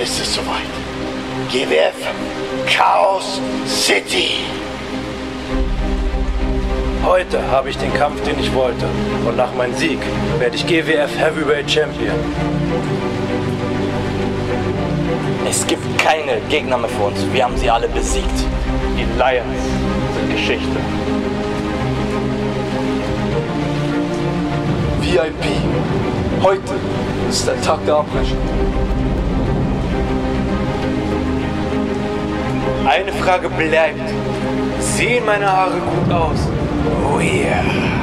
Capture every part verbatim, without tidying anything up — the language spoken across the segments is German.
ist es soweit. G W F Chaos City. Heute habe ich den Kampf, den ich wollte. Und nach meinem Sieg werde ich G W F Heavyweight Champion. Es gibt keine Gegner mehr für uns. Wir haben sie alle besiegt. Die Lions sind Geschichte. V I P. Heute ist der Tag der Abrechnung. Eine Frage bleibt. Sehen meine Haare gut aus? Oh yeah.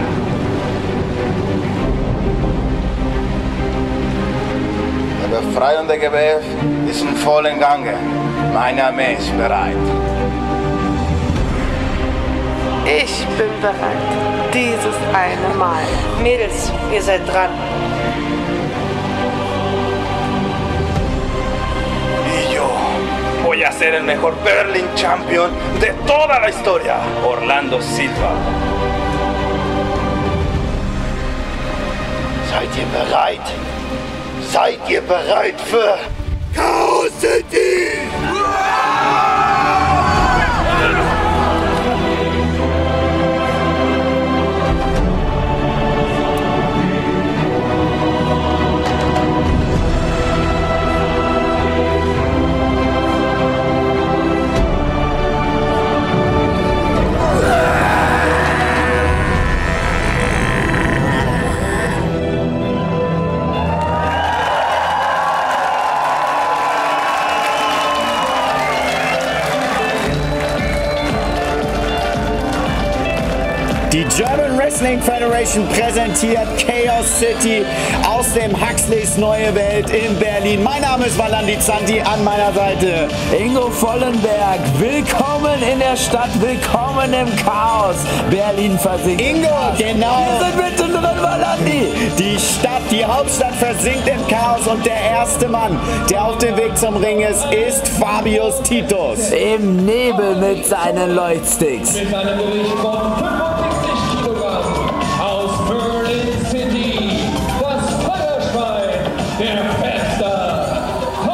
Die Befreiung der G W F ist in vollem Gange. Meine Armee ist bereit. Ich bin bereit. Dieses eine Mal. Mädels, ihr seid dran. Y yo voy a ser el mejor Berlin Champion de toda la historia. Orlando Silva. Seid ihr bereit? Seid ihr bereit für Chaos City? Die German Wrestling Federation präsentiert Chaos City aus dem Huxleys Neue Welt in Berlin. Mein Name ist Valandi Zanti, an meiner Seite Ingo Vollenberg. Willkommen in der Stadt, willkommen im Chaos. Berlin versinkt. Ingo, genau. Wir sind mittendrin, Valandi. Die Stadt, die Hauptstadt versinkt im Chaos und der erste Mann, der auf dem Weg zum Ring ist, ist Fabius Titus. Im Nebel mit seinen Leuchtsticks. Mit einem Gewicht von fünfundsiebzig Kilogramm aus Berlin City, das Feuerschwein, der Fester,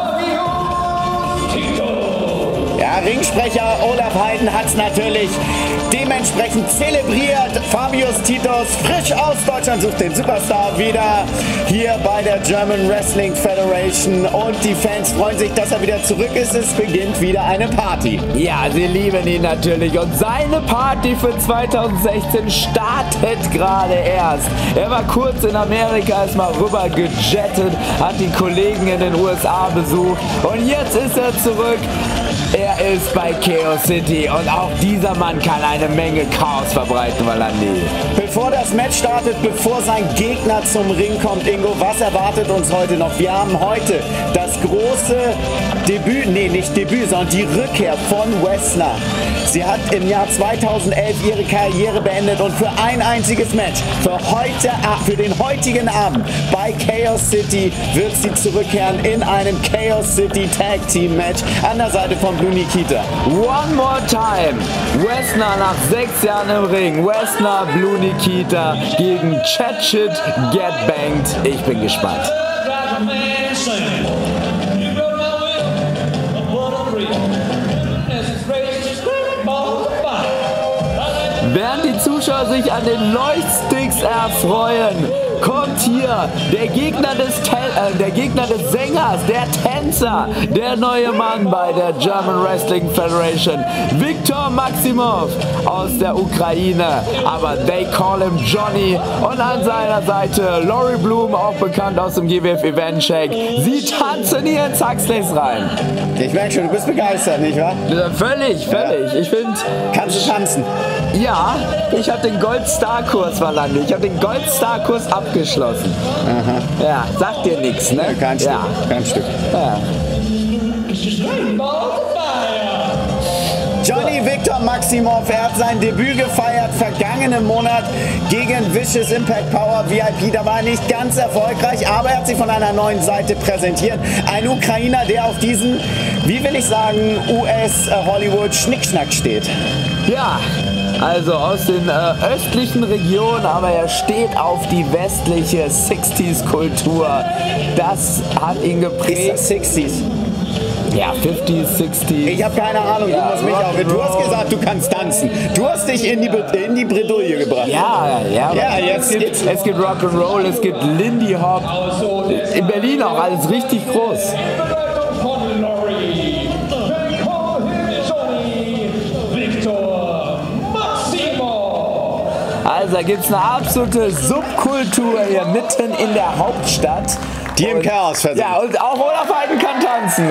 Fabius Titus. Ja, Ringsprecher Olaf Heiden hat es natürlich dementsprechend zelebriert. Fabius Titus, frisch aus Deutschland, sucht den Superstar wieder hier bei der German Wrestling Federation. Und die Fans freuen sich, dass er wieder zurück ist. Es beginnt wieder eine Party. Ja, sie lieben ihn natürlich. Und seine Party für zweitausendsechzehn startet gerade erst. Er war kurz in Amerika, ist mal rüber gejettet, hat die Kollegen in den U S A besucht. Und jetzt ist er zurück. Er ist bei Chaos City und auch dieser Mann kann eine Menge Chaos verbreiten, Valandi. Bevor das Match startet, bevor sein Gegner zum Ring kommt, Ingo, was erwartet uns heute noch? Wir haben heute das große Debüt, nee, nicht Debüt, sondern die Rückkehr von Wessner. Sie hat im Jahr zweitausendelf ihre Karriere beendet und für ein einziges Match, für, heute, für den heutigen Abend bei Chaos City wird sie zurückkehren in einem Chaos City Tag Team Match an der Seite von Blue Nikita. One more time. Wessner nach sechs Jahren im Ring. Wessner, Blue Nikita gegen Chatchit Get Banked. Ich bin gespannt. Während die Zuschauer sich an den Leuchtsticks erfreuen, kommt hier der Gegner des, Ten äh, der Gegner des Sängers, der Tänzer, der neue Mann bei der German Wrestling Federation, Viktor Maximov aus der Ukraine, aber they call him Johnny. Und an seiner Seite Lori Bloom, auch bekannt aus dem G W F Event Check. Sie tanzen hier ins Huxleys rein. Ich merke schon, du bist begeistert, nicht wahr? Ja, völlig, völlig. Ich finde... Kannst du tanzen? Ja, ich habe den Gold-Star-Kurs verlangt. Ich habe den Gold-Star-Kurs abgeschlossen. Aha. Ja, sagt dir nichts, ne? Kein Stück. Ja. Kein Stück. Ja. Johnny Viktor Maximov, er hat sein Debüt gefeiert vergangenen Monat gegen Vicious Impact Power V I P. Da war er nicht ganz erfolgreich, aber er hat sich von einer neuen Seite präsentiert. Ein Ukrainer, der auf diesen, wie will ich sagen, U S-Hollywood-Schnickschnack steht. Ja, also aus den äh, östlichen Regionen, aber er steht auf die westliche sechziger-Kultur. Das hat ihn geprägt. Ist das sechziger? ja, fünfziger, sechziger. Ich habe keine Ahnung, Ja, du musst mich Rock auch. and Du hast Roll. gesagt, du kannst tanzen. Du hast dich in die, in die Bredouille gebracht. Ja, ja, Ja, jetzt es, gibt, geht's. es gibt Rock'n'Roll, es gibt Lindy Hop. In Berlin auch alles richtig groß. Begleitung von Lori. Then call him Johnny Victor Maximo. Also da gibt es eine absolute Subkultur hier mitten in der Hauptstadt. Die im Und- Chaos versinkt. Ja, und auch Olaf Heiden kann tanzen.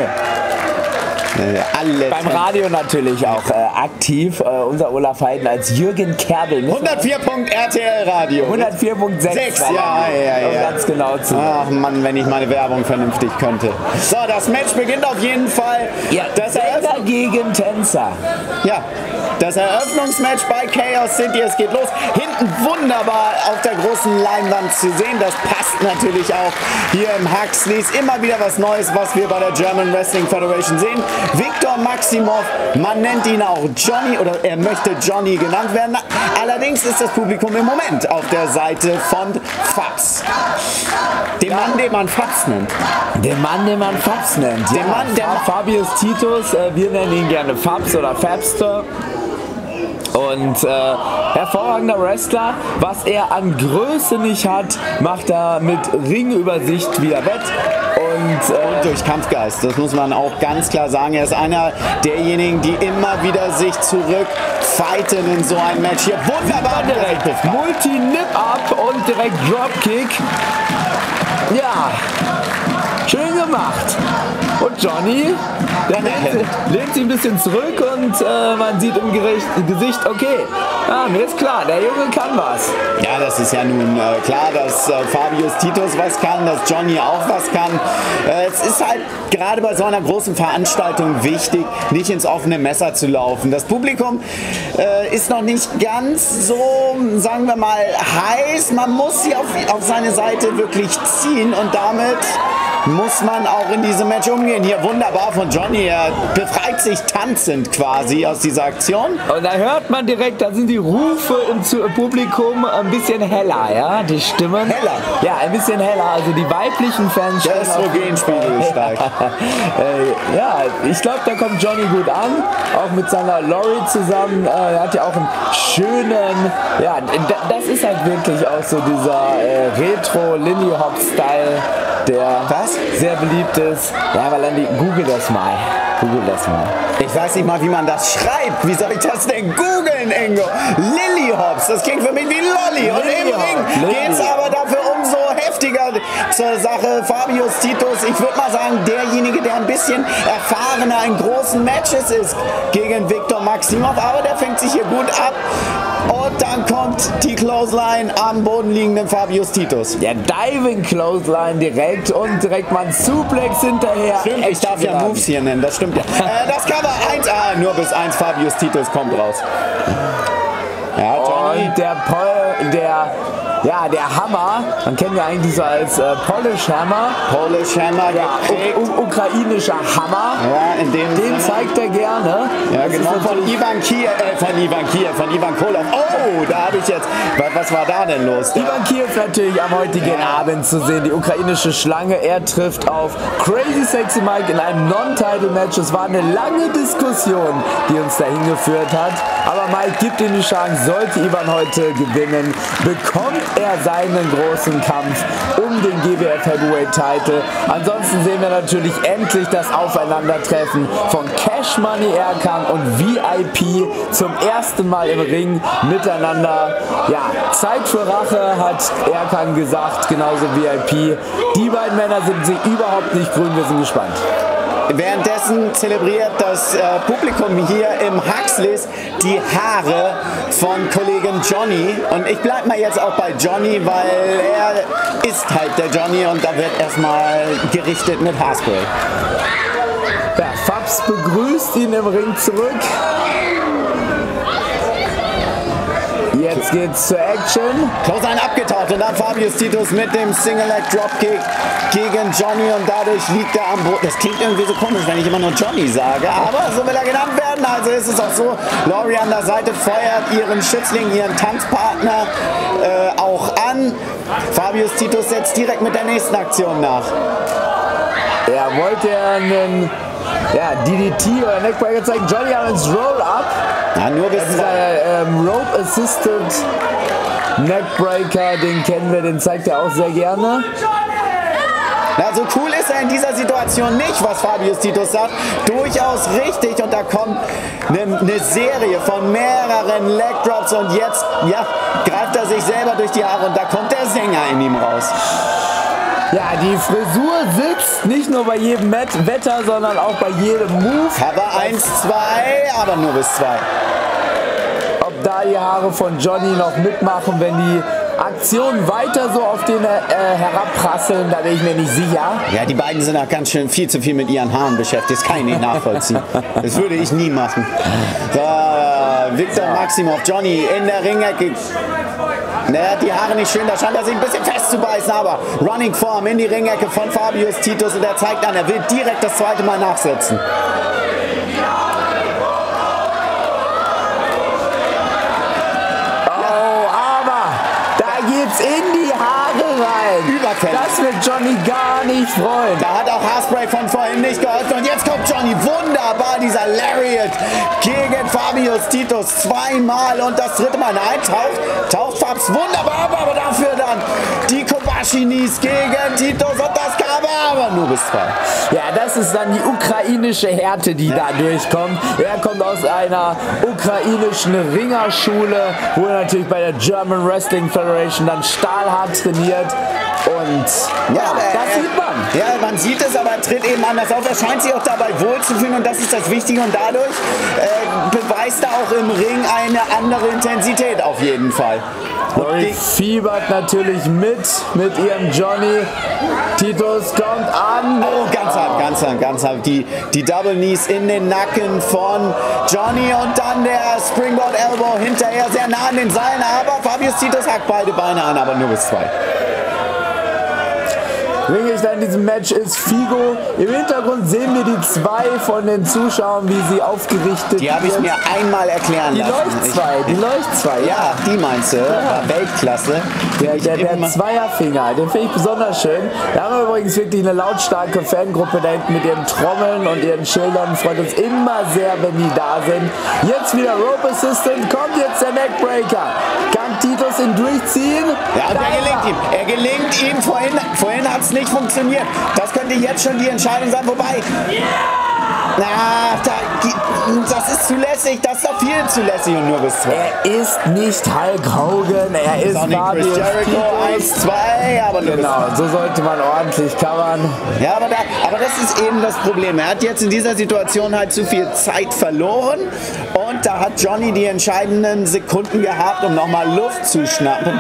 Äh, alle Beim Radio natürlich auch äh, aktiv. Äh, unser Olaf Heiden als Jürgen Kerbel. hundertvier Punkt R T L Radio. hundertvier Komma sechs. Sechs, ja, ja, Um ja. ganz genau zu sein. Ach Mann, wenn ich meine Werbung vernünftig könnte. So, das Match beginnt auf jeden Fall. Ja, Das, Sänger Eröffnung, gegen Tänzer. ja, das Eröffnungsmatch bei Chaos City. Es geht los. Hinten wunderbar auf der großen Leinwand zu sehen. Das passt natürlich auch hier im Huxleys. Immer wieder was Neues, was wir bei der German Wrestling Federation sehen. Viktor Maximov, man nennt ihn auch Johnny oder er möchte Johnny genannt werden. Allerdings ist das Publikum im Moment auf der Seite von Fabs. Dem Mann, den man Fabs nennt. Der Mann, den man Fabs nennt. Der Mann, der Fa- Fabius Titus, äh, wir nennen ihn gerne Fabs oder Fabster. Und äh, hervorragender Wrestler, was er an Größe nicht hat, macht er mit Ringübersicht wieder wett. Und äh, Und durch Kampfgeist, das muss man auch ganz klar sagen. Er ist einer derjenigen, die immer wieder sich zurückfighten in so ein Match. Hier wunderbar direkt Multi-Nip-Up und direkt Dropkick. Ja, schön gemacht. Und Johnny, der lehnt, lehnt sich ein bisschen zurück und äh, man sieht im Gericht, Gesicht, okay, ah, mir ist klar, der Junge kann was. Ja, das ist ja nun äh, klar, dass äh, Fabius Titus was kann, dass Johnny auch was kann. Äh, es ist halt gerade bei so einer großen Veranstaltung wichtig, nicht ins offene Messer zu laufen. Das Publikum äh, ist noch nicht ganz so, sagen wir mal, heiß. Man muss sie auf, auf seine Seite wirklich ziehen und damit muss man auch in diesem Match umgehen. Hier wunderbar von Johnny, er befreit sich tanzend quasi aus dieser Aktion. Und da hört man direkt, da sind die Rufe im Zu- Publikum ein bisschen heller, ja, die Stimmen. Heller? Ja, ein bisschen heller, also die weiblichen Fans. Der stehen auf- Östrogenspiegel steigt. äh, ja, ich glaube, da kommt Johnny gut an, auch mit seiner Lori zusammen. Äh, er hat ja auch einen schönen, ja, d- das ist halt wirklich auch so dieser äh, Retro-Lindy-Hop-Style, der Was? sehr beliebt ist. Ja, weil dann die, google das mal, google das mal. Ich weiß nicht mal, wie man das schreibt. Wie soll ich das denn googeln, Ingo? Lily Hops, das klingt für mich wie Lolly. Und im Lily Ring Hop, Lily. geht's aber dafür umso heftiger zur Sache. Fabius Titus, ich würde mal sagen, derjenige, der ein bisschen erfahrener in großen Matches ist gegen Viktor Maximov. Aber der fängt sich hier gut ab. Und dann kommt die Clothesline am Boden liegenden Fabius Titus. Der Diving Clothesline direkt und direkt mal ein Suplex hinterher. Stimmt, ich darf ja Echt Moves hier nennen, das stimmt ja. äh, das Cover eins, ah, nur bis eins, Fabius Titus kommt raus. Ja, Johnny. Und der Pol, der, ja, der Hammer, man kennt ja eigentlich so als äh, Polish Hammer, Polish Hammer ja, geprägt. u- ukrainischer Hammer, Ja, in dem den Sinne. zeigt er gerne. Ja, Das ist genau, von natürlich- Ivan Kiev, äh, von Ivan Kiev, von Ivan Koloff. Oh, da habe ich jetzt, was, was war da denn los? Der, Ivan Kiev natürlich am heutigen Ja. Abend zu sehen, die ukrainische Schlange. Er trifft auf Crazy Sexy Mike in einem Non-Title-Match. Es war eine lange Diskussion, die uns dahin geführt hat. Aber Mike gibt ihm die Chance, sollte Ivan heute gewinnen, bekommt er seinen großen Kampf um den G W F Heavyweight Title. Ansonsten sehen wir natürlich endlich das Aufeinandertreffen von Cash Money Erkan und V I P zum ersten Mal im Ring miteinander. Ja, Zeit für Rache, hat Erkan gesagt, genauso V I P. Die beiden Männer sind sich überhaupt nicht grün, wir sind gespannt. währenddessen zelebriert das äh, Publikum hier im Huxleys die Haare von Kollegen Johnny. Und ich bleibe mal jetzt auch bei Johnny, weil er ist halt der Johnny und da wird erstmal gerichtet mit Haarspray. Ja, Fabs begrüßt ihn im Ring zurück. Jetzt geht's zur Action. Clothesline abgetaucht und dann Fabius Titus mit dem Single Leg Dropkick gegen Johnny und dadurch liegt er am Boden. Das klingt irgendwie so komisch, wenn ich immer nur Johnny sage, aber so will er genannt werden. Also ist es auch so, Lori an der Seite feuert ihren Schützling, ihren Tanzpartner äh, auch an. Fabius Titus setzt direkt mit der nächsten Aktion nach. Er wollte einen ja, D D T oder Neckbreaker zeigen. Johnny aber ins Roll-Up. Ja, nur bis Dieser ähm, Rope Assisted Neckbreaker, den kennen wir, den zeigt er auch sehr gerne. Na, so cool ist er in dieser Situation nicht, was Fabius Titus sagt. Durchaus richtig und da kommt eine, eine Serie von mehreren Leg Drops und jetzt ja, greift er sich selber durch die Haare und da kommt der Sänger in ihm raus. Ja, die Frisur sitzt nicht nur bei jedem Met Wetter, sondern auch bei jedem Move. Aber eins, zwei, aber nur bis zwei. Ob da die Haare von Johnny noch mitmachen, wenn die Aktionen weiter so auf den äh, herabprasseln, da bin ich mir nicht sicher. Ja, die beiden sind auch ganz schön viel zu viel mit ihren Haaren beschäftigt. Das kann ich nicht nachvollziehen. Das würde ich nie machen. So, Victor Maximov, Johnny in der Ringecke. Er hat die Haare nicht schön, da scheint er sich ein bisschen festzubeißen, aber Running Form in die Ringecke von Fabius Titus und er zeigt an, er will direkt das zweite Mal nachsetzen. In die Haare rein. Überfällig. Das wird Johnny gar nicht freuen. Da hat auch Haarspray von vorhin nicht geholfen. Und jetzt kommt Johnny. Wunderbar, dieser Lariat gegen Fabius Titus. Zweimal und das dritte Mal. Nein, taucht, taucht Fabs wunderbar. Aber dafür dann die Kobashi-Knees gegen Titus. Und das kam aber nur bis zwei. Ja, das ist dann die ukrainische Härte, die ja. da durchkommt. Er kommt aus einer ukrainischen Ringerschule, wo er natürlich bei der German Wrestling Federation dann stahlhart trainiert und ja, ja das er, sieht man. Ja, man sieht es, aber er tritt eben anders auf. Er scheint sich auch dabei wohlzufühlen und das ist das Wichtige und dadurch äh, beweist er auch im Ring eine andere Intensität auf jeden Fall. Lori fiebert natürlich mit, mit ihrem Johnny. Titus kommt an. Oh, ganz hart, ganz hart, ganz hart. Die, die Double Knees in den Nacken von Johnny und dann der Springboard Elbow hinterher, sehr nah an den Seilen. Aber Fabius Titus hackt beide Beine an, aber nur bis zwei. Ringrichter in diesem Match ist Figo. Im Hintergrund sehen wir die zwei von den Zuschauern, wie sie aufgerichtet Die habe ich mir einmal erklären Die lassen. Leuchtzwei, die Leuchtzwei. Ja, die meinst du, war Weltklasse. Der, der, der Zweierfinger, den finde ich besonders schön. Da haben wir übrigens wirklich eine lautstarke Fangruppe da hinten mit ihren Trommeln und ihren Schildern. Freut uns immer sehr, wenn die da sind. Jetzt wieder Rope Assistant, kommt jetzt der Neckbreaker. Kann Titus ihn durchziehen? Ja, und er gelingt ihm. Er gelingt ihm. Vorhin, vorhin hat es nicht funktioniert. Das könnte jetzt schon die Entscheidung sein. Wobei, na, da, das ist zulässig. Das ist doch viel zulässig und nur bis zwei. Er ist nicht Hulk Hogan. Er ist, ist auch nicht Chris Jericho. eins, zwei, aber nur genau, so sollte man ordentlich covern. Ja, aber, da, aber das ist eben das Problem. Er hat jetzt in dieser Situation halt zu viel Zeit verloren und da hat Johnny die entscheidenden Sekunden gehabt, um nochmal Luft zu schnappen.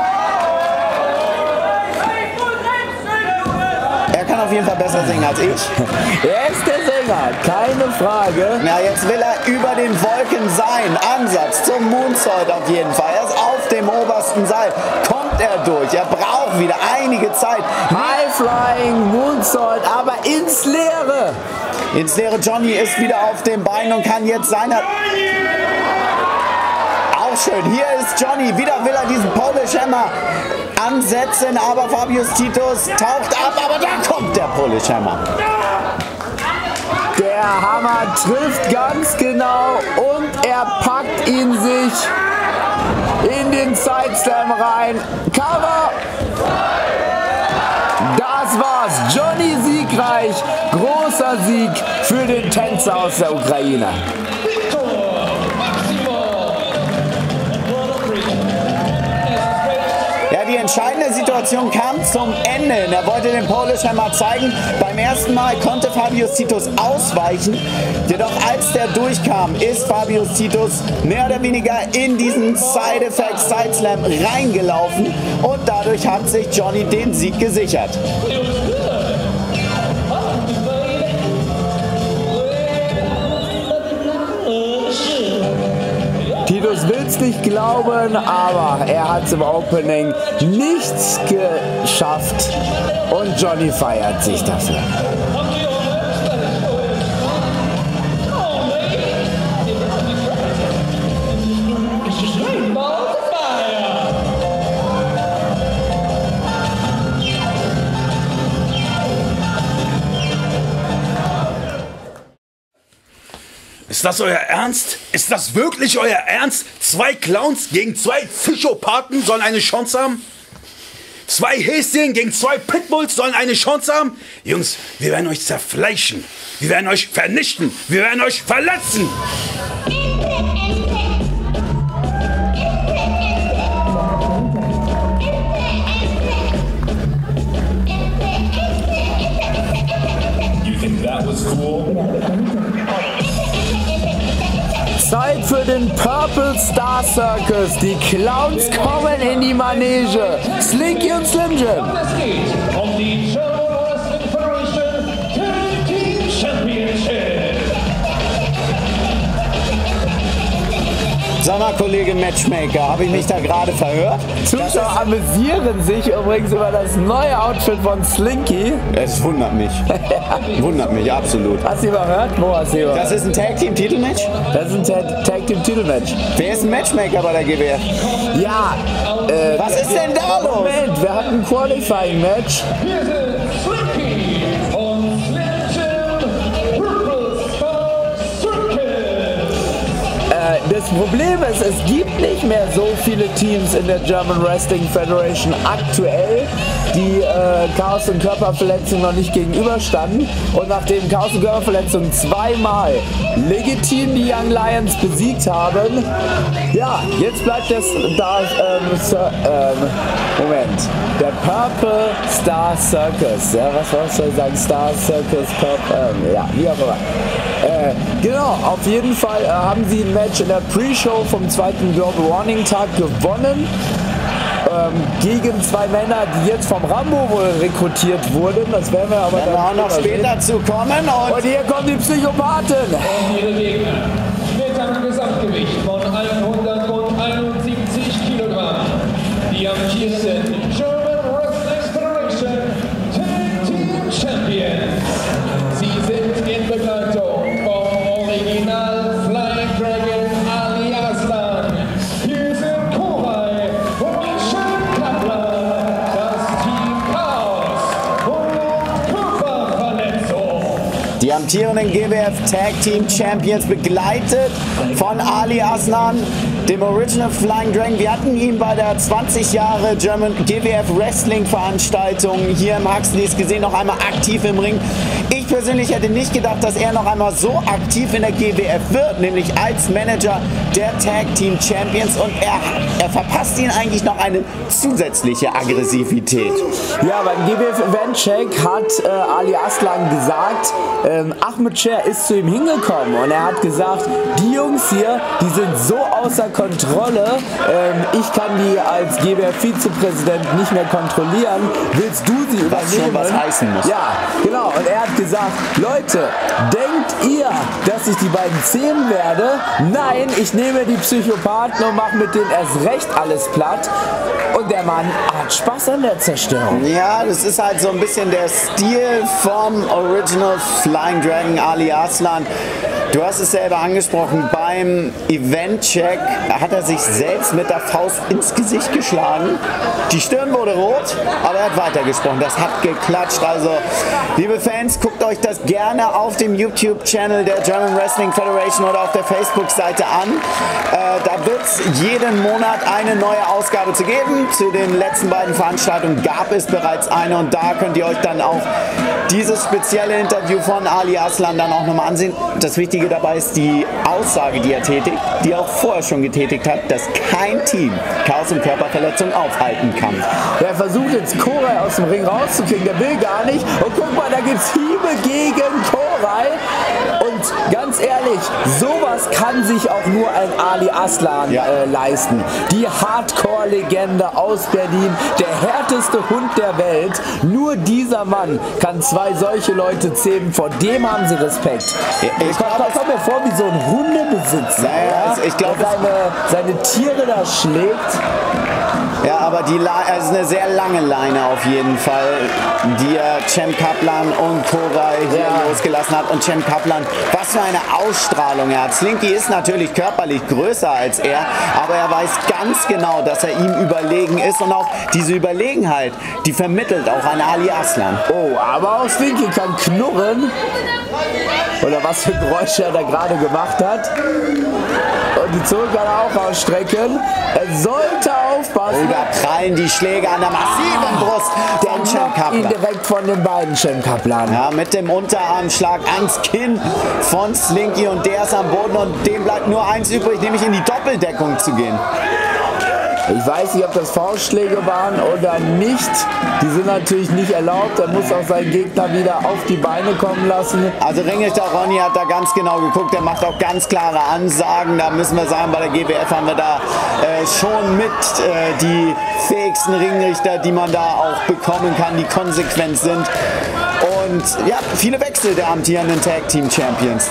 Er kann auf jeden Fall besser singen als ich. Er ist der Sänger, keine Frage. Na, jetzt will er über den Wolken sein. Ansatz zum Moonsault auf jeden Fall. Er ist auf dem obersten Seil. Kommt er durch? Er braucht wieder einige Zeit. High Flying Moonsault, aber ins Leere. Ins Leere. Johnny ist wieder auf dem Bein und kann jetzt seiner... Auch schön. Hier ist Johnny. Wieder will er diesen Polish Hammer ansetzen, aber Fabius Titus taucht ab, aber da kommt der Polish Hammer. Der Hammer trifft ganz genau und er packt ihn sich in den Sideslam rein. Cover! Das war's. Johnny siegreich. Großer Sieg für den Tänzer aus der Ukraine. Die entscheidende Situation kam zum Ende. Er wollte den Polish Hammer zeigen. Beim ersten Mal konnte Fabius Titus ausweichen. Jedoch als der durchkam, ist Fabius Titus mehr oder weniger in diesen Side Effect Side Slam reingelaufen und dadurch hat sich Johnny den Sieg gesichert. Titus will es nicht glauben, aber er hat im Opening nichts geschafft und Johnny feiert sich dafür. Ist das euer Ernst? Ist das wirklich euer Ernst? Zwei Clowns gegen zwei Psychopathen sollen eine Chance haben? Zwei Häschen gegen zwei Pitbulls sollen eine Chance haben? Jungs, wir werden euch zerfleischen. Wir werden euch vernichten. Wir werden euch verletzen. You think that was cool? Zeit für den Purple Star Circus. Die Clowns kommen in die Manege. Slinky und Slim Jim. Es geht um die German Wrestling Federation Tag Team Championship. Sag mal, Kollege Matchmaker, habe ich mich da gerade verhört? Zuschauer amüsieren sich übrigens über das neue Outfit von Slinky. Es wundert mich. Wundert mich, absolut. Hast du überhört? Wo hast du überhört? Das ist ein Tag-Team-Titelmatch? Das ist ein Ta- Tag-Team-Titelmatch. Wer ist ein Matchmaker bei der G W F? Ja, äh, Was ist denn da los? Moment, wir hatten ein Qualifying-Match. Hier sind Slinky und Slim Jim, Purple Star Circus. Das Problem ist, es gibt nicht mehr so viele Teams in der German Wrestling Federation aktuell, die äh, Chaos und Körperverletzung noch nicht gegenüberstanden. Und nachdem Chaos und Körperverletzung zweimal legitim die Young Lions besiegt haben, ja, jetzt bleibt das da, ähm, Sir, ähm, Moment, der Purple Star Circus, ja, was, was soll ich sagen, Star Circus, Purple, ähm, ja, wie auch immer. Äh, genau, auf jeden Fall äh, haben sie ein Match in der Pre-Show vom zweiten Global Warning Tag gewonnen. Ähm, gegen zwei Männer, die jetzt vom Rambo wohl rekrutiert wurden. Das werden wir aber Werden wir auch noch später zu kommen. Und, und hier kommen die Psychopathen. Und ihre Gegner mit einem Gesamtgewicht von hunderteinundsiebzig Kilogramm. Die amtierenden German Wrestling Federation Tag Team Champions. Sie sind in Begleitung vom Original Flying Dragon Ali Aslan. Hier sind Koray und Chef Kaplan, das Team Chaos und Körperverletzung. die amtierenden G W F Tag Team Champions, begleitet von Ali Aslan, dem Original Flying Dragon. Wir hatten ihn bei der zwanzig Jahre German G W F Wrestling Veranstaltung hier im Huxleys gesehen, noch einmal aktiv im Ring. Ich persönlich hätte nicht gedacht, dass er noch einmal so aktiv in der G W F wird, nämlich als Manager der Tag Team Champions, und er, er verpasst ihn eigentlich noch eine zusätzliche Aggressivität. Ja, beim G W F Event Check hat äh, Ali Aslan gesagt, ähm, Ahmed Scher ist zu ihm hingekommen und er hat gesagt, die Jungs hier, die sind so außer Kontrolle, ähm, ich kann die als G W F Vizepräsident nicht mehr kontrollieren, willst du sie übernehmen? Was schon was heißen muss. Ja, genau, und er hat gesagt, Leute, denkt ihr, dass ich die beiden zähmen werde? Nein, ich nehme die Psychopathen und mache mit denen erst recht alles platt. Und der Mann hat Spaß an der Zerstörung. Ja, das ist halt so ein bisschen der Stil vom Original Flying Dragon Ali Aslan. Du hast es selber angesprochen, beim Event-Check hat er sich selbst mit der Faust ins Gesicht geschlagen. Die Stirn wurde rot, aber er hat weitergesprochen. Das hat geklatscht. Also, liebe Fans, guckt euch das gerne auf dem YouTube-Channel der German Wrestling Federation oder auf der Facebook-Seite an. Äh, da wird es jeden Monat eine neue Ausgabe zu geben. Zu den letzten beiden Veranstaltungen gab es bereits eine, und da könnt ihr euch dann auch dieses spezielle Interview von Ali Aslan dann auch nochmal ansehen. Das Wichtige dabei ist die Aussage, die er tätigt, die er auch vorher schon getätigt hat, dass kein Team Chaos und Körperverletzung aufhalten kann. Der versucht jetzt Koray aus dem Ring rauszukriegen, der will gar nicht. Und guck mal, da gibt es Hiebe gegen Koray. Und ganz ehrlich, sowas kann sich auch nur ein Ali Aslan Ja. äh, leisten. Die Hardcore-Legende aus Berlin, der härteste Hund der Welt. Nur dieser Mann kann zwei solche Leute zähmen, vor dem haben sie Respekt. Ja, ich Ich komme komm mir vor wie so ein Hundebesitzer, Naja, ja, also ich glaub, der seine, seine Tiere da schlägt. Ja, aber die La also eine sehr lange Leine auf jeden Fall, die äh, Champ Kaplan und Koray hier Ja. losgelassen hat. Und Champ Kaplan, was für eine Ausstrahlung er hat. Slinky ist natürlich körperlich größer als er, aber er weiß ganz genau, dass er ihm überlegen ist, und auch diese Überlegenheit, die vermittelt auch ein Ali Aslan. Oh, aber auch Slinky kann knurren. oder was für Geräusche er da gerade gemacht hat. Und die Zunge kann er auch ausstrecken. Er sollte aufpassen. Und da prallen die Schläge an der massiven Brust von Cem ihn Kaplan. direkt von den beiden Cem Kaplan. Ja, mit dem Unterarmschlag ans Kinn von Slinky und der ist am Boden und dem bleibt nur eins übrig, nämlich in die Doppeldeckung zu gehen. Ich weiß nicht, ob das Faustschläge waren oder nicht. Die sind natürlich nicht erlaubt. Er muss auch seinen Gegner wieder auf die Beine kommen lassen. Also Ringrichter Ronny hat da ganz genau geguckt. Er macht auch ganz klare Ansagen. Da müssen wir sagen, bei der G W F haben wir da äh, schon mit äh, die fähigsten Ringrichter, die man da auch bekommen kann, die konsequent sind. Und ja, viele Wechsel der amtierenden Tag Team Champions.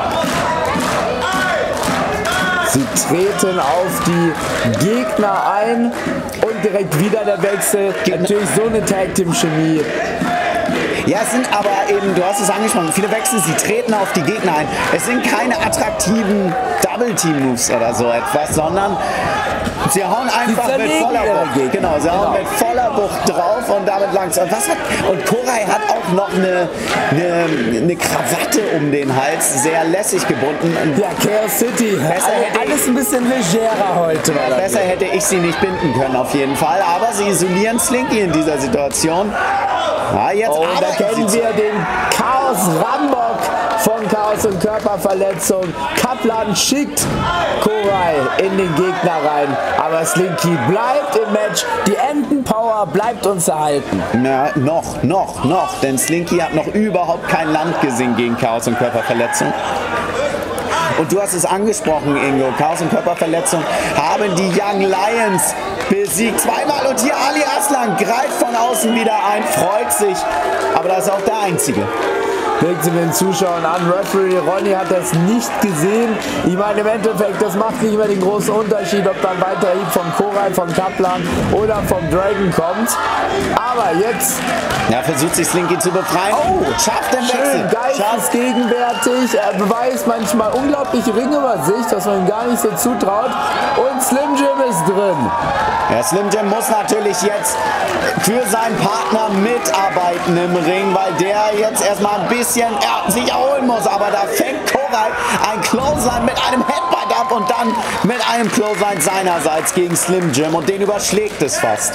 Sie treten auf die Gegner ein und direkt wieder der Wechsel. Natürlich so eine Tag-Team-Chemie. Ja, es sind aber eben, du hast es angesprochen, viele Wechsel, sie treten auf die Gegner ein. Es sind keine attraktiven Double-Team-Moves oder so etwas, sondern sie hauen einfach mit voller Wucht. Genau, sie hauen genau. mit voller Wucht drauf und damit langsam. Was hat, und Koray hat auch noch eine, eine, eine Krawatte um den Hals, sehr lässig gebunden. Ja, Chaos City. Besser hätte alles ich, ein bisschen legerer heute. Ja, besser hätte ich sie nicht binden können, auf jeden Fall. Aber sie isolieren Slinky in dieser Situation. Ja, jetzt oh, da kennen wir den Chaos Rambock von Chaos und Körperverletzung. Kaplan schickt Koray in den Gegner rein. Aber Slinky bleibt im Match. Die Entenpower bleibt uns erhalten. Na, noch, noch, noch. Denn Slinky hat noch überhaupt kein Land gesehen gegen Chaos und Körperverletzung. Und du hast es angesprochen, Ingo. Chaos und Körperverletzung haben die Young Lions besiegt. Zweimal und hier Ali Aslan greift von außen wieder ein, freut sich. Aber das ist auch der Einzige. Legt sie den Zuschauern an. Referee Ronny hat das nicht gesehen. Ich meine, im Endeffekt, das macht nicht mehr den großen Unterschied, ob dann weiter Hieb von Koray, von Kaplan oder vom Dragon kommt. Aber jetzt... Ja, versucht sich Slinky zu befreien. Oh, schafft den Wechsel. Geistesgegenwärtig. Er beweist manchmal unglaubliche Ringübersicht, dass man ihm gar nicht so zutraut. Und Slim Jim ist drin. Ja, Slim Jim muss natürlich jetzt für seinen Partner mitarbeiten im Ring, weil der jetzt erstmal ein bisschen ja, sich erholen muss. Aber da fängt Koray ein Clothesline mit einem Headbutt ab und dann mit einem Clothesline seinerseits gegen Slim Jim und den überschlägt es fast.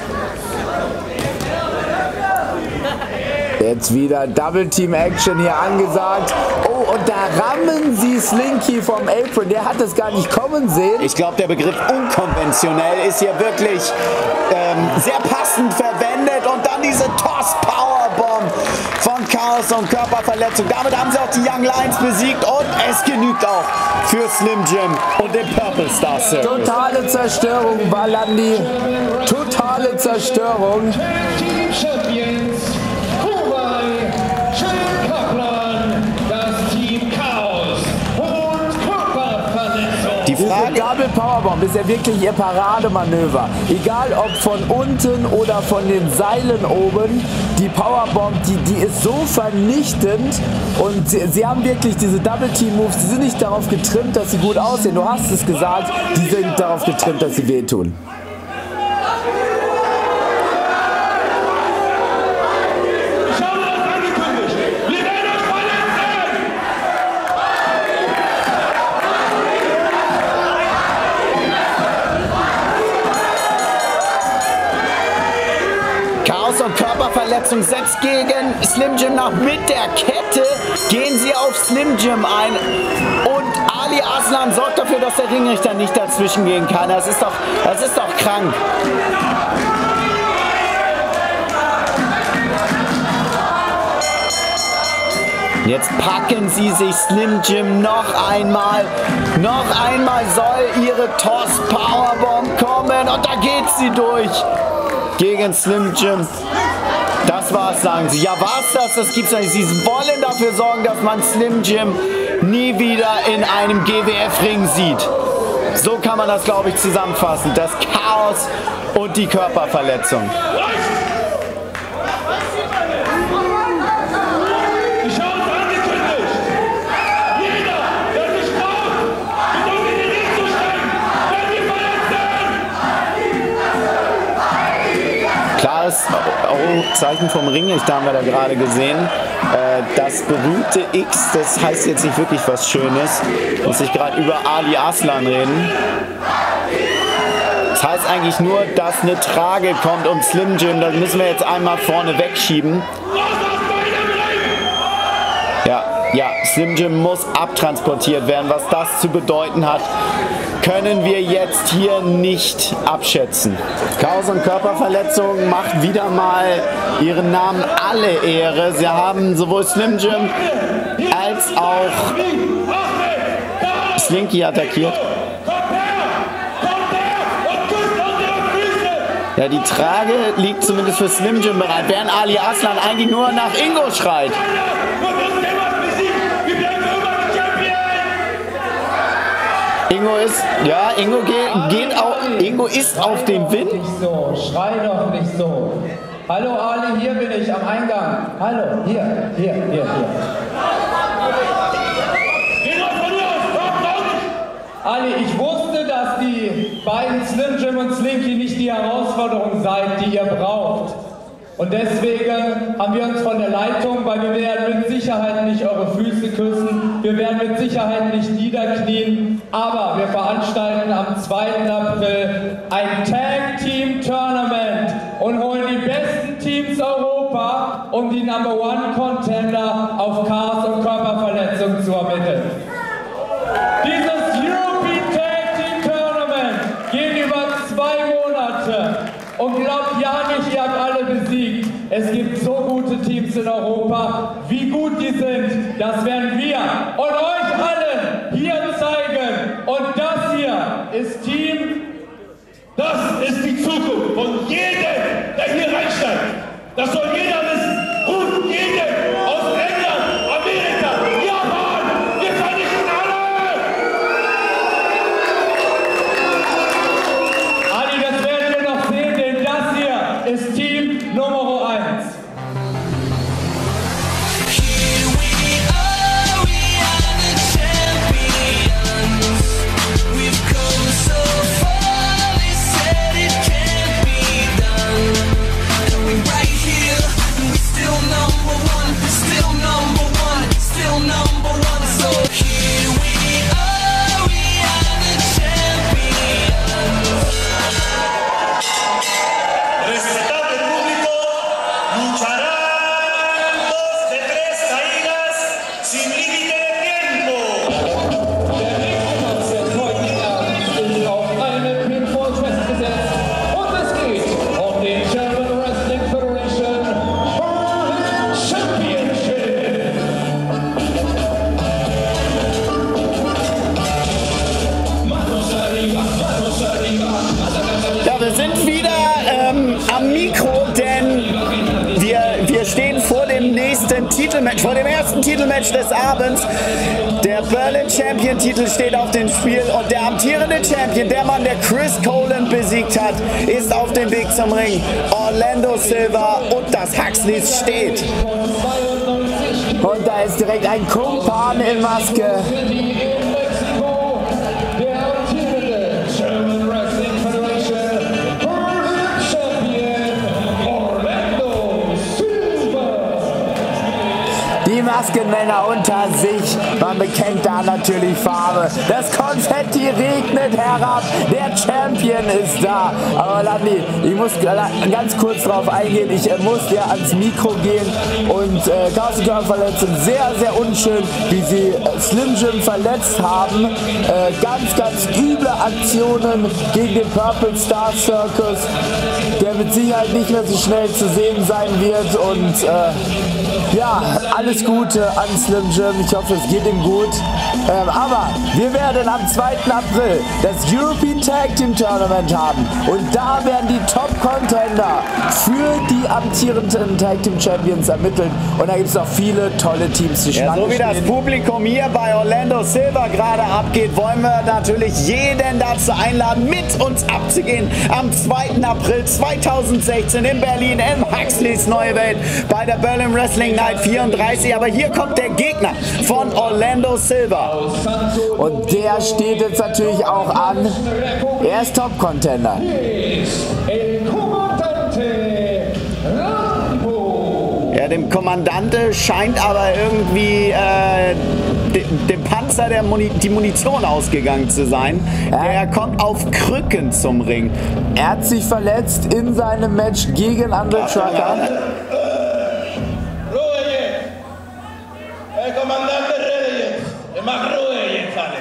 Jetzt wieder Double Team Action hier angesagt. Oh, und da rammen sie Slinky vom Apron. Der hat es gar nicht kommen sehen. Ich glaube, der Begriff unkonventionell ist hier wirklich ähm, sehr passend verwendet. Und dann diese Toss Powerbomb von Chaos und Körperverletzung. Damit haben sie auch die Young Lions besiegt. Und es genügt auch für Slim Jim und den Purple Star Circus. Totale Zerstörung, Balandi. Totale Zerstörung. Die Frage, Diese Double Powerbomb ist ja wirklich ihr Parademanöver. Egal ob von unten oder von den Seilen oben, die Powerbomb, die, die ist so vernichtend. Und sie, sie haben wirklich diese Double Team Moves, die sind nicht darauf getrimmt, dass sie gut aussehen. Du hast es gesagt, die sind darauf getrimmt, dass sie wehtun. und Körperverletzung setzt gegen Slim Jim nach. Mit der Kette gehen sie auf Slim Jim ein und Ali Aslan sorgt dafür, dass der Ringrichter nicht dazwischen gehen kann. Das ist doch, das ist doch krank. Jetzt packen sie sich Slim Jim noch einmal. Noch einmal soll ihre Toss Powerbomb kommen und da geht sie durch gegen Slim Jim. Das war's, sagen sie. Ja, war's das? Das gibt's nicht. Sie wollen dafür sorgen, dass man Slim Jim nie wieder in einem G W F-Ring sieht. So kann man das, glaube ich, zusammenfassen. Das Chaos und die Körperverletzung. Klares oh, Zeichen vom Ringrichter haben wir da gerade gesehen. Äh, das berühmte X, das heißt jetzt nicht wirklich was Schönes. Muss ich gerade über Ali Arslan reden. Das heißt eigentlich nur, dass eine Trage kommt und Slim Jim, das müssen wir jetzt einmal vorne wegschieben. Ja, ja, Slim Jim muss abtransportiert werden. Was das zu bedeuten hat, können wir jetzt hier nicht abschätzen. Chaos und Körperverletzung macht wieder mal ihren Namen alle Ehre. Sie haben sowohl Slim Jim als auch Slinky attackiert. Ja, die Trage liegt zumindest für Slim Jim bereit, während Ali Arslan eigentlich nur nach Ingo schreit. Ingo ist, ja, Ingo geht, geht auch, Ingo ist auf dem Wind. Nicht so, schrei doch nicht so. Hallo Ali, hier bin ich am Eingang. Hallo, hier, hier, hier, hier. Ali, ich wusste, dass die beiden Slim Jim und Slinky nicht die Herausforderung seid, die ihr braucht. Und deswegen haben wir uns von der Leitung, weil wir werden mit Sicherheit nicht eure Füße küssen, wir werden mit Sicherheit nicht niederknien, aber wir veranstalten am zweiten April ein Tag-Team-Tournament und holen die besten Teams Europa, um die Number One Contender auf Chaos und Körperverletzung zu ermitteln. Dieses European Tag-Team Tournament geht über zwei Monate. Und glaubt ja nicht, ihr habt alle besiegt. Es gibt so gute Teams in Europa. Wie gut die sind, das werden wir und euch alle hier zeigen. Und das hier ist Team. Das ist die Zukunft von jedem, der hier reinsteigt. Das soll jeder wissen. Und jedem aus England, Amerika, Japan. Wir vernichten alle. Ali, das werden wir noch sehen, denn das hier ist Team Nummer eins. Ja, wir sind wieder ähm, am Mikro, denn wir, wir stehen vor dem nächsten Titelmatch, vor dem ersten Titelmatch des Abends. Der Berlin Champion Titel steht auf dem Spiel und der amtierende Champion, der Mann, der Chris Colin besiegt hat, ist auf dem Weg zum Ring. Orlando Silva und das Huxleys steht. Und da ist direkt ein Kumpan in Maske. Die Maskenmänner unter sich, man bekennt da natürlich Farbe. Das Konfetti regnet herab, der Champion ist da. Aber Landi, ich muss ganz kurz drauf eingehen, ich äh, muss ja ans Mikro gehen und äh, Chaos und Körperverletzung, sehr, sehr unschön, wie sie äh, Slim Jim verletzt haben. Äh, ganz, ganz üble Aktionen gegen den Purple Star Circus, der mit Sicherheit nicht mehr so schnell zu sehen sein wird und äh, ja, alles Gute an Slim Jim. Ich hoffe, es geht ihm gut. Ähm, aber wir werden am zweiten April das European Tag Team Tournament haben. Und da werden die Top-Contender für die amtierenden Tag Team Champions ermitteln. Und da gibt es noch viele tolle Teams, die ja, so wie das Publikum hier bei Orlando Silva gerade abgeht, wollen wir natürlich jeden dazu einladen, mit uns abzugehen am zweiten April zweitausendsechzehn in Berlin im Huxleys Neue Welt bei der Berlin Wrestling Night vierunddreißig. Aber hier kommt der Gegner von Orlando Silva. Und der steht jetzt natürlich auch an. Er ist Top-Contender. Ja, dem Kommandante scheint aber irgendwie äh, de, dem Panzer der Muni die Munition ausgegangen zu sein. Er kommt auf Krücken zum Ring. Er hat sich verletzt in seinem Match gegen Andre Trucker. Ruhe jetzt! Herr Kommandant, rede jetzt! Ihr macht Ruhe jetzt alle!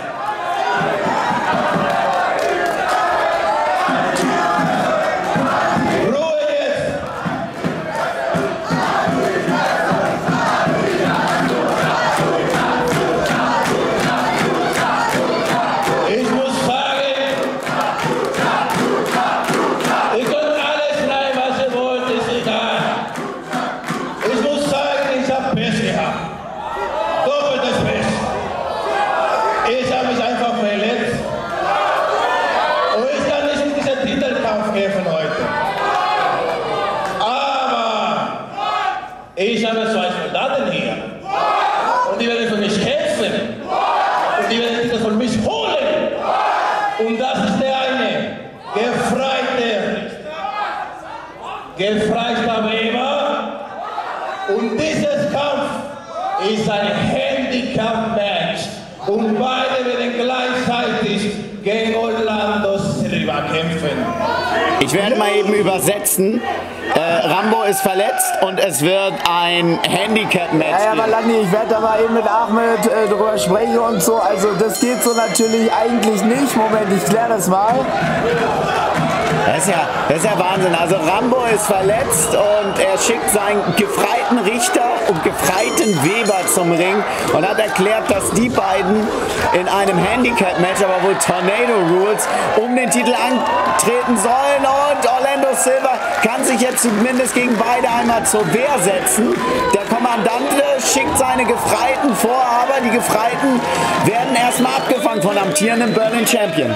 Ich habe zwei Soldaten hier und die werden für mich kämpfen und die werden das von mich holen. Und das ist der eine, gefreite, gefreiter Weber. Und dieses Kampf ist ein Handicap-Match und beide werden gleichzeitig gegen Orlando Silva kämpfen. Ich werde mal eben übersetzen. Äh, Rambo ist verletzt und es wird ein Handicap-Match. Ja, ja, aber Landi, ich werde da mal eben mit Ahmed äh, drüber sprechen und so. Also das geht so natürlich eigentlich nicht. Moment, ich kläre das mal. Das ist, ja, das ist ja Wahnsinn. Also Rambo ist verletzt und er schickt seinen gefreiten Richter und gefreiten Weber zum Ring und hat erklärt, dass die beiden in einem Handicap-Match, aber wohl Tornado Rules, um den Titel antreten sollen. Und Orlando Silva kann sich jetzt zumindest gegen beide einmal zur Wehr setzen. Der Kommandant schickt seine Gefreiten vor, aber die Gefreiten werden erstmal abgefangen von amtierendem Berlin Champion.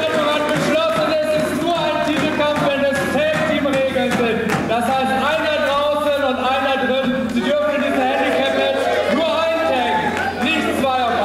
Das heißt, einer draußen und einer drin. Sie dürfen diese Handicap-Match nur eintaggen, nicht zwei auf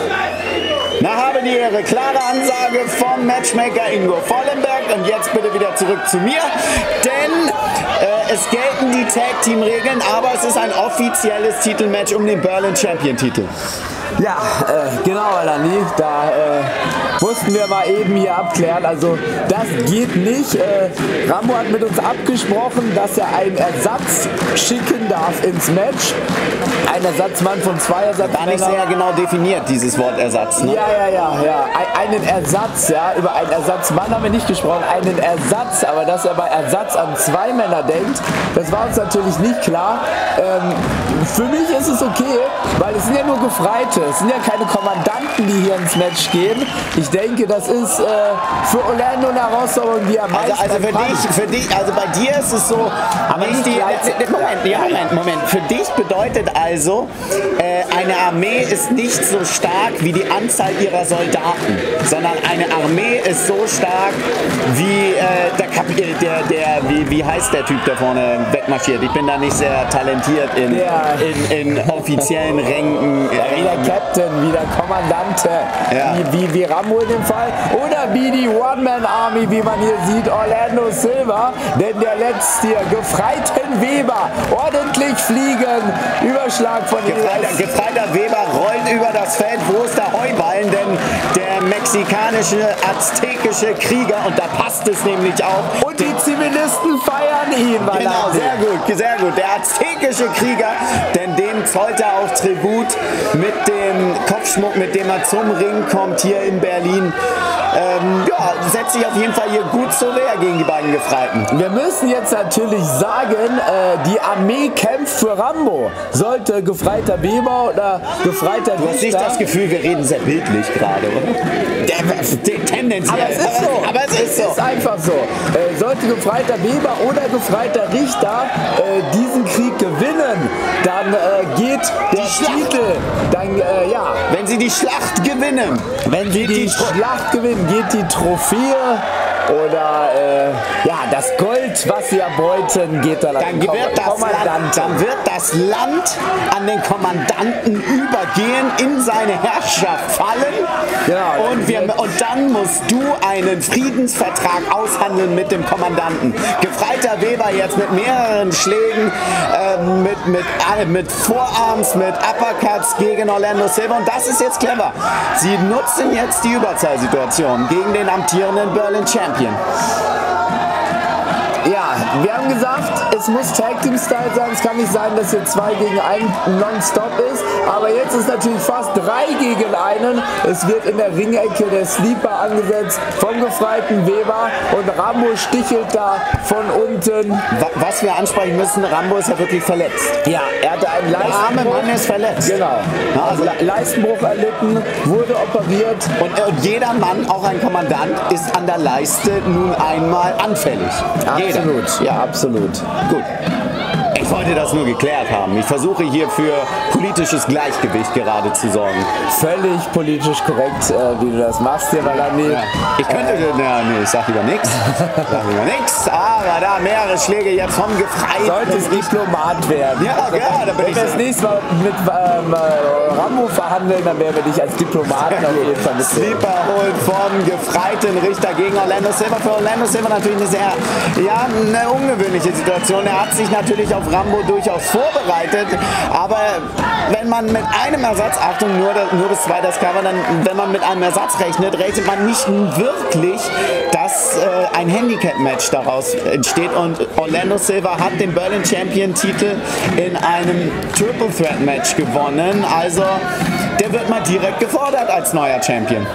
eins. Na, habe die Ehre. Klare Ansage vom Matchmaker Ingo Vollenberg. Und jetzt bitte wieder zurück zu mir. Denn äh, es gelten die Tag-Team-Regeln, aber es ist ein offizielles Titelmatch um den Berlin Champion-Titel. Ja, äh, genau, Lani, da äh, mussten wir mal eben hier abklären. Also das geht nicht. Äh, Rambo hat mit uns abgesprochen, dass er einen Ersatz schicken darf ins Match. Ein Ersatzmann von zwei Ersatzmännern. Gar nicht sehr genau definiert, dieses Wort Ersatz. Ne? Ja, ja, ja, ja. Ein, einen Ersatz, ja. Über einen Ersatzmann haben wir nicht gesprochen. Einen Ersatz, aber dass er bei Ersatz an zwei Männer denkt, das war uns natürlich nicht klar. Ähm, für mich ist es okay, weil es sind ja nur Gefreite. Es sind ja keine Kommandanten, die hier ins Match gehen. Ich denke, das ist äh, für Orlando eine Herausforderung, die er meist Also, also für, dich, für dich, also bei dir ist es so, aber nicht die, Moment, ja, Moment, Moment. Für dich bedeutet also, äh, eine Armee ist nicht so stark wie die Anzahl ihrer Soldaten, sondern eine Armee ist so stark wie äh, der, Kap der, der wie, wie heißt der Typ, der vorne wegmarschiert? Ich bin da nicht sehr talentiert in, ja. in, in offiziellen Rängen. Ja, wie der Captain, wie der Kommandante, ja. wie, wie, wie Rambo in dem Fall. Oder wie die One-Man-Army, wie man hier sieht, Orlando Silva. Denn der lässt hier gefreiten Weber ordentlich fliegen. Überschlag von Gefreiter, gefreiter Weber rollt über das Feld. Wo ist der Heuballen? Denn der mexikanische, aztekische Krieger, und da passt es nämlich auch. Und die Zivilisten feiern ihn. Genau, sehr gut, sehr gut. Der aztekische Krieger, denn dem zollt er auch Tribut mit dem Kopfschmuck, mit dem er zum Ring kommt hier in Berlin. Ähm, ja, setzt sich auf jeden Fall hier gut zur Wehr gegen die beiden Gefreiten. Wir müssen jetzt natürlich sagen, äh, die Armee kämpft für Rambo. Sollte gefreiter Weber oder gefreiter Du hast nicht das Gefühl, wir reden sehr bildlich gerade, oder? Der, tendenziell. Aber es ist so. Aber es ist, so. ist einfach so. Äh, sollte gefreiter Weber oder gefreiter Richter äh, diesen Krieg gewinnen, dann äh, geht der Titel, dann, äh, ja. Wenn sie die Schlacht gewinnen. Wenn sie die, die Schlacht gewinnen, geht die Trophäe oder äh, ja, das Gold, was sie erbeuten, geht dann, dann, wird das Land, dann wird das Land an den Kommandanten übergehen, in seine Herrschaft fallen Genau. Und, wir, und dann musst du einen Friedensvertrag aushandeln mit dem Kommandanten. Gefreiter Weber jetzt mit mehreren Schlägen, äh, mit, mit, äh, mit Vorarms, mit Uppercuts gegen Orlando Silva. Und das ist jetzt clever. Sie nutzen jetzt die Überzahlsituation gegen den amtierenden Berlin Champion. Ja, wir haben gesagt, es muss Tag Team Style sein. Es kann nicht sein, dass hier zwei gegen einen nonstop ist. Aber jetzt ist natürlich fast drei gegen einen. Es wird in der Ringecke der Sleeper angesetzt vom gefreiten Weber. Und Rambo stichelt da von unten. Was wir ansprechen müssen, Rambo ist ja wirklich verletzt. Ja, er hatte einen Leistenbruch. Der arme Mann ist verletzt. Genau. Also Leistenbruch erlitten, wurde operiert. Und, und jeder Mann, auch ein Kommandant, ist an der Leiste nun einmal anfällig. Jeder. Absolut, ja, absolut. Gut. Ich wollte das nur geklärt haben. Ich versuche hier für politisches Gleichgewicht gerade zu sorgen. Völlig politisch korrekt, äh, wie du das machst hier, Valandi. Ja. Ich könnte, äh, na, nee, ich sag lieber nichts. Ich sag lieber nichts. Aber da mehrere Schläge jetzt vom Gefreiten. Sollte es Diplomat werden. Ja, ja, da bin Wenn ich. wir das nächste Mal mit ähm, Rambo verhandeln, dann werden wir dich als Diplomaten auf jeden Fall mitnehmen. Sleeper holt vom gefreiten Richter gegen Orlando Silva. Für Orlando Silva natürlich eine sehr, ja, eine ungewöhnliche Situation. Er hat sich natürlich auf Rambo durchaus vorbereitet, aber wenn man mit einem Ersatz, Achtung, nur, nur bis zwei das Cover, dann, wenn man mit einem Ersatz rechnet, rechnet man nicht wirklich, dass äh, ein Handicap-Match daraus entsteht, und Orlando Silva hat den Berlin Champion-Titel in einem Triple Threat Match gewonnen, also der wird mal direkt gefordert als neuer Champion.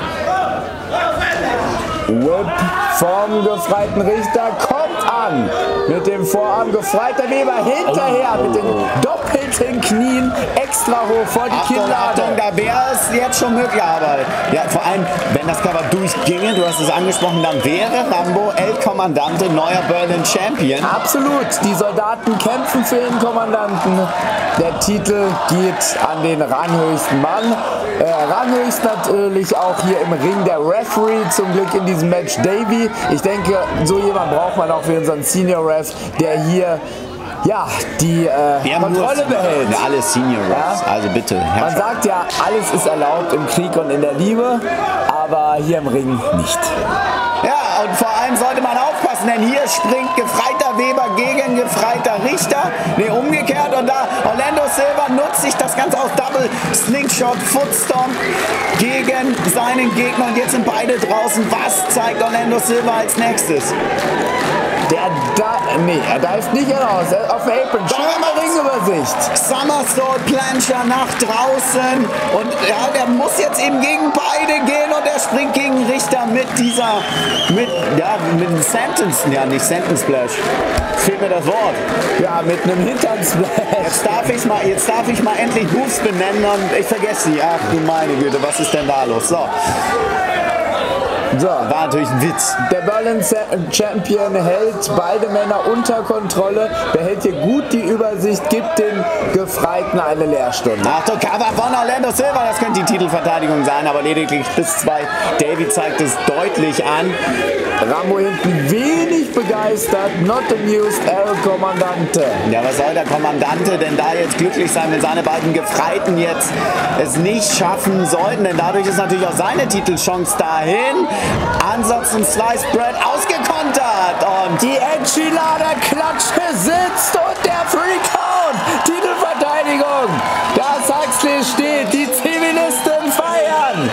Whip vom gefreiten Richter kommt an mit dem Vorarm. Gefreiter Weber hinterher mit den doppelten Knien extra hoch vor die Achtung, Kinnlade. Achtung, da wäre es jetzt schon möglich, aber ja, vor allem, wenn das Cover durchginge, du hast es angesprochen, dann wäre Rambo El Comandante neuer Berlin Champion. Absolut, die Soldaten kämpfen für den Kommandanten. Der Titel geht an den ranghöchsten Mann. Äh, ranghöchst natürlich auch hier im Ring der Referee, zum Glück in diesem Match Davey. Ich denke, so jemand braucht man auch für unseren Senior Ref, der hier ja, die äh, Kontrolle behält. Ja, alle Senior Refs, ja? Also bitte. Man sagt ja, alles ist erlaubt im Krieg und in der Liebe, aber hier im Ring nicht. Ja, und vor allem sollte man aufpassen, denn hier springt gefreiter Weber gegen gefreiter Richter. Ne, umgekehrt. Und da Orlando Silva nutzt sich das Ganze aus Double Slingshot Footstomp gegen seinen Gegner. Und jetzt sind beide draußen. Was zeigt Orlando Silva als nächstes? Der da, nee, er dive nicht heraus. Auf der Apron. Schöne Ringübersicht. Somersault Plancher nach draußen. Und ja, der muss jetzt eben gegen beide gehen. Und er springt gegen Richter mit dieser, mit, ja, mit einem Sentence, ja, nicht Sentence Splash. Fehlt mir das Wort. Ja, mit einem Hintern Splash. Jetzt darf ich mal, jetzt darf ich mal endlich Moves benennen und ich vergesse sie. Ach du meine Güte, was ist denn da los? So. So, war natürlich ein Witz. Der Berlin Champion hält beide Männer unter Kontrolle, behält hier gut die Übersicht, gibt den Gefreiten eine Lehrstunde. Achtung, Cover von Orlando Silva, das könnte die Titelverteidigung sein, aber lediglich bis zwei. Davey zeigt es deutlich an. Rambo hinten wenig begeistert, not amused, El Comandante. Ja, was soll der Kommandante denn da jetzt glücklich sein, wenn seine beiden Gefreiten jetzt es nicht schaffen sollten, denn dadurch ist natürlich auch seine Titelchance dahin. Ansatz zum Slice Bread ausgekontert und die Enchilada-Klatsche sitzt und der Free Count. Titelverteidigung. Das Huxley steht, die Zivilisten feiern.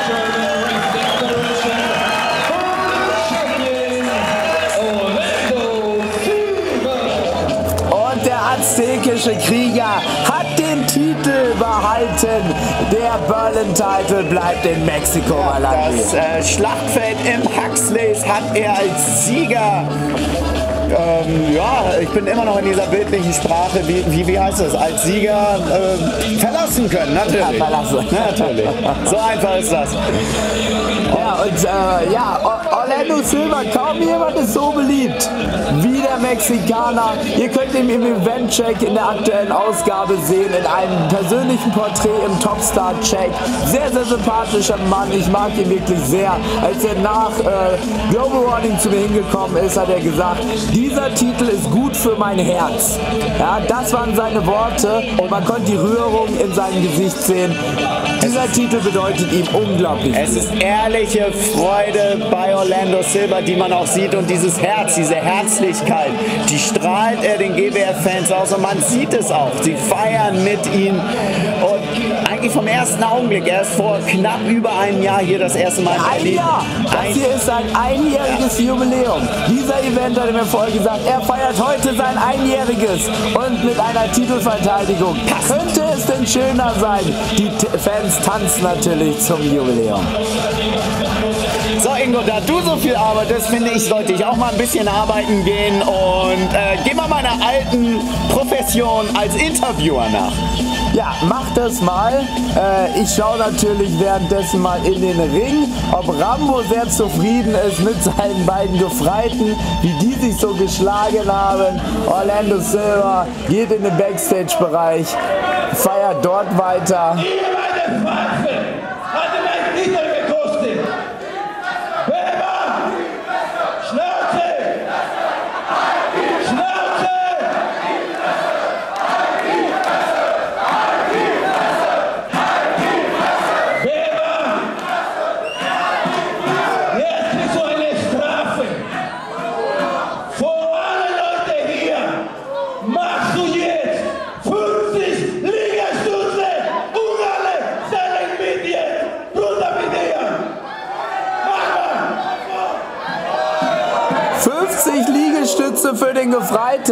Und der aztekische Krieger hat den Titel behalten. Der Berlin-Titel bleibt in Mexiko. Ja, das äh, Schlachtfeld im Huxleys hat er als Sieger. Ähm, ja, ich bin immer noch in dieser bildlichen Sprache, wie, wie, wie heißt das, als Sieger äh, verlassen können, natürlich. Ja, verlassen. Natürlich. So einfach ist das. Ja, und äh, ja, Orlando Silva, kaum jemand ist so beliebt wie der Mexikaner. Ihr könnt ihn im Event-Check in der aktuellen Ausgabe sehen, in einem persönlichen Porträt im Topstar-Check. Sehr, sehr sympathischer Mann, ich mag ihn wirklich sehr. Als er nach äh, Global Warning zu mir hingekommen ist, hat er gesagt, dieser Titel ist gut für mein Herz. Ja, das waren seine Worte und man konnte die Rührung in seinem Gesicht sehen. Dieser Titel bedeutet ihm unglaublich viel. Es ist ehrliche Freude bei Orlando Silva, die man auch sieht, und dieses Herz, diese Herzlichkeit, die strahlt er den G W F-Fans aus und man sieht es auch. Sie feiern mit ihm und eigentlich vom ersten Augenblick, er ist vor knapp über einem Jahr hier das erste Mal in Ein Berlin. Jahr! Das hier ist sein einjähriges Jubiläum. Dieser Event, hat er mir vorher gesagt, er feiert heute sein einjähriges und mit einer Titelverteidigung. Könnte es denn schöner sein? Die T- Fans tanzen natürlich zum Jubiläum. So Ingo, da du so viel arbeitest, finde ich, sollte ich auch mal ein bisschen arbeiten gehen und äh, geh mal meiner alten Profession als Interviewer nach. Ja, mach das mal. Äh, ich schaue natürlich währenddessen mal in den Ring, ob Rambo sehr zufrieden ist mit seinen beiden Gefreiten, wie die sich so geschlagen haben. Orlando Silva geht in den Backstage-Bereich, feiert dort weiter. fünfzig Liegestütze für den Gefreiten.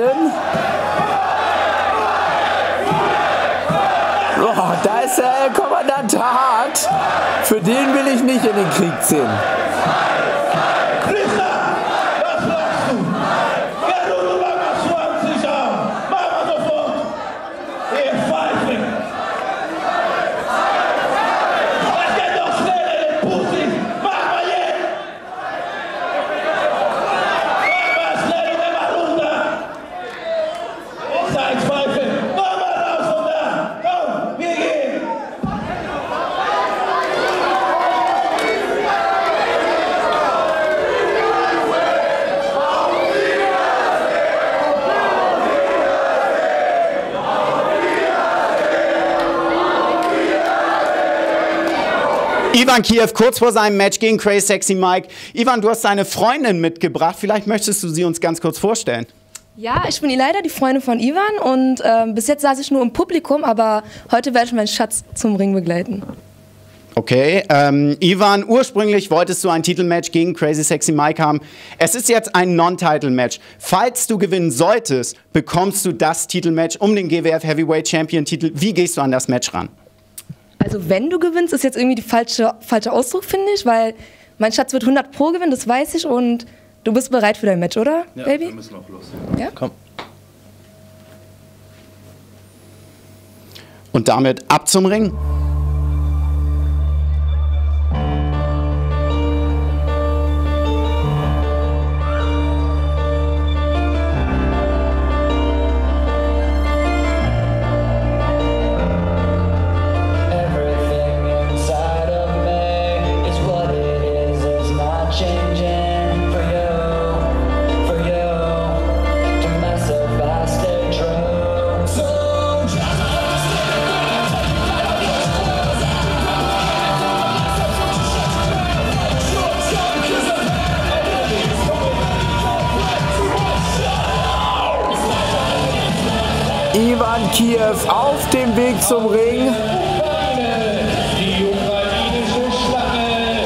Oh, da ist der Kommandant Hart. Für den will ich nicht in den Krieg ziehen. Ivan Kiev kurz vor seinem Match gegen Crazy Sexy Mike. Ivan, du hast deine Freundin mitgebracht. Vielleicht möchtest du sie uns ganz kurz vorstellen. Ja, ich bin Ileida, die Freundin von Ivan, und äh, bis jetzt saß ich nur im Publikum, aber heute werde ich meinen Schatz zum Ring begleiten. Okay, ähm, Ivan, ursprünglich wolltest du ein Titelmatch gegen Crazy Sexy Mike haben. Es ist jetzt ein Non-Title-Match. Falls du gewinnen solltest, bekommst du das Titelmatch um den G W F Heavyweight Champion-Titel. Wie gehst du an das Match ran? Also wenn du gewinnst, ist jetzt irgendwie der falsche, falsche Ausdruck, finde ich, weil mein Schatz wird hundert Pro gewinnen, das weiß ich, und du bist bereit für dein Match, oder, ja, Baby? Wir müssen auch los. Ja? Komm. Und damit ab zum Ring. Ivan Kiev auf dem Weg zum Ring. Die ukrainische Schlange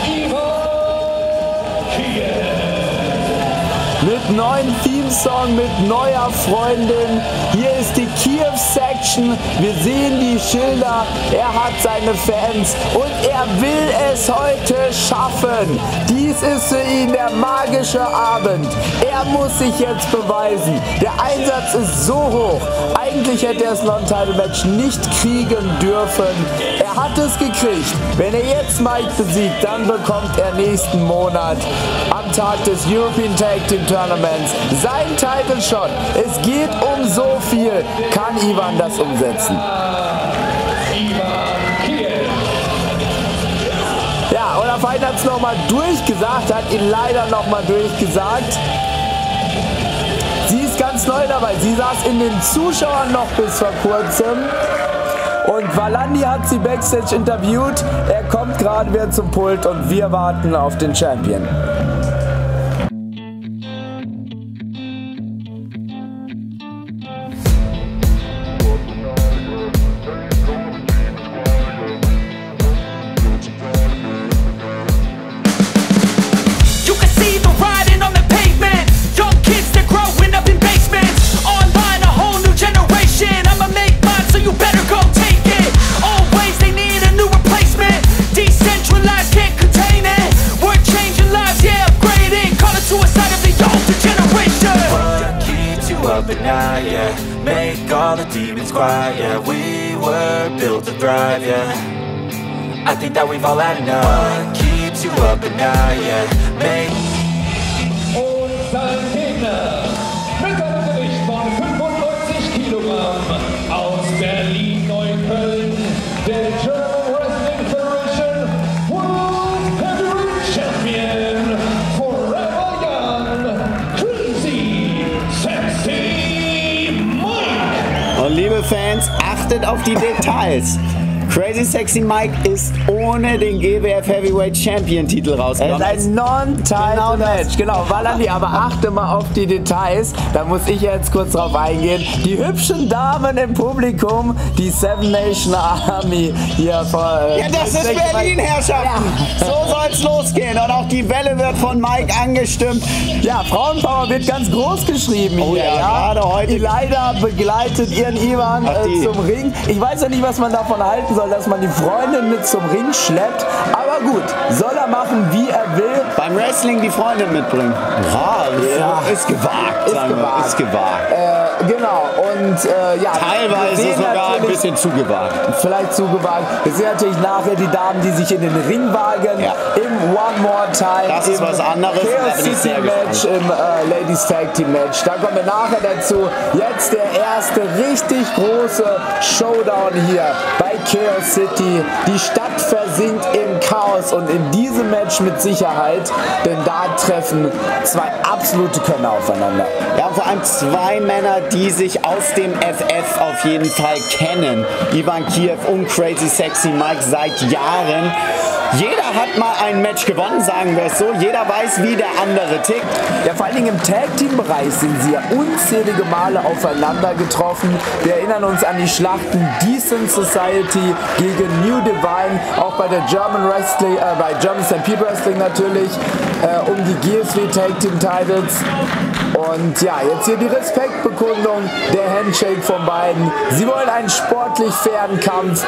Ivan Kiev. Mit neuen Theme-Song, mit neuer Freundin. Hier ist die Kiev-Section. Wir sehen die Schilder. Er hat seine Fans und er will es heute schaffen. Dies ist für ihn der magische Abend. Er muss sich jetzt beweisen. Der Einsatz ist so hoch. Eigentlich hätte er das Non-Title-Match nicht kriegen dürfen. Er hat es gekriegt. Wenn er jetzt Mike besiegt, dann bekommt er nächsten Monat am Tag des European Tag Team Tournaments sein Title Shot. Es geht um so viel. Kann Ivan das umsetzen? Ja, und der Feind hat es nochmal durchgesagt, hat ihn leider nochmal durchgesagt. ganz neu dabei. Sie saß in den Zuschauern noch bis vor kurzem. Und Valandi hat sie backstage interviewt. Er kommt gerade wieder zum Pult und wir warten auf den Champion. Make all the demons quiet, yeah. We were built to thrive, yeah. I think that we've all had enough. What keeps you up at night, yeah. Make Und sein Gegner mit einem Gewicht von fünfundneunzig Kilogramm aus Berlin-Neukölln, der German Wrestling Federation World Heavyweight Champion, Forever Young, Crazy Sexy. Und liebe Fans, achtet auf die Details. Crazy Sexy Mike ist ohne den G W F Heavyweight Champion Titel rausgekommen. Es ist ein Non-Title Match. Genau, Valandi, aber achte mal auf die Details. Da muss ich jetzt kurz drauf eingehen. Die hübschen Damen im Publikum, die Seven Nation Army hier vor. Äh, ja, das ist Berlin, Herrschaften. Ja. So soll's losgehen. Und auch die Welle wird von Mike angestimmt. Ja, Frauenpower wird ganz groß geschrieben oh, hier. Ja, ja. Gerade heute. Die leider begleitet ihren Ivan äh, zum Ring. Ich weiß ja nicht, was man davon halten soll, dass man die Freundin mit zum Ring schleppt. Aber gut, soll er machen, wie er will. Beim Wrestling die Freundin mitbringen. Ja, ja. Ist gewagt. Ist gewagt. Ist gewagt. Äh, genau. Und äh, ja. Teilweise sogar ein bisschen zugewagt. Vielleicht zugewagt. Wir sehen natürlich nachher die Damen, die sich in den Ring wagen. Ja. Im One More Time. Das ist was anderes. Chaos City Match, im äh, Ladies Tag Team Match. Da kommen wir nachher dazu. Jetzt der erste richtig große Showdown hier bei Chaos City. Die Stadt versinkt im Chaos und in diesem Match mit Sicherheit, denn da treffen zwei absolute Könner aufeinander. Ja, vor allem zwei Männer, die sich aus dem F F auf jeden Fall kennen. Ivan Kiev und Crazy Sexy Mike seit Jahren. Jeder hat mal ein Match gewonnen, sagen wir es so. Jeder weiß, wie der andere tickt. Ja, vor allen Dingen im Tag-Team-Bereich sind sie ja unzählige Male aufeinander getroffen. Wir erinnern uns an die Schlachten Decent Society gegen New Divine, auch bei der German Wrestling, äh, bei German Stampede Wrestling natürlich, äh, um die G S W Tag-Team Titles. Und ja, jetzt hier die Respektbekundung, der Handshake von beiden. Sie wollen einen sportlich fairen Kampf.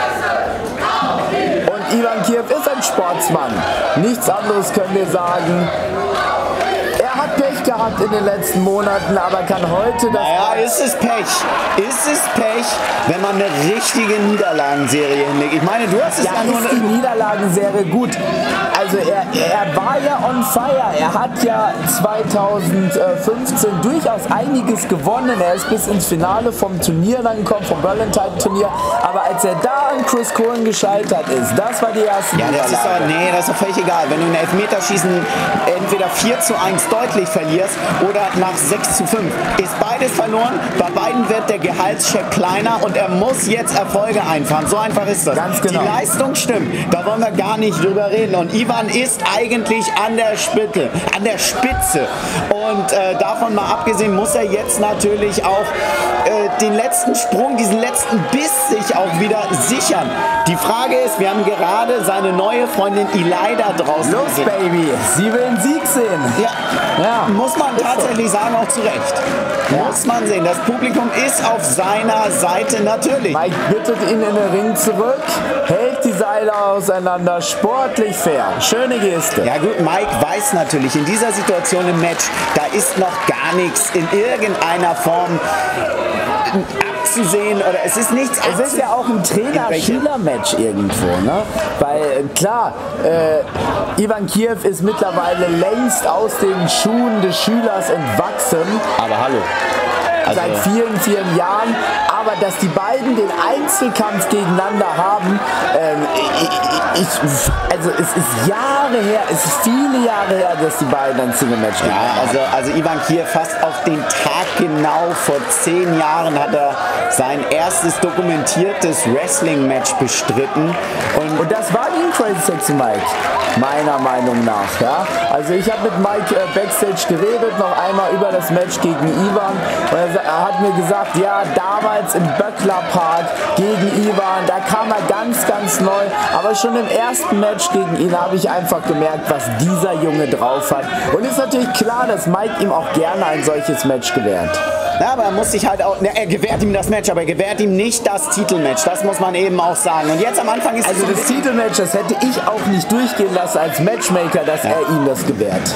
Und Ivan Kiev ist ein Sportsmann. Nichts anderes können wir sagen. Er hat Pech gehabt in den letzten Monaten, aber kann heute das... Naja, ist es Pech. Ist es Pech, wenn man eine richtige Niederlagenserie hinlegt? Ich meine, du hast es ja, ja nur... ist die Niederlagenserie gut. Also er, er war ja on fire. Er hat ja zweitausendfünfzehn durchaus einiges gewonnen. Er ist bis ins Finale vom Turnier dann gekommen, vom Berlin-Turnier. Aber als er da an Chris Cohen gescheitert ist, das war die erste ja, Niederlage. Das ist doch, nee, das ist doch völlig egal. Wenn du in Elfmeterschießen entweder vier zu eins deutlich verlierst oder nach sechs zu fünf, ist beides verloren. Bei beiden wird der Gehaltscheck kleiner und er muss jetzt Erfolge einfahren. So einfach ist das. Ganz genau. Die Leistung stimmt. Da wollen wir gar nicht drüber reden. Und Ivan ist eigentlich an der Spitze. An der Spitze. Und äh, davon mal abgesehen muss er jetzt natürlich auch äh, den letzten Sprung, diesen letzten Biss sich auch wieder sichern. Die Frage ist, wir haben gerade seine neue Freundin Elida draußen Los, gesehen. Baby, sie will einen Sieg sehen. Ja, ja. Muss man tatsächlich sagen, auch zu Recht. Ja. Muss man sehen. Das Publikum ist auf seiner Seite natürlich. Mike bittet ihn in den Ring zurück, hält die Seile auseinander, sportlich fair. Schöne Geste. Ja gut, Mike weiß natürlich, in dieser Situation im Match, da ist noch gar nichts in irgendeiner Form abzusehen oder es ist nichts abzusehen. Es ist ja auch ein Trainer-Schüler-Match irgendwo, ne? Weil klar, äh, Ivan Kiev ist mittlerweile längst aus den Schuhen des Schülers entwachsen. Aber hallo. Also seit vielen, vielen Jahren. Aber dass die beiden den Einzelkampf gegeneinander haben, ähm, ich, ich, also es ist Jahre her, es ist viele Jahre her, dass die beiden ein Single-Match gegeneinander ja, also, also Ivan Kiev fast auf den Tag genau vor zehn Jahren hat er sein erstes dokumentiertes Wrestling-Match bestritten. Und, Und das war gegen Crazy Sexy Mike, meiner Meinung nach. Ja? Also ich habe mit Mike äh, Backstage geredet, noch einmal über das Match gegen Ivan. Und er, er hat mir gesagt, ja, damals im Böckler Park gegen Ivan, da kam er ganz, ganz neu. Aber schon im ersten Match gegen ihn habe ich einfach gemerkt, was dieser Junge drauf hat. Und ist natürlich klar, dass Mike ihm auch gerne ein solches Match gewährt. Ja, aber er muss sich halt auch, ne, er gewährt ihm das Match, aber er gewährt ihm nicht das Titelmatch. Das muss man eben auch sagen. Und jetzt am Anfang ist also es so das Titelmatch, das hätte ich auch nicht durchgehen lassen als Matchmaker, dass ja. er ihm das gewährt.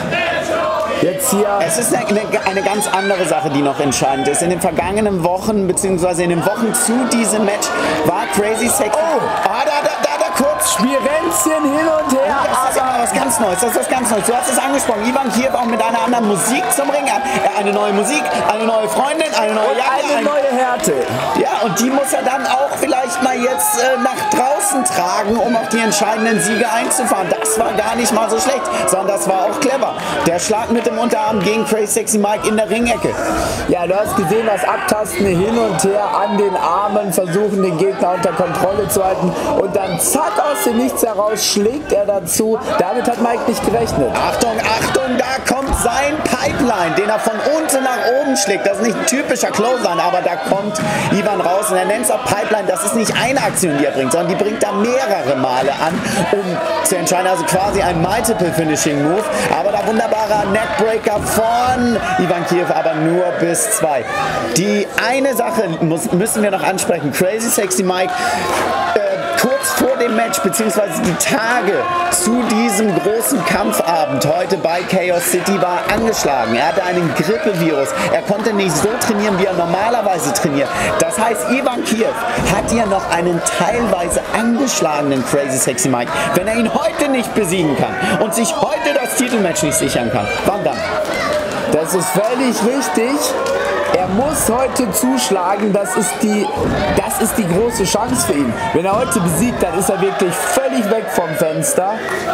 Jetzt hier. Es ist eine, eine, eine ganz andere Sache, die noch entscheidend ist. In den vergangenen Wochen, beziehungsweise in den Wochen zu diesem Match, war Crazy Sexy. Oh! Ah, da, da, da, da, kurz. Spirenzchen hin und her. Das ist aber was ganz Neues. Das ist was ganz Neues. Du hast es angesprochen. Ivan Kiev auch mit einer anderen Musik zum Ring. Eine neue Musik, eine neue Freundin, eine neue und Jacke. eine ein neue Härte. Ja, und die muss er dann auch vielleicht mal jetzt äh, nach draußen tragen, um auf die entscheidenden Siege einzufahren. Das war gar nicht mal so schlecht, sondern das war auch clever. Der Schlag mit dem Unterarm gegen Crazy Sexy Mike in der Ringecke. Ja, du hast gesehen, das Abtasten hin und her an den Armen, versuchen den Gegner unter Kontrolle zu halten und dann zack aus dem Nichts heraus schlägt er dazu. Damit hat Mike nicht gerechnet. Achtung, Achtung, da kommt sein Pipeline, den er von unten nach oben schlägt. Das ist nicht ein typischer Clothesline, aber da kommt Ivan raus und er nennt es auch Pipeline. Das ist nicht eine Aktion, die er bringt, sondern die bringt er mehrere Male an, um zu entscheiden. Also quasi ein Multiple Finishing Move. Aber der wunderbare Neckbreaker von Ivan Kiev, aber nur bis zwei. Die eine Sache muss, müssen wir noch ansprechen. Crazy Sexy Mike äh, kurz vor dem Match, beziehungsweise die Tage zu diesem großen Kampfabend heute bei Chaos City war angeschlagen. Er hatte einen Grippevirus. Er konnte nicht so trainieren, wie er normalerweise trainiert. Das heißt, Ivan Kiev hat hier noch einen teilweise angeschlagenen Crazy Sexy Mike. Wenn er ihn heute nicht besiegen kann und sich heute das Titelmatch nicht sichern kann, wann dann? Das ist völlig richtig. Er muss heute zuschlagen, das ist, die, das ist die große Chance für ihn. Wenn er heute besiegt, dann ist er wirklich völlig weg vom Fenster.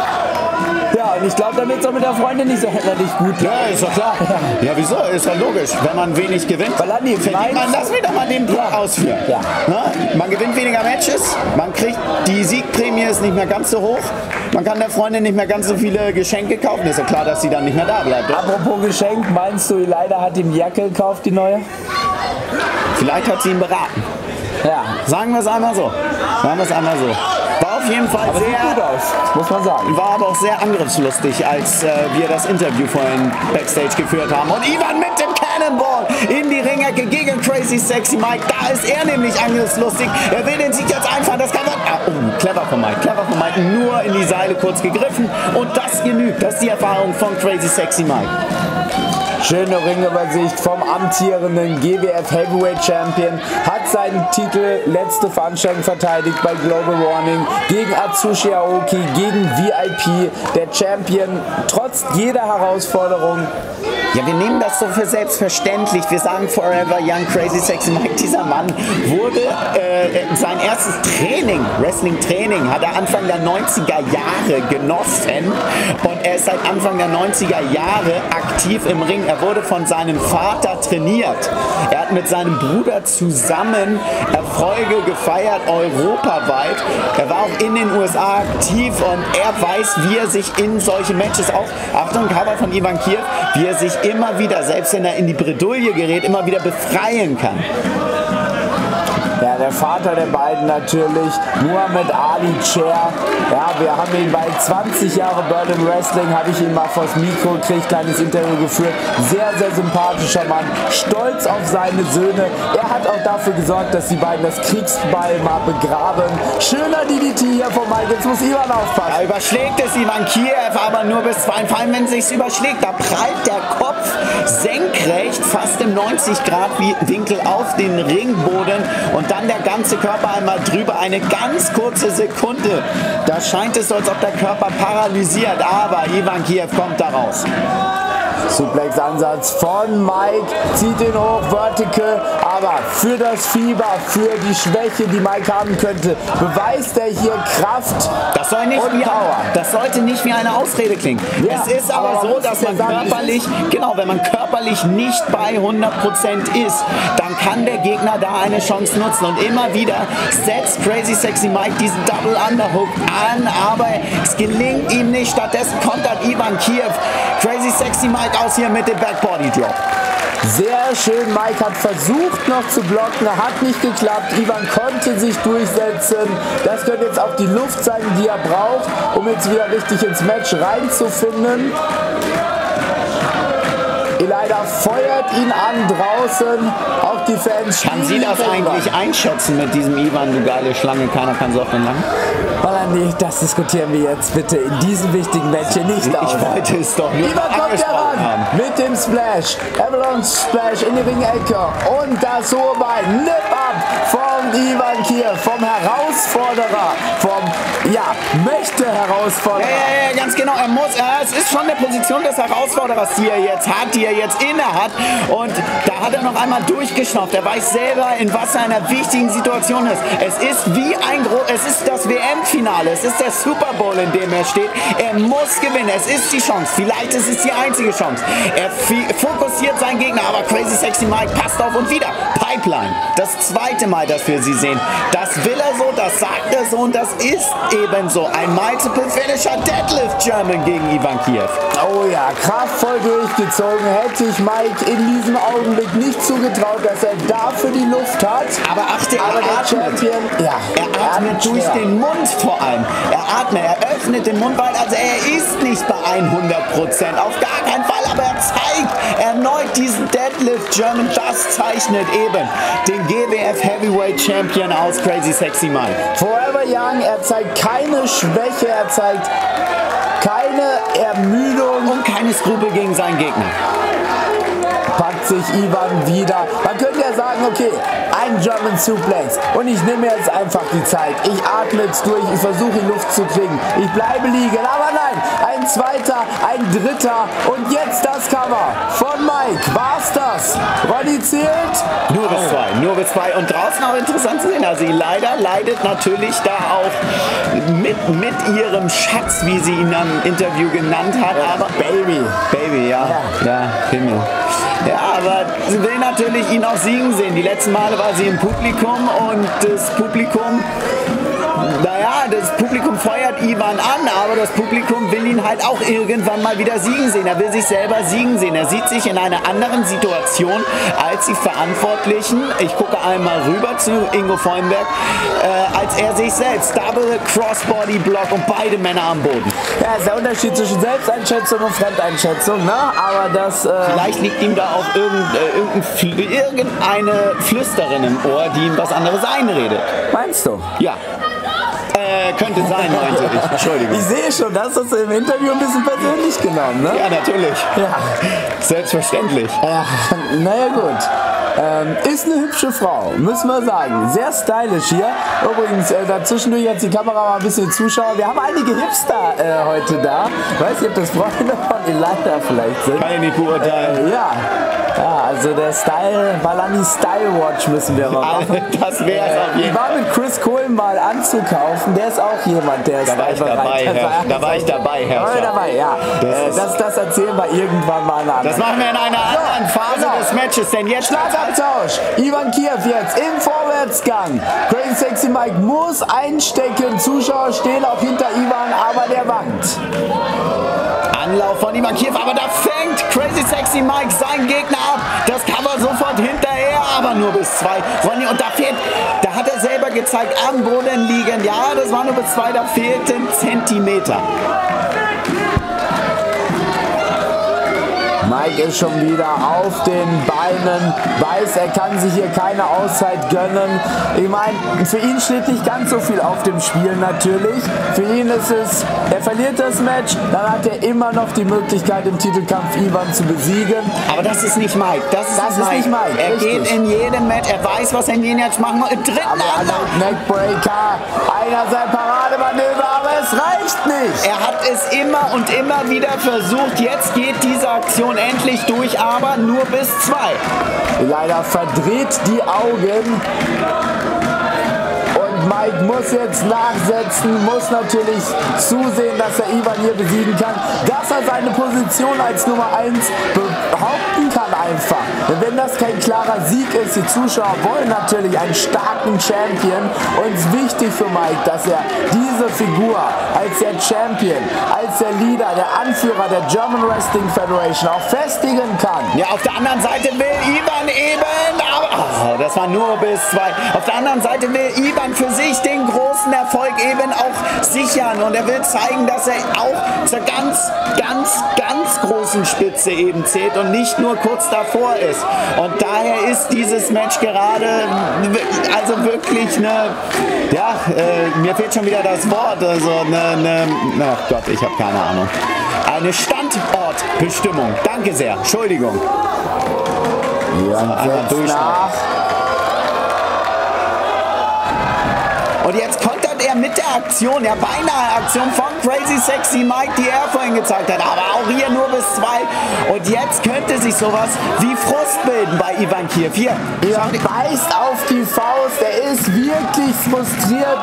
Ja, und ich glaube, dann wird es auch mit der Freundin nicht so hätterlich gut. Ja, ist doch klar. Ja, ja wieso? Ist doch logisch. Wenn man wenig gewinnt, Balani, verdient man, lass mich doch mal den Punkt ja. ausführen. Ja. Na, man gewinnt weniger Matches, man kriegt, die Siegprämie ist nicht mehr ganz so hoch, man kann der Freundin nicht mehr ganz so viele Geschenke kaufen. Ist ja klar, dass sie dann nicht mehr da bleibt. Oder? Apropos Geschenk, meinst du, Leila hat ihm die Jacke gekauft, die neue? Vielleicht hat sie ihn beraten. Ja. Sagen wir es einmal so. Sagen wir es einmal so. War auf jeden Fall aber sehr, sieht gut aus, muss man sagen. War aber auch sehr angriffslustig, als äh, wir das Interview vorhin Backstage geführt haben. Und Ivan mit dem Cannonball in die Ringecke gegen Crazy Sexy Mike. Da ist er nämlich angriffslustig. Er will den Sieg jetzt einfahren. Das kann man. Ah, oh, clever von Mike. Clever von Mike. Nur in die Seile kurz gegriffen. Und das genügt. Das ist die Erfahrung von Crazy Sexy Mike. Schöne Ringübersicht vom amtierenden G W F Heavyweight Champion. Hat seinen Titel letzte Veranstaltung verteidigt bei Global Warning gegen Atsushi Aoki, gegen V I P. Der Champion trotz jeder Herausforderung. Ja, wir nehmen das so für selbstverständlich. Wir sagen Forever Young Crazy Sexy Mike. Dieser Mann wurde äh, sein erstes Training, Wrestling-Training, hat er Anfang der neunziger Jahre genossen. Und er ist seit Anfang der neunziger Jahre aktiv im Ring. Er wurde von seinem Vater trainiert. Er hat mit seinem Bruder zusammen Erfolge gefeiert, europaweit. Er war auch in den U S A aktiv und er weiß, wie er sich in solche Matches auch, Achtung, Cover von Ivan Kiev, wie er sich immer wieder, selbst wenn er in die Bredouille gerät, immer wieder befreien kann. Ja, der Vater der beiden natürlich, Muhammad Ali Chair. Ja, wir haben ihn bei zwanzig Jahre Berlin Wrestling, habe ich ihn mal vors Mikro gekriegt, kleines Interview geführt. Sehr, sehr sympathischer Mann, stolz auf seine Söhne. Er hat auch dafür gesorgt, dass die beiden das Kriegsbeil mal begraben. Schöner D D T hier von Mike, jetzt muss Ivan aufpassen. Da überschlägt es Ivan Kiev, aber nur bis zwei. Vor allem, wenn es sich überschlägt, da prallt der Kopf senkrecht, fast im neunzig Grad Winkel auf den Ringboden und dann der ganze Körper einmal drüber, eine ganz kurze Sekunde. Da scheint es so, als ob der Körper paralysiert, aber Ivan Kiev kommt da raus. Suplex-Ansatz von Mike, zieht ihn hoch, Vertical, aber für das Fieber, für die Schwäche, die Mike haben könnte, beweist er hier Kraft das soll nicht und wie Power. Das sollte nicht wie eine Ausrede klingen. Ja, es ist aber, aber so, dass man körperlich, genau, wenn man körperlich nicht bei hundert Prozent ist, dann kann der Gegner da eine Chance nutzen. Und immer wieder setzt Crazy Sexy Mike diesen Double Underhook an, aber es gelingt ihm nicht. Stattdessen kontert Ivan Kiev Crazy Sexy Mike aus hier mit dem Backbody Drop. Sehr schön, Mike hat versucht noch zu blocken, hat nicht geklappt. Ivan konnte sich durchsetzen. Das könnte jetzt auch die Luft sein, die er braucht, um jetzt wieder richtig ins Match reinzufinden. Elida feuert ihn an draußen. Auch die Fans. Kann sie das eigentlich einschätzen mit diesem Ivan, du geile Schlange, keiner kann so auf den lang? Melanie, das diskutieren wir jetzt bitte in diesem wichtigen Match hier nicht aus. Ich wollte es doch nur Ivan kommt heran haben. Mit dem Splash. Avalanche Splash in die Ringecke. Und das hohe Bein. Nip ab vom Ivan Kiev, vom Herausforderer. Vom, ja, Möchte-Herausforderer. Ja, ja, ja, ganz genau. Er muss, ja, es ist schon eine Position des Herausforderers, die er jetzt hat, die er jetzt inne hat. Und da hat er noch einmal durchgeschnauft. Er weiß selber, in was er einer wichtigen Situation ist. Es ist wie ein Gro es ist das W M-Finale. Es ist der Super Bowl, in dem er steht. Er muss gewinnen. Es ist die Chance. Vielleicht ist es die einzige Chance. Er fokussiert seinen Gegner, aber Crazy Sexy Mike passt auf und wieder. Pipeline. Das zweite Mal, dass wir sie sehen. Das will er so, das sagt er so und das ist ebenso. Ein Multiple Finisher Deadlift German gegen Ivan Kiev. Oh ja, kraftvoll durchgezogen. Hätte ich Mike in diesem Augenblick nicht zugetraut, dass er dafür die Luft hat. Aber achte, er aber der atmet. Champion, ja, er atmet durch schwer. den Mund vor allem. Er atmet, er öffnet den Mund weit, also er ist nicht bei hundert Prozent. Auf gar keinen Fall, aber er zeigt erneut diesen Deadlift German. Das zeichnet eben den G W F Heavyweight Champion aus, Crazy Sexy Mike. Forever Young, er zeigt keine Schwäche, er zeigt keine Ermüdung und keine Skrupel gegen seinen Gegner. Packt sich Ivan wieder. Man könnte ja sagen, okay, ein German Suplex und ich nehme jetzt einfach die Zeit. Ich atme jetzt durch, ich versuche die Luft zu kriegen. Ich bleibe liegen, aber nein, ein zweiter, ein dritter und jetzt das Cover von Mike. War's das? Ronny zählt? Nur bis zwei, nur bis zwei. Und draußen auch interessant zu sehen, also leider leidet natürlich da auch mit, mit ihrem Schatz, wie sie ihn am Interview genannt hat, ja, aber Baby. Baby, ja, ja, ja, Himmel. Ja, aber sie will natürlich ihn auch siegen sehen. Die letzten Male war sie im Publikum und das Publikum, naja, das Publikum feuert Ivan an, aber das Publikum will ihn halt auch irgendwann mal wieder siegen sehen. Er will sich selber siegen sehen. Er sieht sich in einer anderen Situation als die Verantwortlichen. Ich gucke einmal rüber zu Ingo Vollmberg, äh, als er sich selbst. Double Crossbody Block und beide Männer am Boden. Ja, ist der Unterschied zwischen Selbsteinschätzung und Fremdeinschätzung, ne? Aber das... Äh Vielleicht liegt ihm da auch irgend, äh, irgendein Fl irgendeine Flüsterin im Ohr, die ihm was anderes einredet. Meinst du? Ja. Äh, könnte sein, meinte ich. Entschuldigung. Ich sehe schon, das hast du im Interview ein bisschen persönlich genommen, ne? Ja, natürlich. Ja. Selbstverständlich. Ja, naja gut. Ähm, ist eine hübsche Frau, müssen wir sagen. Sehr stylisch hier. Übrigens, äh, dazwischendurch jetzt die Kamera mal ein bisschen Zuschauer. Wir haben einige Hipster äh, heute da. Weiß nicht, ob das Freunde von Elida vielleicht sind. Kann ich nicht beurteilen. Äh, ja. Ja, also der Style, Balani Style Watch müssen wir mal machen. Das wäre es auf jeden Fall. Ich war mit Chris Kohlen mal anzukaufen. Der ist auch jemand, der ist da war ich dabei, Herr. Da war ich dabei, Herr. Da war ich dabei, ja. Das, das, das erzählen wir irgendwann mal an. Das machen wir in einer anderen Phase genau. des Matches, denn jetzt Schlagabtausch. Ivan Kiev jetzt im Vorwärtsgang. Crazy Sexy Mike muss einstecken. Zuschauer stehen auch hinter Ivan, aber der wankt. Anlauf von Ivan Kiev, aber da fängt Crazy Sexy Mike seinen Gegner ab. Das Cover sofort hinterher, aber nur bis zwei. Ronny, und da fehlt, da hat er selber gezeigt, am Boden liegen. Ja, das war nur bis zwei, da fehlten Zentimeter. Mike ist schon wieder auf den Beinen. Beinen, weiß, er kann sich hier keine Auszeit gönnen. Ich meine, für ihn steht nicht ganz so viel auf dem Spiel natürlich. Für ihn ist es, er verliert das Match, dann hat er immer noch die Möglichkeit im Titelkampf Ivan zu besiegen. Aber das ist nicht Mike. Das ist, das nicht, ist Mike. nicht Mike. Er Richtig. geht in jedem Match, er weiß, was er in jedem Match machen muss. Im dritten Anlauf. Neckbreaker, einer sein Parademanöver, aber es reicht nicht. Er hat es immer und immer wieder versucht. Jetzt geht diese Aktion endlich durch, aber nur bis zwei. Leider verdreht die Augen. Mike muss jetzt nachsetzen, muss natürlich zusehen, dass er Ivan hier besiegen kann, dass er seine Position als Nummer eins behaupten kann einfach. Denn wenn das kein klarer Sieg ist, die Zuschauer wollen natürlich einen starken Champion und es ist wichtig für Mike, dass er diese Figur als der Champion, als der Leader, der Anführer der German Wrestling Federation auch festigen kann. Ja, auf der anderen Seite will Ivan eben, aber oh, das war nur bis zwei. Auf der anderen Seite will Ivan für sich den großen Erfolg eben auch sichern und er will zeigen, dass er auch zur ganz, ganz, ganz großen Spitze eben zählt und nicht nur kurz davor ist. Und daher ist dieses Match gerade also wirklich eine, ja, äh, mir fehlt schon wieder das Wort, also eine, eine ach Gott, ich habe keine Ahnung. Eine Standortbestimmung. Danke sehr. Entschuldigung. Ja, so, nach. Und jetzt kontert er mit der Aktion, der beinahe Aktion von Crazy Sexy Mike, die er vorhin gezeigt hat. Aber auch hier nur bis zwei. Und jetzt könnte sich sowas wie Frust bilden bei Ivan Kiev. Hier. Er beißt auf die Faust. Er ist wirklich frustriert.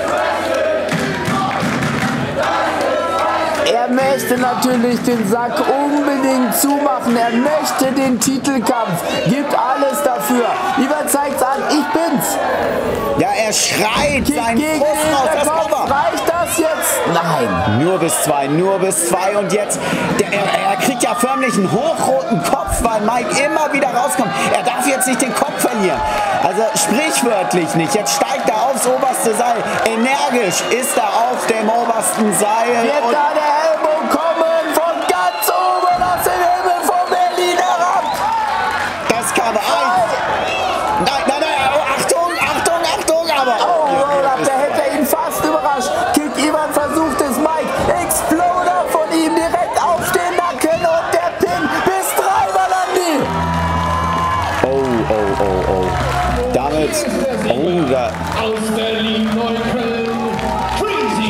Er möchte natürlich den Sack unbedingt zumachen. Er möchte den Titelkampf. Gibt alles dafür. Ivan zeigt's an. Ich bin's. Ja, er schreit Ge seinen gegen Frust aus. Das Cover. Reicht das jetzt? Nein. Nur bis zwei, nur bis zwei. Und jetzt, der, er, er kriegt ja förmlich einen hochroten Kopf, weil Mike immer wieder rauskommt. Er darf jetzt nicht den Kopf verlieren. Also sprichwörtlich nicht. Jetzt steigt er aufs oberste Seil. Energisch ist er auf dem obersten Seil. Wird und da der Ellbogen kommen von ganz oben aus dem Himmel von Berlin herab. Das Cover eins. Nein, nein, nein. Oh, Achtung, Achtung, Achtung. Aber oh, oh, da hätte er ihn fast überrascht. Kick Ivan versucht es. Mike. Exploder von ihm direkt auf den Nacken und der Pin bis dreimal an die. Oh, oh, oh, oh. Damit. Oh, da. Aus Berlin-Neukölln, Crazy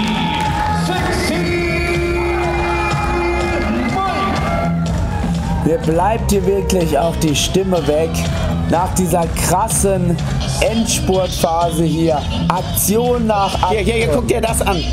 Sexy Mike. Mir bleibt hier wirklich auch die Stimme weg. Nach dieser krassen Endspurtphase hier. Aktion nach Aktion. Hier, hier, hier, guck dir das an.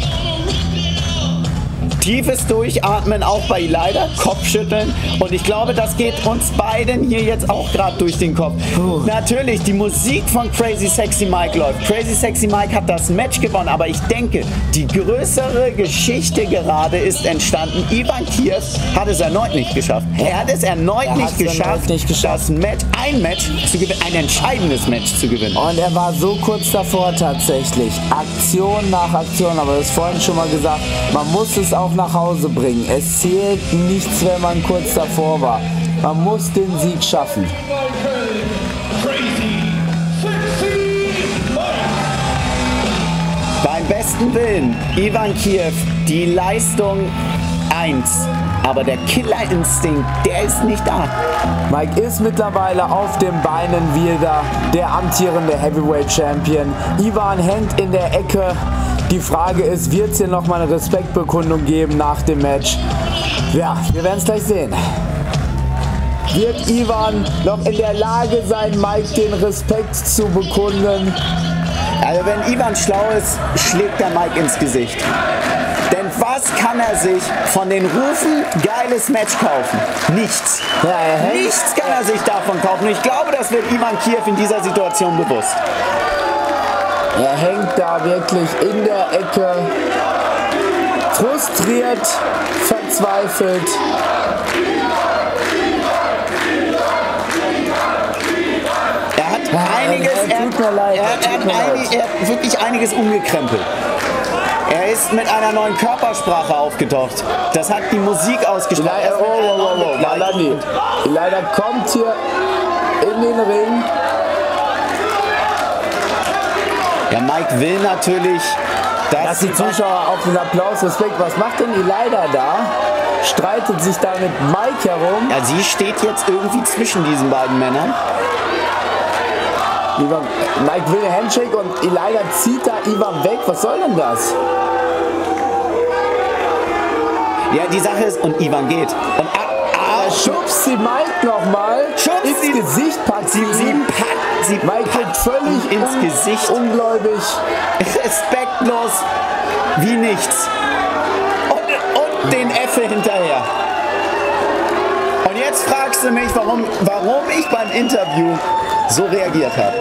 Tiefes Durchatmen auch bei Leida, Kopfschütteln und ich glaube, das geht uns beiden hier jetzt auch gerade durch den Kopf. Puh. Natürlich, die Musik von Crazy Sexy Mike läuft. Crazy Sexy Mike hat das Match gewonnen, aber ich denke, die größere Geschichte gerade ist entstanden. Ivan Kiev hat es erneut nicht geschafft. Er hat es erneut, er nicht, geschafft, erneut nicht geschafft, das Match, ein Match zu gewinnen, ein entscheidendes Match zu gewinnen. Und er war so kurz davor tatsächlich. Aktion nach Aktion, aber das vorhin schon mal gesagt, man muss es auch nach Hause bringen. Es zählt nichts, wenn man kurz davor war. Man muss den Sieg schaffen. Beim besten Willen, Ivan Kiev, die Leistung eins. Aber der Killerinstinkt, der ist nicht da. Mike ist mittlerweile auf den Beinen wieder der amtierende Heavyweight Champion. Ivan hängt in der Ecke. Die Frage ist, wird es hier nochmal eine Respektbekundung geben nach dem Match? Ja, wir werden es gleich sehen. Wird Ivan noch in der Lage sein, Mike den Respekt zu bekunden? Also wenn Ivan schlau ist, schlägt er Mike ins Gesicht. Denn was kann er sich von den Rufen geiles Match kaufen? Nichts. Ja, Nichts kann er sich davon kaufen. Und ich glaube, das wird Ivan Kiev in dieser Situation bewusst. Er hängt da wirklich in der Ecke, frustriert, verzweifelt. Er hat einiges, er, tut mir leid, er, er, tut mir hat leid. er hat wirklich einiges umgekrempelt. Er ist mit einer neuen Körpersprache aufgetaucht. Das hat die Musik ausgestrahlt. Oh, oh, oh, oh, oh. Leider kommt hier in den Ring. Ja, Mike will natürlich, dass, dass die Zuschauer auf den Applaus Respekt. Was macht denn Elida da? Streitet sich da mit Mike herum. Ja, sie steht jetzt irgendwie zwischen diesen beiden Männern. Ivan, Mike will einen Handshake und Elida zieht da Ivan weg. Was soll denn das? Ja, die Sache ist, und Ivan geht. Und ah, ah, er schubst sie Mike nochmal ins sie, Gesicht, packt sie, sie, packt sie Mike geht völlig ins un Gesicht. Ungläubig. Respektlos wie nichts. Und, und den Effe hinterher. Und jetzt fragst du mich, warum, warum ich beim Interview so reagiert habe.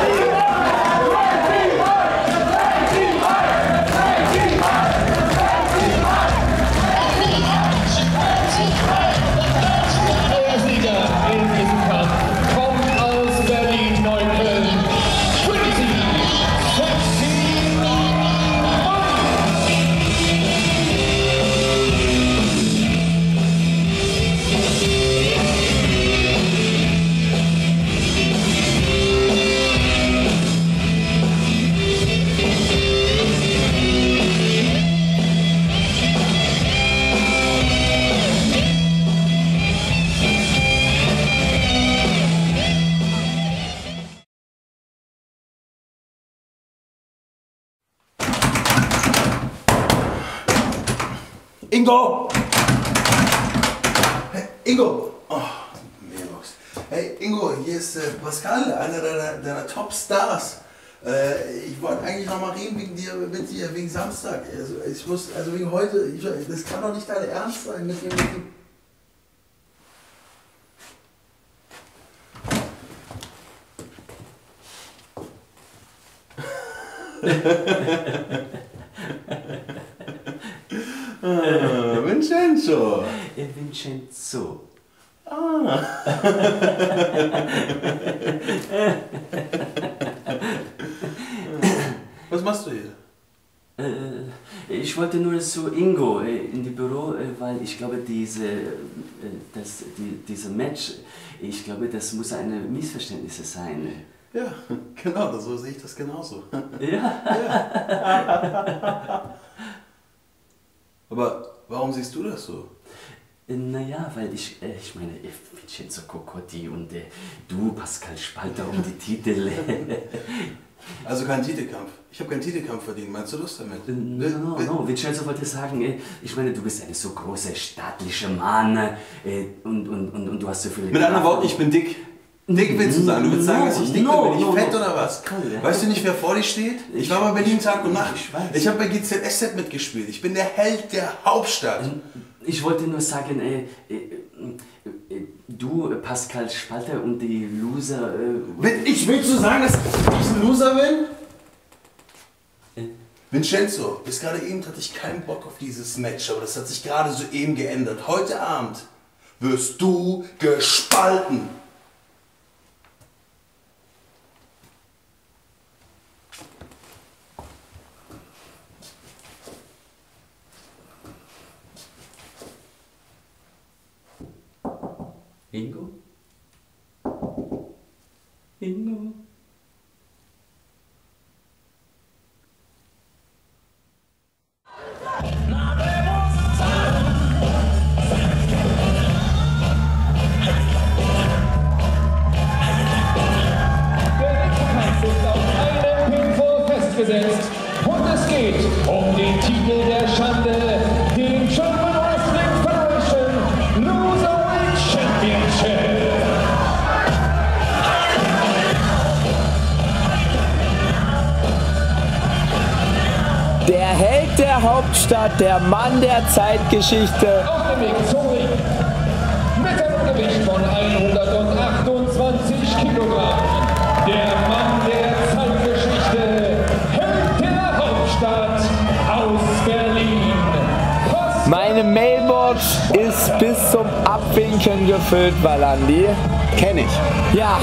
Ingo! Hey, Ingo! Oh, Mailbox. Hey, Ingo, hier ist äh, Pascal, einer deiner, deiner Top-Stars. Äh, ich wollte eigentlich noch mal reden wegen dir, mit dir, wegen Samstag. Also, ich muss, also wegen heute, ich, das kann doch nicht dein Ernst sein mit dem. Mit dem Ah, Vincenzo. Vincenzo. Ah. Was machst du hier? Äh, ich wollte nur zu Ingo äh, in die Büro, äh, weil ich glaube, diese, äh, das, die, diese Match, ich glaube, das muss ein Missverständnis sein. Ja, genau, so sehe ich das genauso. Ja. Ja. Aber warum siehst du das so? Naja, weil ich, äh, ich meine, Vincenzo Cocotti und äh, du, Pascal Spalter, um die Titel. Also kein Titelkampf. Ich habe keinen Titelkampf verdient. Meinst du das damit? No, no, no. Vincenzo wollte sagen, äh, ich meine, du bist ein so großer staatlicher Mann äh, und, und, und, und du hast so viele... Mit anderen Worten, ich bin dick. Dick willst du sagen? Du willst sagen, dass ich dick no, bin? Bin ich no, fett no. oder was? Cool, weißt du nicht, wer vor dir steht? Ich, ich war bei Berlin Tag und Nacht. Ich weiß. Ich habe bei G Z S Z mitgespielt. Ich bin der Held der Hauptstadt. Ich wollte nur sagen, äh, äh, äh, du, Pascal Spalter und die Loser... Äh, ich will zu sagen, dass ich ein Loser bin? Äh? Vincenzo, bis gerade eben hatte ich keinen Bock auf dieses Match, aber das hat sich gerade soeben geändert. Heute Abend wirst du gespalten. Ingo? Ingo? Festgesetzt. Und es geht um den Titel der Schande, den German Wrestling Federation Loserweight Championship. Der Held der Hauptstadt, der Mann der Zeitgeschichte. Auf dem Weg zum Ring. Mit einem Gewicht von hundertachtundzwanzig Kilogramm. Der Mann der Zeitgeschichte, Held der Hauptstadt aus Berlin. Pascal. Meine Mailbox ist bis zum Abwinken gefüllt, Valandi. Kenn ich. Ja.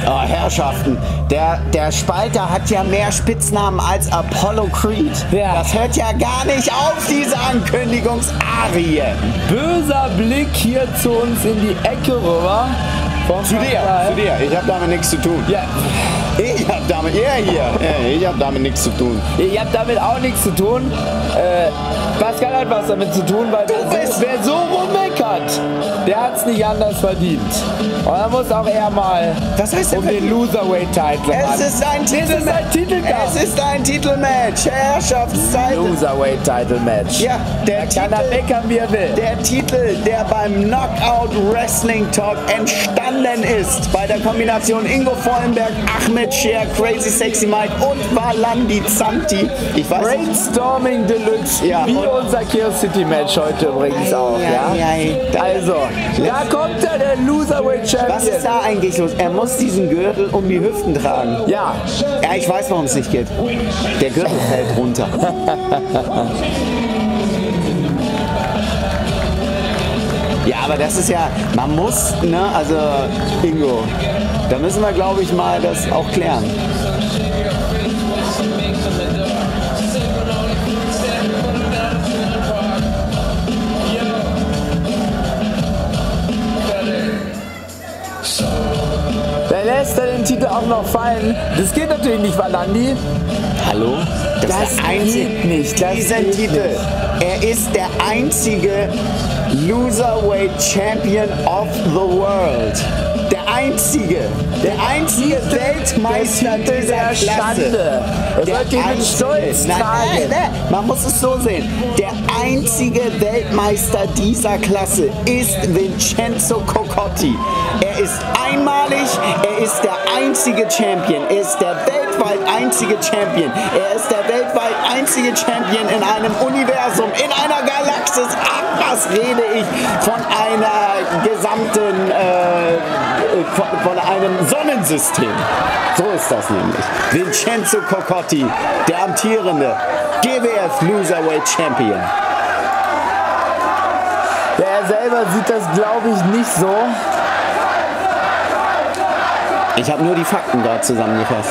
Oh, Herrschaften, der, der Spalter hat ja mehr Spitznamen als Apollo Creed. Ja. Das hört ja gar nicht auf, diese Ankündigungsarie. Böser Blick hier zu uns in die Ecke rüber. Vom Zu dir, Pascal. zu dir. Ich habe damit nichts zu tun. Ja. Ich habe damit, er hier, ich habe damit nichts zu tun. Ihr habt damit auch nichts zu tun. Äh, Pascal hat was damit zu tun, weil wer so, wer so rummeckert, der hat es nicht anders verdient. Und da muss auch er mal Was heißt denn um den Loserweight-Titel Es ist ein Titelmatch. Es ist ein Titelkampf. Es ist ein Titelmatch. Herrschaftszeit. Loserweight-Title-Match. Ja, der da Titel, kann er meckern, wie er will. Der Titel, der beim Knockout Wrestling Talk entstanden ist, bei der Kombination Ingo Vollenberg, Ahmed Scher, Crazy Sexy Mike und Valandi Zanti. Ich weiß nicht. Brainstorming Deluxe, Ja, wie und- unser Chaos City Match heute übrigens auch. Ja? Ei, ei, ei. Also, da kommt er, der Loserweight Champion. Was ist da eigentlich los? Er muss diesen Gürtel um die Hüften tragen. Ja. Ja, ich weiß, warum es nicht geht. Der Gürtel fällt runter. Ja, aber das ist ja, man muss, ne, also Ingo, da müssen wir, glaube ich, mal das auch klären. Der lässt er den Titel auch noch fallen. Das geht natürlich nicht, Valandi. Hallo? Das, Das ist der einzige, geht nicht, das Dieser geht Titel, er ist der einzige Loserweight Champion of the World. Der einzige, der einzige Weltmeister der Titel dieser der Klasse. Schande. Er Der sollte ihn mit einzige- Stolz Nein, tragen. nein, nein, man muss es so sehen. Der einzige Weltmeister dieser Klasse ist Vincenzo Cocotti. Er ist einmalig, er ist der einzige Champion, er ist der weltweit einzige Champion. Er ist der weltweit einzige Champion in einem Universum, in einer Galaxis. Ach, was rede ich von einer gesamten, äh, von, von einem Sonnensystem. So ist das nämlich. Vincenzo Cocotti, der amtierende G W F Loserweight Champion. Ja, er selber sieht das, glaube ich, nicht so. Ich habe nur die Fakten gerade zusammengefasst.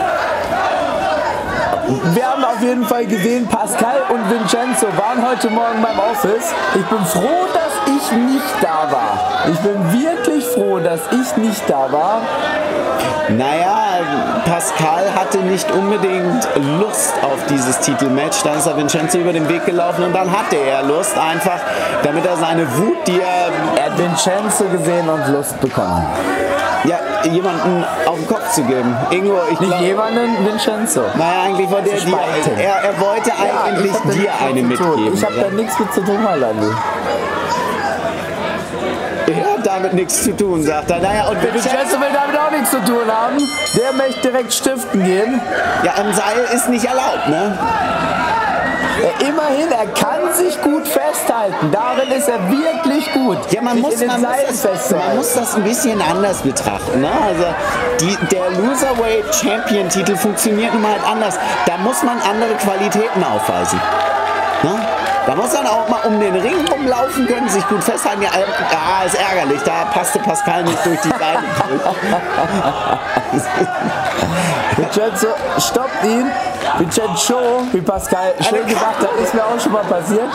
Wir haben auf jeden Fall gesehen, Pascal und Vincenzo waren heute Morgen beim Office. Ich bin froh, dass ich nicht da war. Ich bin wirklich froh, dass ich nicht da war. Naja, Pascal hatte nicht unbedingt Lust auf dieses Titelmatch. Dann ist er Vincenzo über den Weg gelaufen und dann hatte er Lust einfach, damit er seine Wut, die er... Er hat Vincenzo gesehen und Lust bekommen. Ja, jemanden auf den Kopf zu geben. Ingo, ich Nicht glaub, jemanden, Vincenzo. Naja, eigentlich wollte er, Zu die, spalten. er, er wollte eigentlich ich hab da dir nichts eine mit zu tun. mitgeben. Ich habe da nichts mit zu tun, Malandi. Er hat damit nichts zu tun, sagt er. Naja, und Vincenzo will damit auch nichts zu tun haben. Der möchte direkt stiften gehen. Ja, ein Seil ist nicht erlaubt, ne? Ja, immerhin, er kann sich gut festhalten. Darin ist er wirklich gut. Ja, man sich muss, in den man, muss Seilen das, festzuhalten. man muss das ein bisschen anders betrachten. Ne? Also die, der Loserweight Champion Titel funktioniert nun mal halt anders. Da muss man andere Qualitäten aufweisen. Ne? Da muss man auch mal um den Ring rumlaufen können, sich gut festhalten. Ja, ah, ist ärgerlich, da passte Pascal nicht durch die Seile durch. Vincenzo stoppt ihn. Vincenzo, wie Pascal schön gesagt hat, ist mir auch schon mal passiert.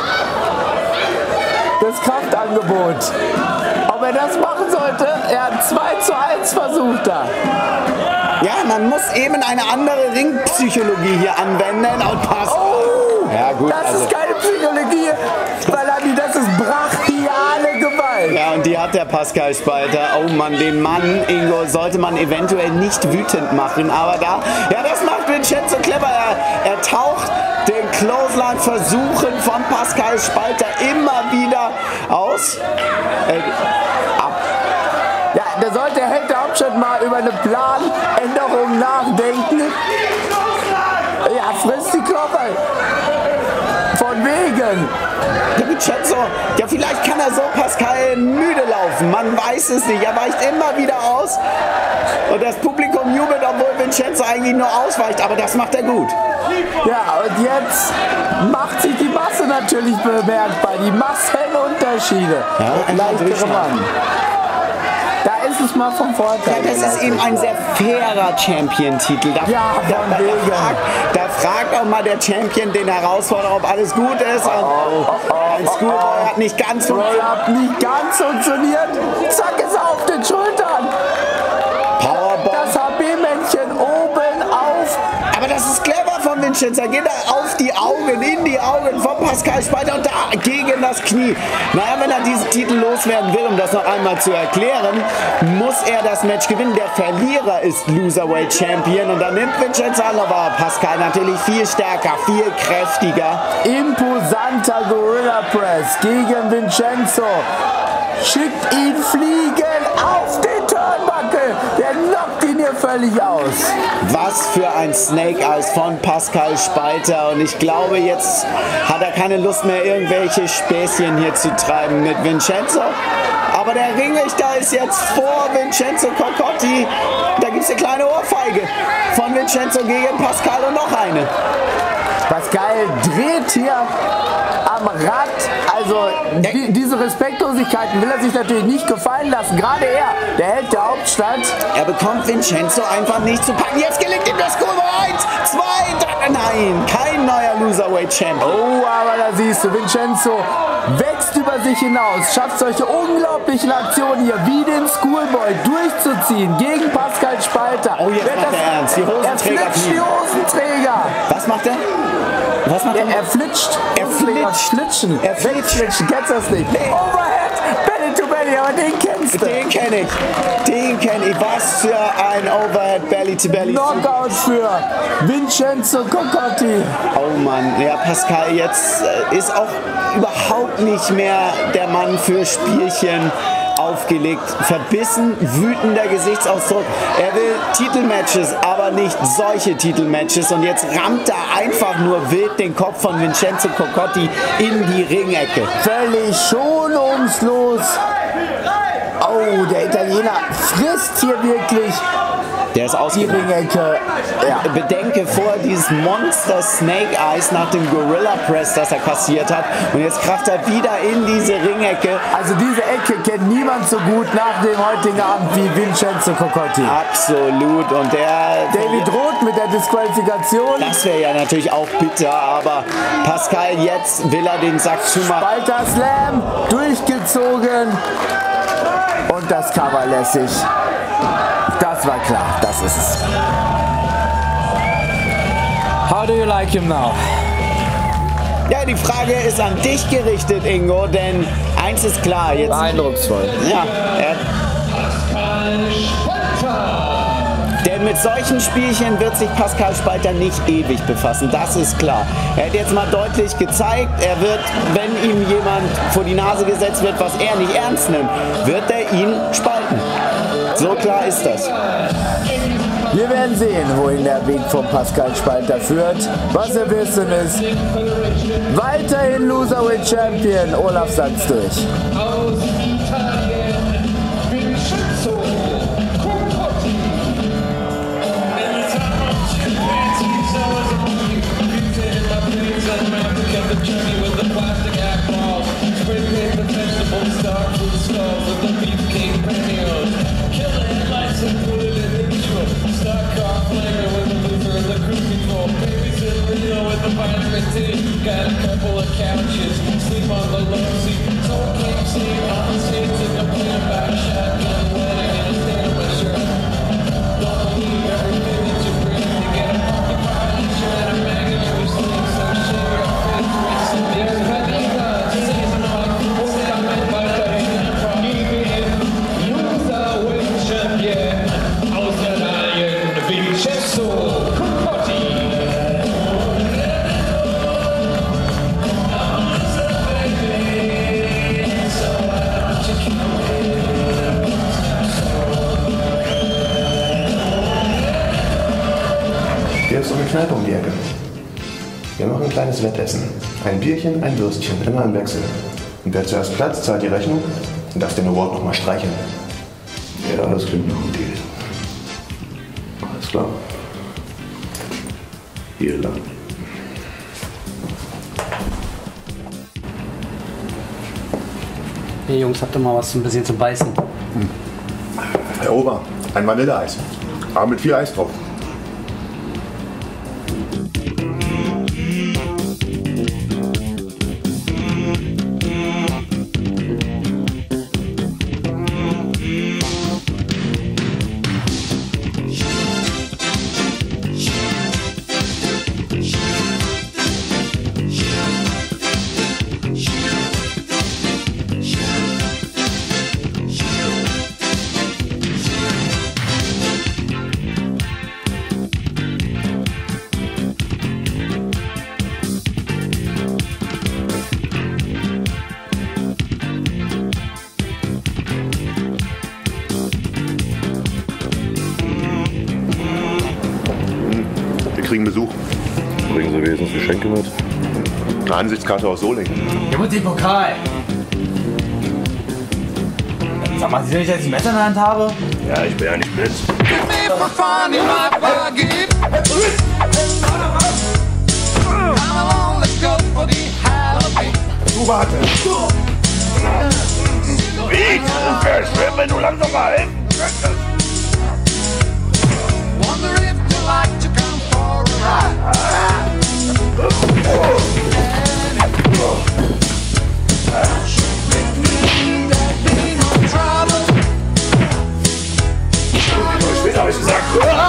Das Kraftangebot. Ob er das machen sollte, er hat zwei zu eins versucht da. Ja, man muss eben eine andere Ringpsychologie hier anwenden und passen. Oh, ja, gut, das also. ist keine Psychologie, Valandi, das ist brachiale Gewalt. Ja, und die hat der Pascal Spalter. Oh Mann, den Mann, Ingo, sollte man eventuell nicht wütend machen. Aber da, ja, das macht Vincenzo clever. Er, er taucht den Clothesline versuchen von Pascal Spalter immer wieder aus. Äh, ab. Ja, da sollte der Held der Hauptstadt mal über eine Planänderung nachdenken. Ja, frisst die Knochen. Von wegen. Der Vincenzo, ja, vielleicht kann er so Pascal müde laufen. Man weiß es nicht. Er weicht immer wieder aus. Und das Publikum jubelt, obwohl Vincenzo eigentlich nur ausweicht. Aber das macht er gut. Ja, und jetzt macht sich die Masse natürlich bemerkbar. Die Massenunterschiede. Ja, Leichtere Mann. Da ist es mal vom Vorteil. Ja, das ist eben ein sehr fairer Champion-Titel. Da, Ja, da, von da, wegen. da, fragt, da fragt auch mal der Champion den Herausforderer, ob alles gut ist. Und ein Schoolboy hat nicht ganz funktioniert. Roll-Up nicht ganz funktioniert. Zack, ist er auf den Schultern. Powerbomb. Das H B-Männchen oben auf. Aber das ist clever von Vincenzo. Geht er auf die Augen, in die Augen von Pascal Spalter und da gegen das Knie. Naja, wenn er diesen Titel loswerden will, um das noch einmal zu erklären, muss er das Match gewinnen. Der Verlierer ist Loserweight Champion und dann nimmt Vincenzo Alava Pascal natürlich viel stärker, viel kräftiger. Imposanter Gorilla Press gegen Vincenzo. Schickt ihn fliegen auf den Turnbuckle. Der knockt ihn hier völlig aus. Was für ein Snake Eyes von Pascal Spalter. Und ich glaube, jetzt hat er keine Lust mehr, irgendwelche Späßchen hier zu treiben mit Vincenzo. Aber der Ringrichter ist jetzt vor Vincenzo Cocotti. Da gibt es eine kleine Ohrfeige von Vincenzo gegen Pascal und noch eine. Pascal dreht hier am Rad. Also die, diese Respektlosigkeiten will er sich natürlich nicht gefallen lassen. Gerade er, der Held der Hauptstadt. Er bekommt Vincenzo einfach nicht zu packen. Jetzt gelingt ihm das Schoolboy. Eins, zwei, drei. Nein, kein neuer Loserweight Champion. Oh, aber da siehst du, Vincenzo wächst über sich hinaus, schafft solche unglaublichen Aktionen hier, wie den Schoolboy durchzuziehen gegen Pascal Spalter. Oh, jetzt macht er ernst. Die Hosenträger. Er flitscht die Hosenträger. Was macht er? Was macht er? Er, er flitscht. Er flitscht. Flitschen. Er flitscht. Flitschen. Kennst du das nicht? Nee. Overhead. Belly to Belly, aber den kennst du. Den kenne ich. Den kenne ich. Was für ein Overhead Belly to Belly. Knockout für Vincenzo Cocotti. Oh Mann, ja, Pascal jetzt äh, ist auch überhaupt nicht mehr der Mann für Spielchen aufgelegt. Verbissen, wütender Gesichtsausdruck. Er will Titelmatches, aber nicht solche Titelmatches. Und jetzt rammt er einfach nur wild den Kopf von Vincenzo Cocotti in die Ringecke. Völlig schonungslos. Oh, der Italiener frisst hier wirklich Der ist die ausgegangen. Ringecke. Ja. Bedenke vor dieses Monster Snake Eyes nach dem Gorilla Press, das er kassiert hat. Und jetzt kraft er wieder in diese Ringecke. Also diese Ecke kennt niemand so gut nach dem heutigen Abend wie Vincenzo Cocotti. Absolut. Und der David droht mit der Disqualifikation. Das wäre ja natürlich auch bitter, aber Pascal, jetzt will er den Sack zumachen. Spalter Slam durchgezogen und das Cover lässig. Das war klar, das ist es. How do you like him now? Ja, die Frage ist an dich gerichtet, Ingo, denn eins ist klar. Jetzt, Eindrucksvoll. ja, er, denn mit solchen Spielchen wird sich Pascal Spalter nicht ewig befassen, das ist klar. Er hat jetzt mal deutlich gezeigt, er wird, wenn ihm jemand vor die Nase gesetzt wird, was er nicht ernst nimmt, wird er ihn spalten. So klar ist das. Wir werden sehen, wohin der Weg von Pascal Spalter führt. Was wir wissen ist, weiterhin Loserweight Champion Olaf Sanz durch. Got a couple of couches, sleep on the love seat. So I can't sleep on the seat to complain about a shotgun wedding and a stand with shirt. Don't believe everything that you bring to get a pocket pie. You had a maggot, you was sitting so shit, your face racing. There's plenty of season on, we'll stop it by the hand. Loserweight champion, aus der Reihe, Vincenzo Cocotti. Hier ist so eine Kneipe um die Ecke. Wir machen ein kleines Wettessen. Ein Bierchen, ein Würstchen, immer im Wechsel. Und wer zuerst platzt, zahlt die Rechnung und darf den Award nochmal streicheln. Ja, das klingt nach einem Deal. Alles klar. Hier lang. Hey Jungs, habt ihr mal was ein bisschen zu beißen? Herr Ober, ein Vanilleeis. Aber mit viel Eis drauf. Wir kriegen Besuch. Bringen Sie wenigstens Geschenke mit? Eine Ansichtskarte aus Solingen. Ja, und den Pokal. Sag mal, Sie sehen nicht, dass ich ein Messer in der Hand habe? Ja, ich bin ja nicht blind. Du warte. Wie? Das wäre schlimm, wenn du langsam mal helfen könntest. Später habe ich gesagt.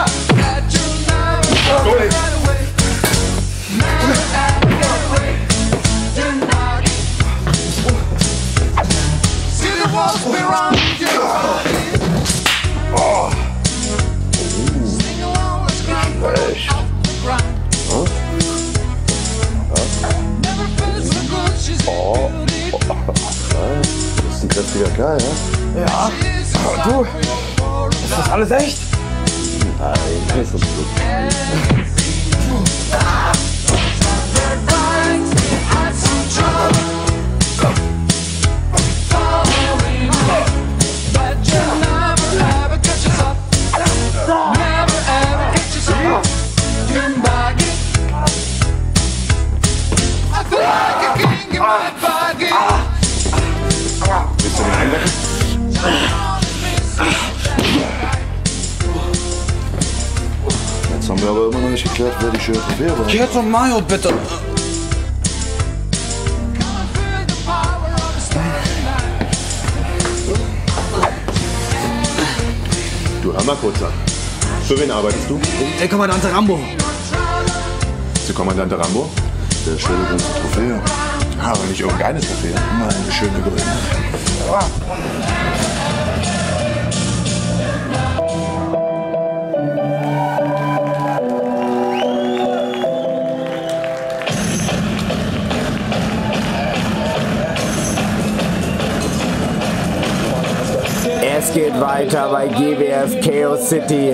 Oh. Oh. Das ist ein kräftiger Kerl, ja? Ja. Aber du, ist das alles echt? Nein, das ist nicht gut. Willst du den einwecken? Jetzt haben wir aber immer noch nicht geklärt, wer die schöne Trophäe war. Geh zum Mario, bitte. Du, hör mal kurz an. Für wen arbeitest du? Der Kommandant Rambo. Der Kommandant Rambo? Der stellt uns die Trophäe. Aber nicht irgendeine Trophäe. Immer eine schöne Grüne. Es geht weiter bei G W F Chaos City.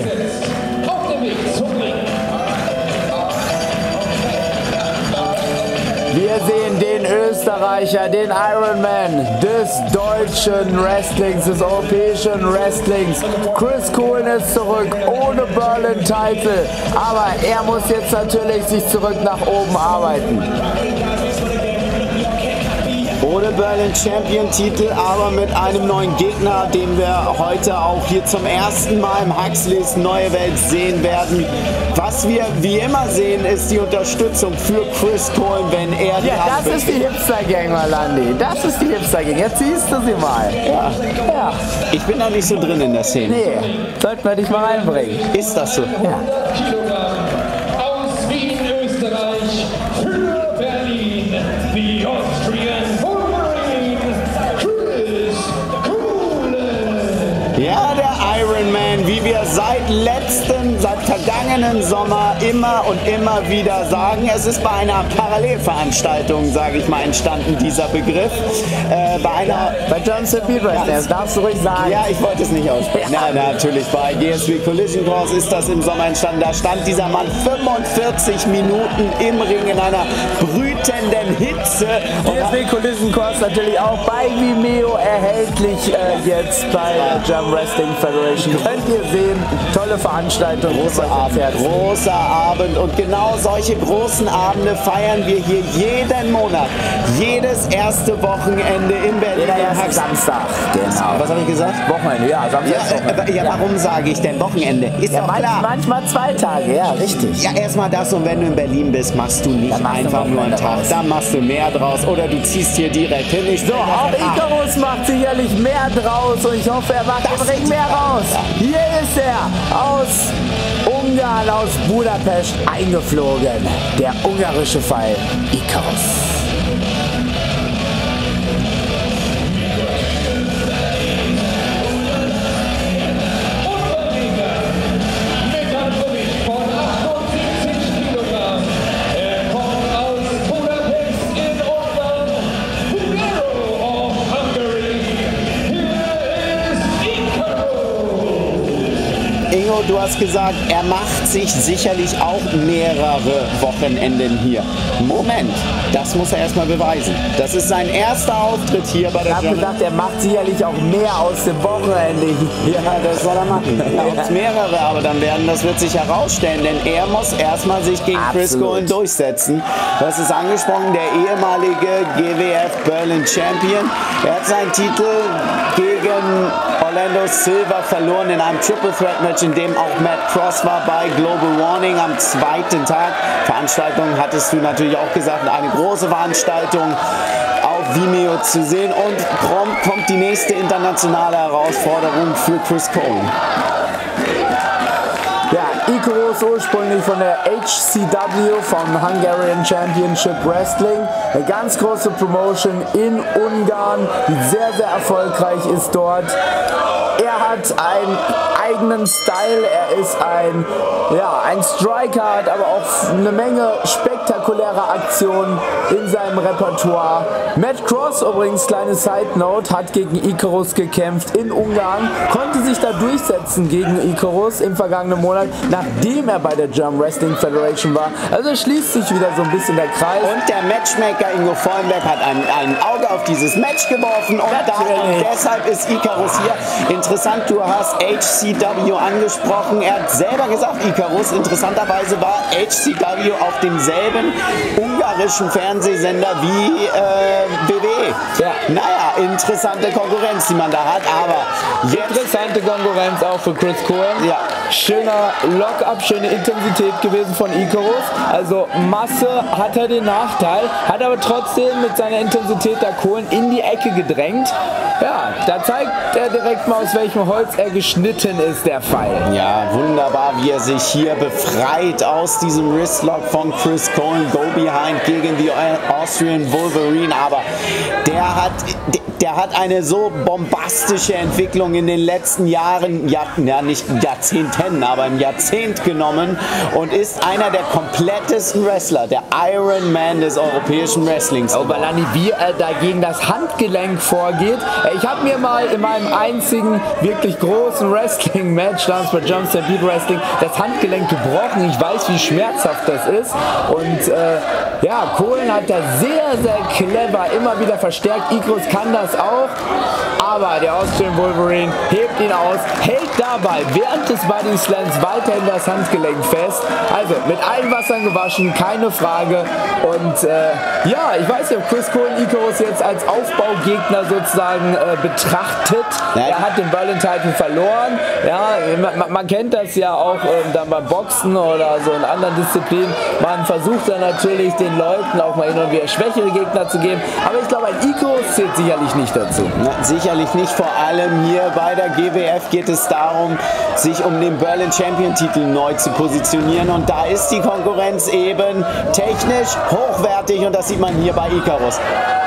Wir sehen den Österreicher, den Ironman des deutschen Wrestlings, des europäischen Wrestlings. Chris Cohen ist zurück, ohne Berlin Title, aber er muss jetzt natürlich sich zurück nach oben arbeiten. Ohne Berlin Champion Titel, aber mit einem neuen Gegner, den wir heute auch hier zum ersten Mal im Huxleys Neue Welt sehen werden. Was wir wie immer sehen, ist die Unterstützung für Chris Cohen, wenn er die Ja, das ist die Hipster-Gang, Malandi. Das ist die Hipster-Gang. Jetzt siehst du sie mal. Ja. Ja. Ich bin noch nicht so drin in der Szene. Nee, sollten wir dich mal reinbringen. Ist das so? Ja. Aus Wien, Österreich, für Berlin, the Austrian Wolverine, Chris Cohen. Ja, der Ironman, wie wir seit letzten, seit vergangenen Sommer immer und immer wieder sagen. Es ist bei einer Parallelveranstaltung, sage ich mal, entstanden, dieser Begriff. Äh, bei einer... Ja, bei Johnson Beat Wrestling, das darfst du ruhig sagen. Ja, ich wollte es nicht aussprechen. Ja. Na, natürlich, bei G S W Collision Course ist das im Sommer entstanden. Da stand dieser Mann fünfundvierzig Minuten im Ring in einer brütenden Hitze. G S W Collision Course natürlich auch bei Vimeo erhältlich äh, jetzt bei der Jump Wrestling Federation. Könnt ihr sehen. sehen. Tolle Veranstaltung. Großer Abend, großer Abend. Und genau solche großen Abende feiern wir hier jeden Monat. Jedes erste Wochenende in Berlin. Jeder erste Samstag. Genau. Was habe ich gesagt? Wochenende, ja. Samstag Ja, Wochenende. äh, ja, warum sage ich denn Wochenende? Ist Ja, doch manch, klar. manchmal zwei Tage, ja, richtig. Ja, erstmal das, und wenn du in Berlin bist, machst du nicht Dann machst du einfach nur einen Wochenende Tag. draus. Dann machst du mehr draus oder du ziehst hier direkt hin. Ich So, auch Icarus macht sicherlich mehr draus und ich hoffe, er macht im Ring mehr raus. Hier ist er aus Ungarn, aus Budapest eingeflogen. Der ungarische Fall Icarus. Ingo, du hast gesagt, er macht sich sicherlich auch mehrere Wochenenden hier. Moment, das muss er erstmal beweisen. Das ist sein erster Auftritt hier bei der Ich habe German. gesagt, er macht sicherlich auch mehr aus dem Wochenende hier. Ja, das soll er machen. Ja, ob's mehrere, aber dann werden, das wird sich herausstellen, denn er muss erstmal sich gegen Chris Absolut. Cohen durchsetzen. Das ist angesprochen, der ehemalige G W F Berlin Champion. Er hat seinen Titel gegen Orlando Silva verloren in einem Triple Threat Match, in dem auch Matt Cross war bei Global Warning am zweiten Tag. Veranstaltung hattest du natürlich auch gesagt, eine große Veranstaltung auf Vimeo zu sehen, und prompt kommt die nächste internationale Herausforderung für Chris Cohen. Ja, Icarus ursprünglich von der H C W, vom Hungarian Championship Wrestling. Eine ganz große Promotion in Ungarn, die sehr, sehr erfolgreich ist dort. Er hat einen eigenen Style, er ist ein, ja, ein Striker, hat aber auch eine Menge spektakulärer Aktionen in seinem Repertoire. Matt Cross, übrigens, kleine Side Note, hat gegen Icarus gekämpft in Ungarn, konnte sich da durchsetzen gegen Icarus im vergangenen Monat, nachdem er bei der German Wrestling Federation war. Also schließt sich wieder so ein bisschen der Kreis. Und der Matchmaker Ingo Vollenberg hat ein, ein Auge auf dieses Match geworfen, und, da, und deshalb ist Icarus hier. Interessant, du hast H C W angesprochen. Er hat selber gesagt, Icarus, interessanterweise war H C W auf demselben ungarischen Fernsehsender wie äh, B W. Ja. Naja, interessante Konkurrenz, die man da hat, aber jetzt... Interessante Konkurrenz auch für Chris Cohen. Ja. Schöner Lock-up, schöne Intensität gewesen von Icarus. Also Masse hat er den Nachteil, hat aber trotzdem mit seiner Intensität der Cohen in die Ecke gedrängt. Ja, da zeigt er direkt mal, aus welchem Holz er geschnitten ist, der Fall. Ja, wunderbar, wie er sich hier befreit aus diesem Wristlock von Chris Cohen. Go behind gegen die Austrian Wolverine. Aber der hat, der hat eine so bombastische Entwicklung in den letzten Jahren, ja, ja nicht Jahrzehnten, aber im Jahrzehnt genommen, und ist einer der komplettesten Wrestler, der Iron Man des europäischen Wrestlings. Oh, Balani, wie er dagegen das Handgelenk vorgeht. Ich habe mir mal in meinem einzigen wirklich großen Wrestling-Match, damals bei German Stampede Wrestling, das Handgelenk gebrochen. Ich weiß, wie schmerzhaft das ist. Und äh, ja, Cohen hat da sehr, sehr clever immer wieder verstärkt. Icarus kann das auch. Aber der Austrian Wolverine hebt ihn aus, hält dabei während des Body Slams weiterhin das Handgelenk fest. Also mit allen Wassern gewaschen, keine Frage. Und äh, ja, ich weiß nicht, ob Chris Cohen Icarus jetzt als Aufbaugegner sozusagen äh, betrachtet. Ja. Er hat den Berlin-Titel verloren. Ja, man, man kennt das ja auch ähm, dann beim Boxen oder so in anderen Disziplinen. Man versucht dann natürlich den Leuten auch mal hin und wieder schwächere Gegner zu geben. Aber ich glaube, ein Icarus zählt sicherlich nicht dazu. Na, sicherlich nicht. Vor allem hier bei der G W F geht es darum, sich um den Berlin Champion Titel neu zu positionieren. Und da ist die Konkurrenz eben technisch hochwertig, und das sieht man hier bei Icarus.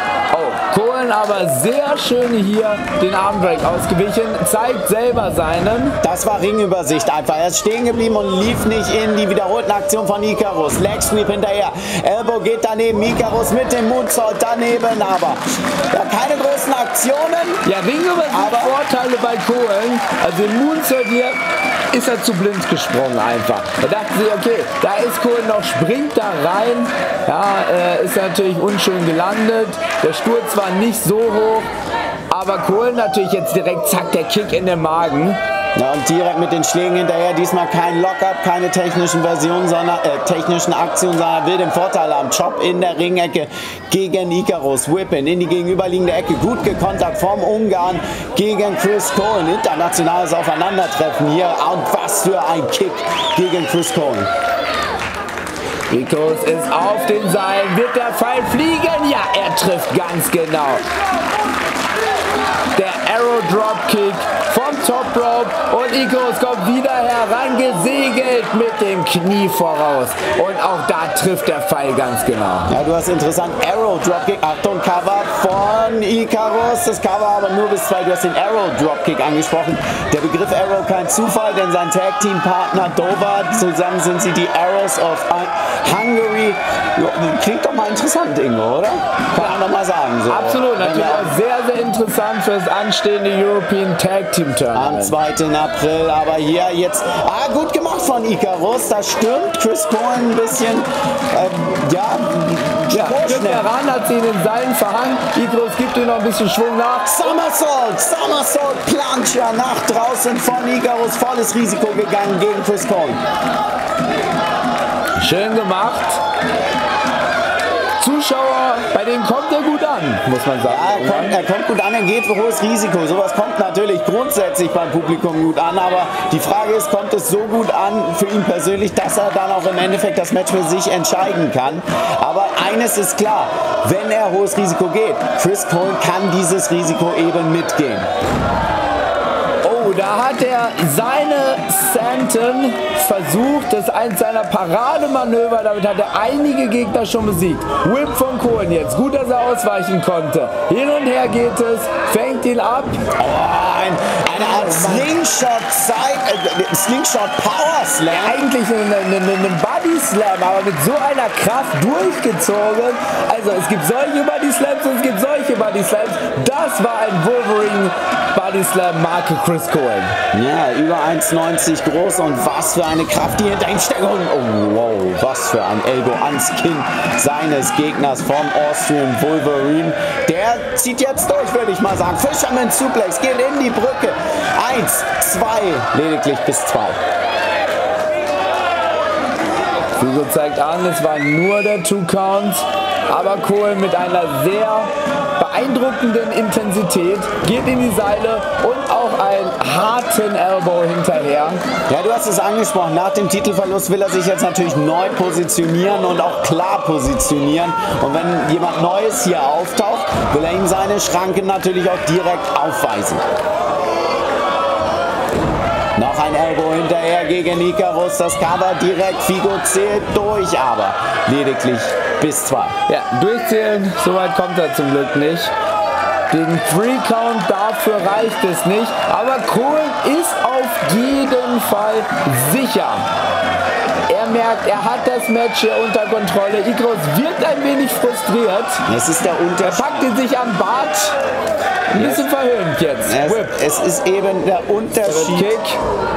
Oh, Cohen aber sehr schön hier den Armbreak ausgewichen, zeigt selber seinen. Das war Ringübersicht einfach. Er ist stehen geblieben und lief nicht in die wiederholten Aktionen von Icarus. Leg Sweep hinterher. Elbow geht daneben. Icarus mit dem Moonsault daneben. Aber ja, keine großen Aktionen. Ja, Ringübersicht, Vorteile bei Cohen. Also im Moonsault hier ist er zu blind gesprungen einfach. Da dachten sie, okay, da ist Cohen noch, springt da rein. Ja, äh, ist natürlich unschön gelandet. Der Sturz war nicht so hoch. Aber Cohen natürlich jetzt direkt, zack, der Kick in den Magen. Ja, und direkt mit den Schlägen hinterher. Diesmal kein Lockup, keine technischen Versionen, sondern äh, technischen Aktionen, sondern will den Vorteil haben. Chop in der Ringecke gegen Icarus. Whippin in die gegenüberliegende Ecke. Gut gekontert vom Ungarn gegen Chris Cohen. Internationales Aufeinandertreffen hier. Und was für ein Kick gegen Chris Cohen. Icarus ist auf den Seilen. Wird der Pfeil fliegen? Ja, er trifft ganz genau. Der Arrow Dropkick vom Top Rope und Icarus kommt wieder herangesegelt mit dem Knie voraus. Und auch da trifft der Pfeil ganz genau. Ja, du hast interessant Arrow Dropkick. Achtung, Cover von Icarus. Das Cover aber nur bis zwei. Du hast den Arrow Dropkick angesprochen. Der Begriff Arrow kein Zufall, denn sein Tag Team Partner Dover, zusammen sind sie die Arrows of Hungary. Klingt doch mal interessant, Ingo, oder? Kann man doch mal sagen. So. Absolut, natürlich auch sehr, sehr interessant für das anstehende European Tag Team Tournament. Am zweiten April, aber hier jetzt, ah, gut gemacht von Icarus, da stürmt Chris Cohen ein bisschen, äh, ja, ja, stürmt heran, hat sie in den Seilen verhangen, Icarus gibt ihm noch ein bisschen Schwung nach. Somersault, Somersault, Plancher nach draußen von Icarus, volles Risiko gegangen gegen Chris Cohen. Schön gemacht. Zuschauer, bei denen kommt er gut an, muss man sagen. Ja, er kommt, er kommt gut an, er geht für hohes Risiko. Sowas kommt natürlich grundsätzlich beim Publikum gut an, aber die Frage ist, kommt es so gut an für ihn persönlich, dass er dann auch im Endeffekt das Match für sich entscheiden kann. Aber eines ist klar, wenn er hohes Risiko geht, Chris Cohen kann dieses Risiko eben mitgehen. Oh, da hat er seine Santon versucht, das ist eins seiner Parademanöver, damit hat er einige Gegner schon besiegt. Whip von Cohen jetzt, gut, dass er ausweichen konnte. Hin und her geht es, fängt ihn ab. Oh, ein, eine Art Slingshot, äh, Slingshot Power Slam. Eigentlich ein, ein, ein Body Slam, aber mit so einer Kraft durchgezogen. Also es gibt solche Body Slams und es gibt solche Body Slams. Das war ein Wolverine Body Slam Marke Chris Cohen. Ja, über eins neunzig groß und was für eine Kraft, die hinter ihm steckt. Und oh, wow, was für ein Elbow ans Kinn seines Gegners vom Austrian Wolverine. Der zieht jetzt durch, würde ich mal sagen. Fisherman Suplex geht in die Brücke. Eins, zwei, lediglich bis zwei. Figo zeigt an, es war nur der Two Count, aber Cohen mit einer sehr beeindruckenden Intensität geht in die Seile und auch einen harten Elbow hinterher. Ja, du hast es angesprochen, nach dem Titelverlust will er sich jetzt natürlich neu positionieren und auch klar positionieren. Und wenn jemand Neues hier auftaucht, will er ihm seine Schranken natürlich auch direkt aufweisen. Noch ein Elbow hinterher gegen Icarus, das Cover direkt, Figo zählt durch, aber lediglich bis zwei. Ja, durchzählen, soweit kommt er zum Glück nicht. Den Three Count dafür reicht es nicht, aber Cohen ist auf jeden Fall sicher. Er merkt, er hat das Match hier unter Kontrolle. Icarus wirkt ein wenig frustriert. Es ist der Unterschied. Er packt ihn sich am Bart. Ein bisschen verhöhnt jetzt. Es, es ist eben der Unterschied. Kick.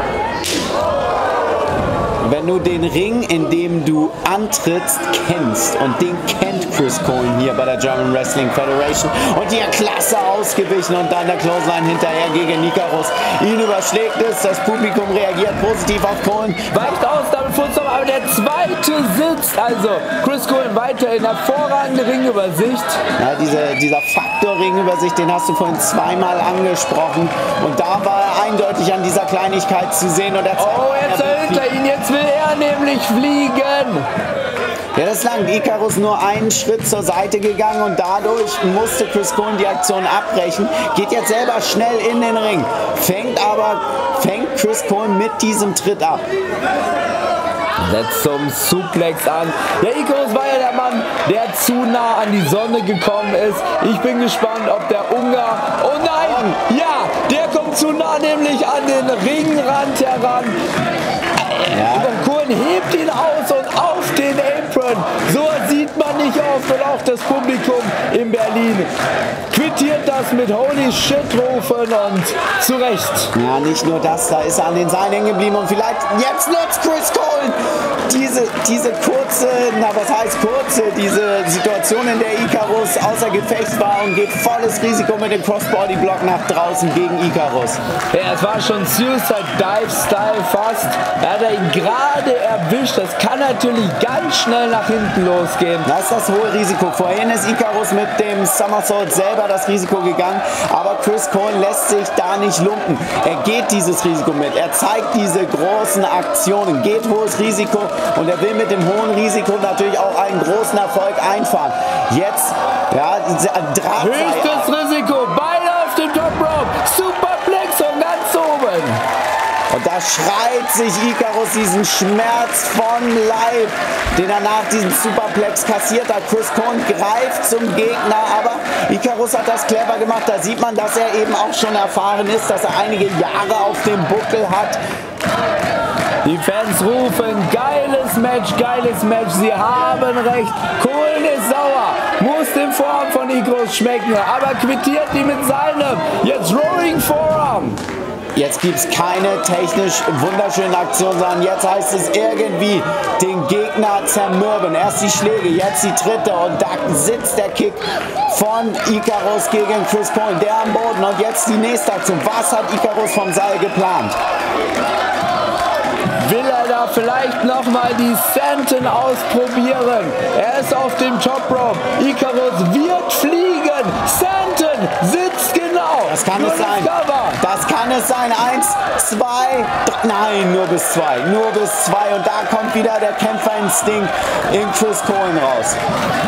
Wenn du den Ring, in dem du antrittst, kennst, und den kennt Chris Cohen hier bei der German Wrestling Federation, und hier klasse ausgewichen und dann der Clothesline hinterher gegen Icarus. Ihn überschlägt es, das Publikum reagiert positiv auf Cohen. Weicht aus, damit Fußball, aber der zweite sitzt. Also Chris Cohen weiter in hervorragende Ringübersicht. Ja, diese, dieser Faktor Ringübersicht, den hast du vorhin zweimal angesprochen, und da war er eindeutig an dieser Kleinigkeit zu sehen. Und er zeigt, oh, jetzt erhöht er ihn, jetzt will er nämlich fliegen. Ja, das langt. Icarus nur einen Schritt zur Seite gegangen und dadurch musste Chris Cohen die Aktion abbrechen. Geht jetzt selber schnell in den Ring. Fängt aber, fängt Chris Cohen mit diesem Tritt ab. Setzt zum Suplex an. Der Icarus war ja der Mann, der zu nah an die Sonne gekommen ist. Ich bin gespannt, ob der Ungar... Oh nein! Ja, der kommt zu nah, nämlich an den Ringrand heran. Ja. Und Cohen hebt ihn aus und auf den Apron. So sieht man nicht gekauft und auch das Publikum in Berlin quittiert das mit Holy Shit rufen und zu Recht. Ja, nicht nur das, da ist er an den Seilen hängen geblieben und vielleicht jetzt nutzt Chris Cole diese, diese kurze, na was heißt kurze, diese Situation, in der Icarus außer Gefecht war und geht volles Risiko mit dem Crossbody-Block nach draußen gegen Icarus. Ja, es war schon Suicide Dive Style fast. Da hat er ihn gerade erwischt. Das kann natürlich ganz schnell nach hinten losgehen. Das ist das hohe Risiko. Vorhin ist Icarus mit dem Somersault selber das Risiko gegangen, aber Chris Cole lässt sich da nicht lumpen. Er geht dieses Risiko mit. Er zeigt diese großen Aktionen, geht hohes Risiko und er will mit dem hohen Risiko natürlich auch einen großen Erfolg einfahren. Jetzt, ja, Drahtseil. Höchstes Risiko, beide auf dem Top Rope, Superplex von ganz oben. Und da schreit sich Icarus diesen Schmerz vom Leib, den er nach diesem Superplex kassiert hat. Chris Cole greift zum Gegner, aber Icarus hat das clever gemacht. Da sieht man, dass er eben auch schon erfahren ist, dass er einige Jahre auf dem Buckel hat. Die Fans rufen, geiles Match, geiles Match, sie haben recht. Cole ist sauer, muss den Vorarm von Icarus schmecken, aber quittiert die mit seinem. Jetzt Rolling Forearm. Jetzt gibt es keine technisch wunderschöne Aktion, sondern jetzt heißt es irgendwie den Gegner zermürben. Erst die Schläge, jetzt die Tritte und da sitzt der Kick von Icarus gegen Chris Cole, der am Boden. Und jetzt die nächste Aktion. Was hat Icarus vom Seil geplant? Will er da vielleicht nochmal die Senton ausprobieren? Er ist auf dem Top Rope. Icarus wird fliegen. Senton sitzt genau. Das kann es sein. Das kann es sein. Eins, zwei, drei. Nein, nur bis zwei. Nur bis zwei. Und da kommt wieder der Kämpferinstinkt in Chris Cole raus.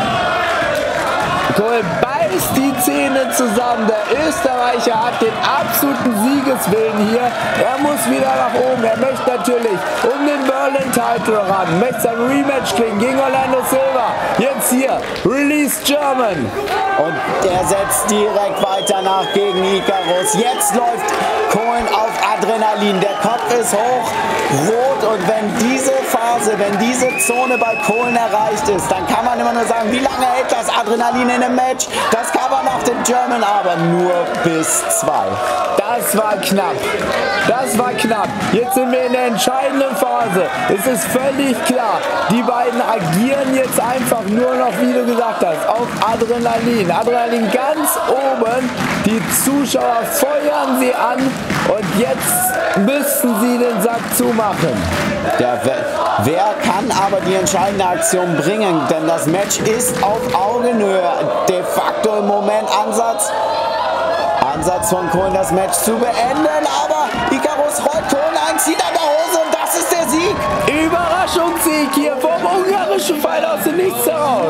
Cole beißt die Zähne zusammen. Der Österreicher hat den absoluten Siegeswillen hier. Er muss wieder nach oben. Er möchte natürlich um den Berlin Title ran. Möchte sein Rematch kriegen gegen Orlando Silva. Jetzt hier Release German. Und er setzt direkt weiter nach gegen Icarus. Jetzt läuft Cole auf Adrenalin. Der Kopf ist hoch, rot. Und wenn diese Phase, wenn diese Zone bei Cole erreicht ist, dann kann man immer nur sagen, wie lange hält das Adrenalin in einem Match? Das kann man nach dem German aber nur bis zwei. Das war knapp. Das war knapp. Jetzt sind wir in der entscheidenden Phase. Es ist völlig klar, die beiden agieren jetzt einfach nur noch, wie du gesagt hast, auf Adrenalin. Adrenalin ganz oben. Die Zuschauer feuern sie an und jetzt müssen sie den Sack zumachen. Ja, wer, wer kann aber die entscheidende Aktion bringen? Denn das Match ist auf Augenhöhe. De facto im Moment Ansatz. Ansatz von Cole, das Match zu beenden. Aber Icarus rollt Cole ein, zieht an der Hose und das ist der Sieg. Überraschungssieg hier vom ungarischen Pfeil aus dem Nichts heraus.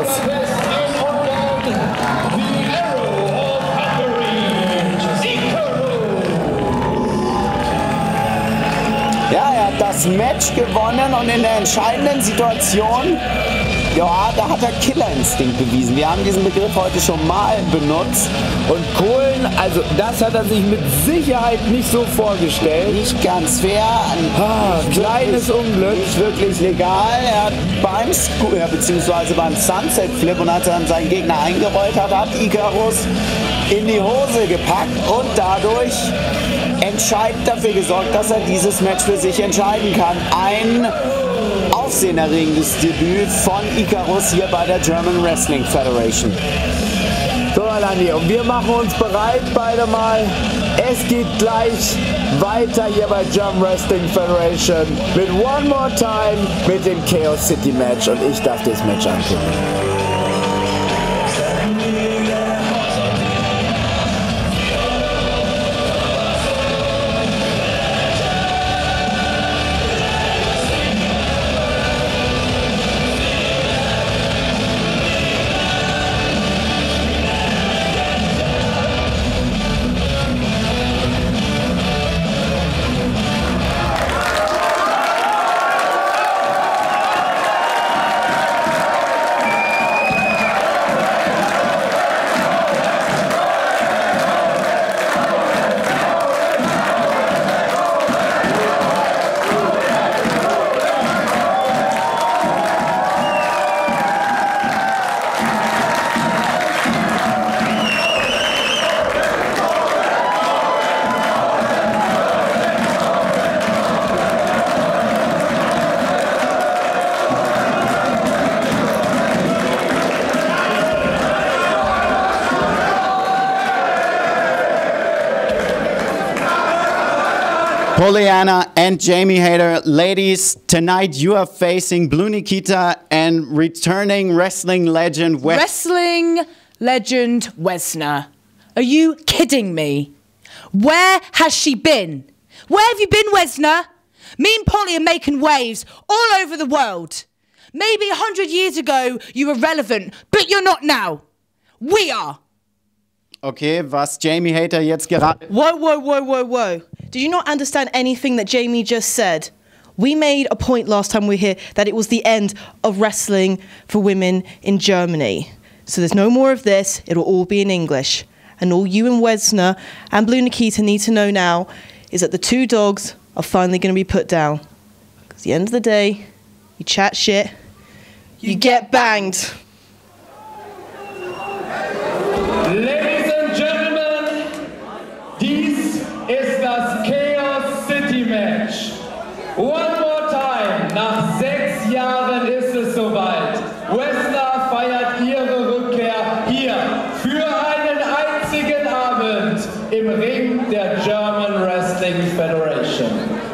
Ja, er hat das Match gewonnen und in der entscheidenden Situation, ja, da hat er Killerinstinkt bewiesen. Wir haben diesen Begriff heute schon mal benutzt. Und Kohlen, also das hat er sich mit Sicherheit nicht so vorgestellt. Nicht ganz fair. Ah, nicht kleines wirklich, Unglück. Nicht wirklich legal. Er hat beim Sco ja, beziehungsweise beim Sunset Flip und als er dann seinen Gegner eingerollt hat, hat Icarus in die Hose gepackt und dadurch entscheidend dafür gesorgt, dass er dieses Match für sich entscheiden kann. Ein aufsehenerregendes Debüt von Icarus hier bei der German Wrestling Federation. So, Alani, und wir machen uns bereit, beide mal. Es geht gleich weiter hier bei German Wrestling Federation mit One More Time, mit dem Chaos City Match und ich darf das Match ankündigen. Pollyanna and Jamie Hayter. Ladies, tonight you are facing Blue Nikita and returning wrestling legend Wes- Wrestling legend Wesner. Are you kidding me? Where has she been? Where have you been, Wesner? Me and Polly are making waves all over the world. Maybe a hundred years ago you were relevant, but you're not now. We are. Okay, was Jamie Hayter jetzt gerade... Whoa, whoa, whoa, whoa, whoa. Did you not understand anything that Jamie just said? We made a point last time we were here that it was the end of wrestling for women in Germany. So there's no more of this. It'll all be in English. And all you and Wesner and Blue Nikita need to know now is that the two dogs are finally going to be put down. Because at the end of the day, you chat shit, you, you get banged. Ladies and Gentlemen, dies ist das Chaos City Match. One more time, nach sechs Jahren ist es soweit. Wesner feiert ihre Rückkehr hier für einen einzigen Abend im Ring der German Wrestling Federation.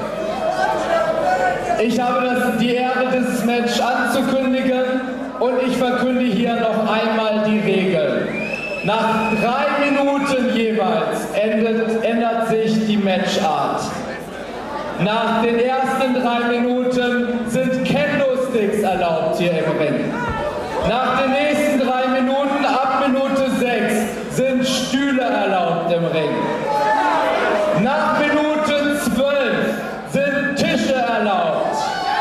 Ich habe das, die Ehre, dieses Match anzukündigen und ich verkünde hier noch einmal die Regeln. Nach drei Minuten jeweils ändert, ändert sich die Matchart. Nach den ersten drei Minuten sind Kendo-Sticks erlaubt hier im Ring. Nach den nächsten drei Minuten, ab Minute sechs, sind Stühle erlaubt im Ring. Nach Minute zwölf sind Tische erlaubt.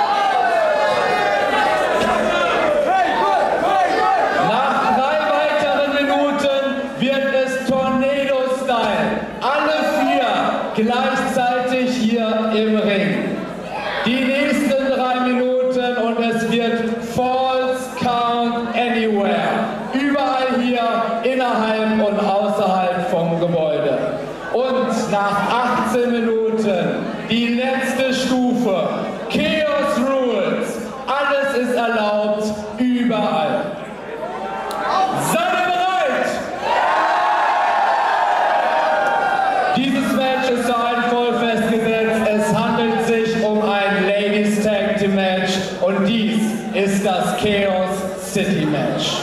Nach drei weiteren Minuten wird es Tornado-Style. Alle vier gleichzeitig hier im Ring. Die nächsten drei Minuten und es wird False Count Anywhere. Überall hier innerhalb und außerhalb vom Gebäude. Und nach achtzehn Minuten die letzte Stufe. Chaos Rules. Alles ist erlaubt, überall. Seid ihr bereit? Dieses Match ist zur Reihenfolge festgesetzt. Es handelt sich um ein Ladies Tag Team Match und dies ist das Chaos City Match.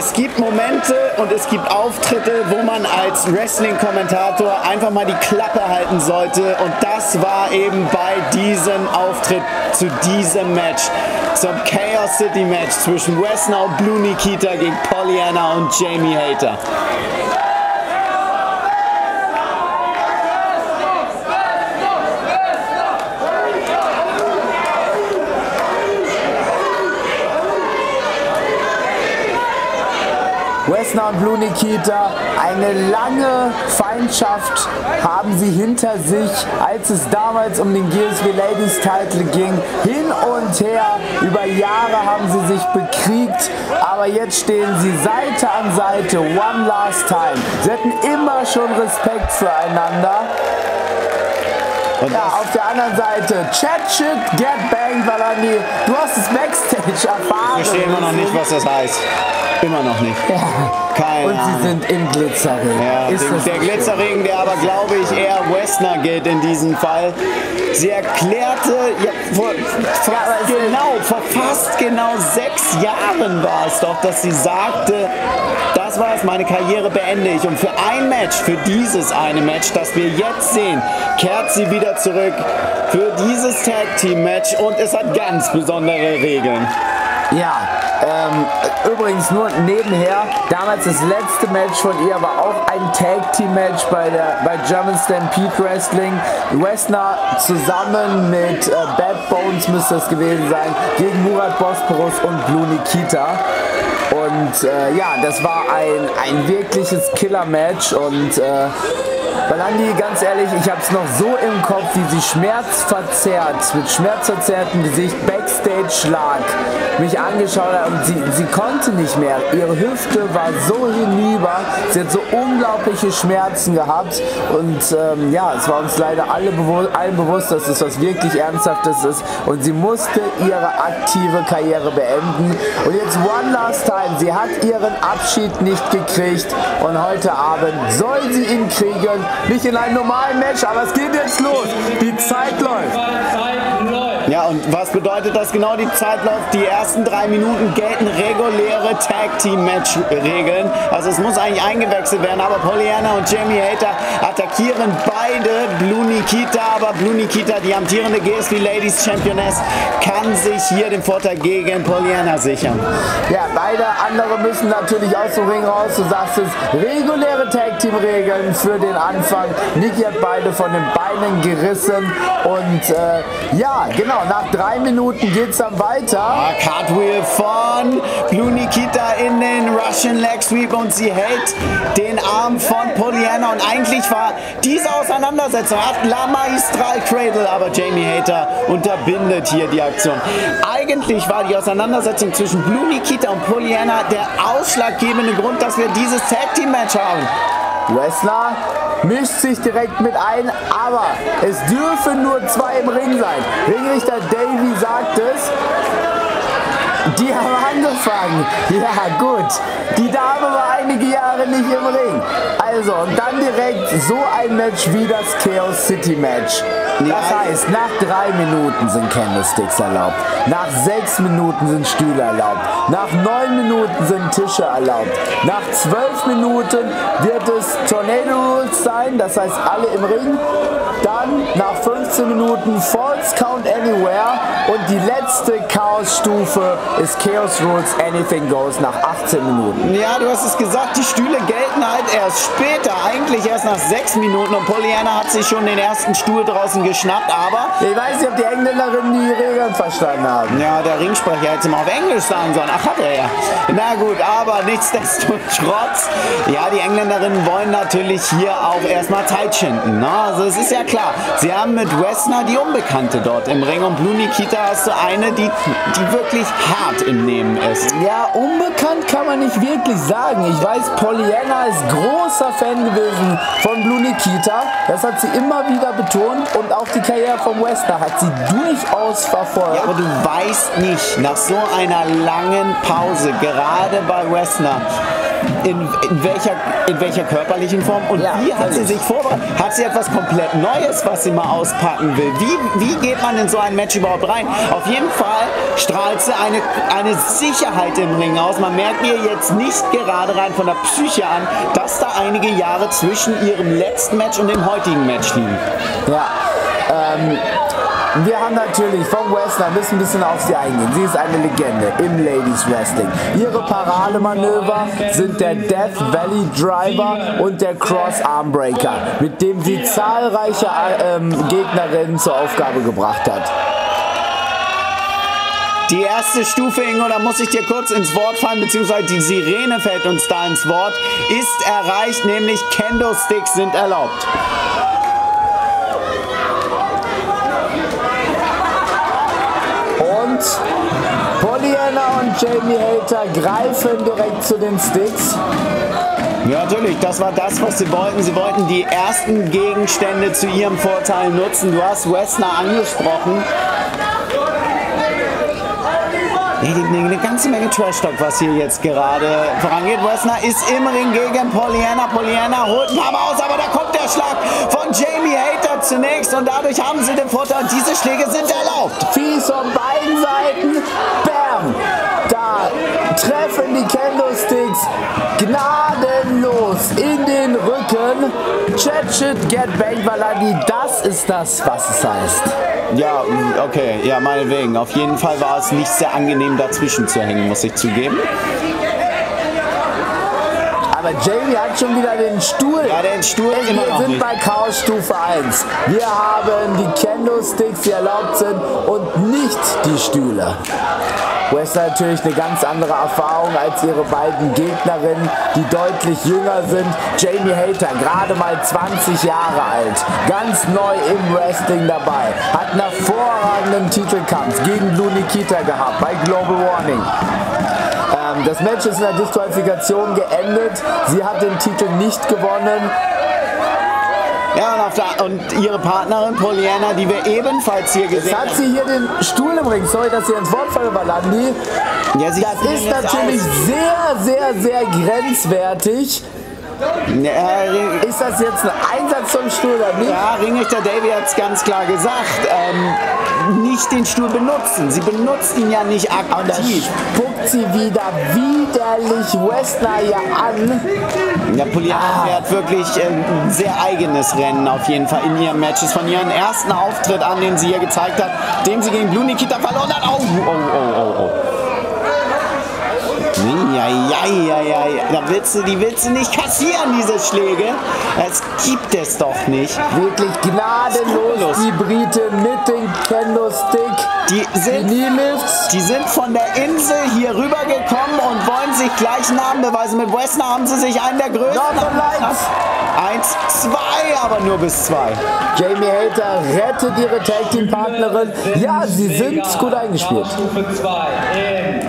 es gibt Momente und es gibt Auftritte, wo man als Wrestling-Kommentator einfach mal die Klappe halten sollte. Und das war eben bei diesem Auftritt zu diesem Match. Zum Chaos City Match zwischen Wesner und Blue Nikita gegen Pollyanna und Jamie Hayter. Wesner und Blue Nikita, eine lange Feindschaft haben sie hinter sich, als es damals um den G S W Ladies Title ging. Hin und her, über Jahre haben sie sich bekriegt, aber jetzt stehen sie Seite an Seite, one last time. Sie hatten immer schon Respekt füreinander. Und ja, auf der anderen Seite, Chat Shit, Get Banged, Valandi. Du hast es Backstage erfahren. Ich verstehe immer noch nicht, was das heißt. Immer noch nicht. Ja. Keine Und sie Ahnung. sind im Glitzerregen. Ja, Ist den, das der nicht Glitzerregen, der aber, glaube ich, eher Wesner gilt in diesem Fall. Sie erklärte, ja, vor, fast genau, vor fast genau sechs Jahren war es doch, dass sie sagte, das war es, meine Karriere beende ich. Und für ein Match, für dieses eine Match, das wir jetzt sehen, kehrt sie wieder zurück für dieses Tag-Team-Match und es hat ganz besondere Regeln. Ja, ähm, übrigens nur nebenher, damals das letzte Match von ihr war auch ein Tag-Team-Match bei, der, bei German Stampede Wrestling. Wesner zusammen mit äh, Bad Bones müsste es gewesen sein, gegen Murat Bosporus und Blue Nikita. Und äh, ja, das war ein, ein wirkliches Killer-Match und äh, Valandi, ganz ehrlich, ich habe es noch so im Kopf, wie sie schmerzverzerrt, mit schmerzverzerrtem Gesicht Backstage lag, mich angeschaut hat und sie, sie konnte nicht mehr. Ihre Hüfte war so hinüber, sie hat so unglaubliche Schmerzen gehabt und ähm, ja, es war uns leider alle bewu allen bewusst, dass es was wirklich Ernsthaftes ist und sie musste ihre aktive Karriere beenden. Und jetzt one last time, sie hat ihren Abschied nicht gekriegt und heute Abend soll sie ihn kriegen. Nicht in einem normalen Match, aber es geht jetzt los. Die Zeit läuft. Ja, und was bedeutet das genau, die Zeit läuft? Die ersten drei Minuten gelten reguläre Tag-Team-Match-Regeln. Also es muss eigentlich eingewechselt werden, aber Pollyanna und Jamie Hayter attackieren beide Blue Nikita, aber Blue Nikita, die amtierende G S W Ladies Championess, kann sich hier den Vorteil gegen Pollyanna sichern. Ja, beide andere müssen natürlich aus dem Ring raus. Du sagst es, reguläre Tag-Team-Regeln für den Anfang. Niki hat beide von den Beinen gerissen und äh, ja, genau. Nach drei Minuten geht es dann weiter. Ah, Cartwheel von Blue Nikita in den Russian Leg Sweep und sie hält den Arm von Pollyanna und eigentlich war diese Auseinandersetzung, hat La Magistral Cradle, aber Jamie Hayter unterbindet hier die Aktion. Eigentlich war die Auseinandersetzung zwischen Blue Nikita und Pollyanna der ausschlaggebende Grund, dass wir dieses Tag Team Match haben. Wesner mischt sich direkt mit ein, aber es dürfen nur zwei im Ring sein. Ringrichter Davey sagt es. Die haben angefangen. Ja gut, die Dame war einige Jahre nicht im Ring. Also und dann direkt so ein Match wie das Chaos City Match. Das heißt, nach drei Minuten sind Candlesticks erlaubt. Nach sechs Minuten sind Stühle erlaubt. Nach neun Minuten sind Tische erlaubt. Nach zwölf Minuten wird es Tornado Rules sein, das heißt alle im Ring. Dann nach fünfzehn Minuten False Count Anywhere und die letzte Chaos-Stufe ist Chaos Rules Anything Goes nach achtzehn Minuten. Ja, du hast es gesagt, die Stühle gelten halt erst später, eigentlich erst nach sechs Minuten und Pollyanna hat sich schon den ersten Stuhl draußen geschnappt, aber... Ich weiß nicht, ob die Engländerinnen die Regeln verstanden haben. Ja, der Ringsprecher hätte mal auf Englisch sagen sollen. Ach, hat er ja. Na gut, aber nichtsdestotrotz, ja, die Engländerinnen wollen natürlich hier auch erstmal Zeit schinden. Ne? Also es ist ja klar, sie haben mit Wesner die Unbekannte dort im Ring und Blue Nikita hast du eine, die, die wirklich hart im Nehmen ist. Ja, unbekannt kann man nicht wirklich sagen. Ich weiß, Pollyanna ist großer Fan gewesen von Blue Nikita. Das hat sie immer wieder betont und auch die Karriere von Wesner hat sie durchaus verfolgt. Ja, aber du weißt nicht, nach so einer langen Pause, gerade bei Wesner, in, in, welcher, in welcher körperlichen Form und Ja, wie hat sie völlig. sich vorbereitet? Hat sie etwas komplett Neues, was sie mal auspacken will? Wie, wie geht man in so ein Match überhaupt rein? Auf jeden Fall strahlt sie eine, eine Sicherheit im Ring aus. Man merkt ihr jetzt nicht gerade rein von der Psyche an, dass da einige Jahre zwischen ihrem letzten Match und dem heutigen Match liegen. Ja, ähm, wir haben natürlich vom Wrestler, müssen ein bisschen auf sie eingehen. Sie ist eine Legende im Ladies Wrestling. Ihre Parademanöver sind der Death Valley Driver und der Cross Armbreaker, mit dem sie zahlreiche ähm, Gegnerinnen zur Aufgabe gebracht hat. Die erste Stufe, Ingo, da muss ich dir kurz ins Wort fallen, beziehungsweise die Sirene fällt uns da ins Wort, ist erreicht, nämlich Kendo-Sticks sind erlaubt. Und Pollyanna und Jamie Hayter greifen direkt zu den Sticks. Ja, natürlich, das war das, was sie wollten. Sie wollten die ersten Gegenstände zu ihrem Vorteil nutzen. Du hast Wessner angesprochen. Eine ganze Menge Trash-Talk, was hier jetzt gerade vorangeht. Wessner ist im Ring gegen Pollyanna. Pollyanna holt einen Hammer aus, aber da kommt der Schlag von Jamie Hayter zunächst und dadurch haben sie den Vorteil. Diese Schläge sind erlaubt. Fies von beiden Seiten. Bam! Da treffen die Kendo-Sticks gnadenlos in den Rücken. Catch it, get banged, Valandi. Das ist das, was es heißt. Ja, okay, ja, meinetwegen. Auf jeden Fall war es nicht sehr angenehm, dazwischen zu hängen, muss ich zugeben. Aber Jamie hat schon wieder den Stuhl. Ja, den Stuhl Wir immer noch sind nicht. bei Chaos Stufe eins. Wir haben die Kendo-Sticks, die erlaubt sind und nicht die Stühle. Wessner natürlich eine ganz andere Erfahrung als ihre beiden Gegnerinnen, die deutlich jünger sind. Jamie Hayter, gerade mal zwanzig Jahre alt, ganz neu im Wrestling dabei, hat einen hervorragenden Titelkampf gegen Blue Nikita gehabt bei Global Warning. Ähm, das Match ist in der Disqualifikation geendet. Sie hat den Titel nicht gewonnen. Ja, und, auf der, und ihre Partnerin Pollyanna, die wir ebenfalls hier gesehen Jetzt haben. hat sie hier den Stuhl im Ring. Sorry, dass sie ins Wort falle, Valandi. Ja, sie das ist natürlich sehr, sehr, sehr grenzwertig. Ja, ist das jetzt ein Einsatz zum Stuhl oder nicht? Ja, Ringrichter Davey hat es ganz klar gesagt. Ähm, nicht den Stuhl benutzen. Sie benutzt ihn ja nicht aktiv. Und dann spuckt sie wieder widerlich Wessner hier an. Ja, Pollyanna Ah. fährt wirklich äh, ein sehr eigenes Rennen auf jeden Fall in ihren Matches. Von ihrem ersten Auftritt an, den sie hier gezeigt hat, dem sie gegen Blue Nikita verloren hat. Oh, oh, oh, oh, oh. Ja, ja, ja, ja, ja. Da willst du, die willst du nicht kassieren, diese Schläge. Das gibt es doch nicht. Wirklich gnadenlos, die Brite mit dem Kendo-Stick. Die sind, die, Lifts. die sind von der Insel hier rübergekommen und wollen sich gleich einen Namen beweisen. Mit Wessner haben sie sich einen der größten. Eins, zwei, aber nur bis zwei. Jamie Hayter rettet ihre Tag-Team-Partnerin. Ja, sie sind gut eingespielt. Stufe zwei in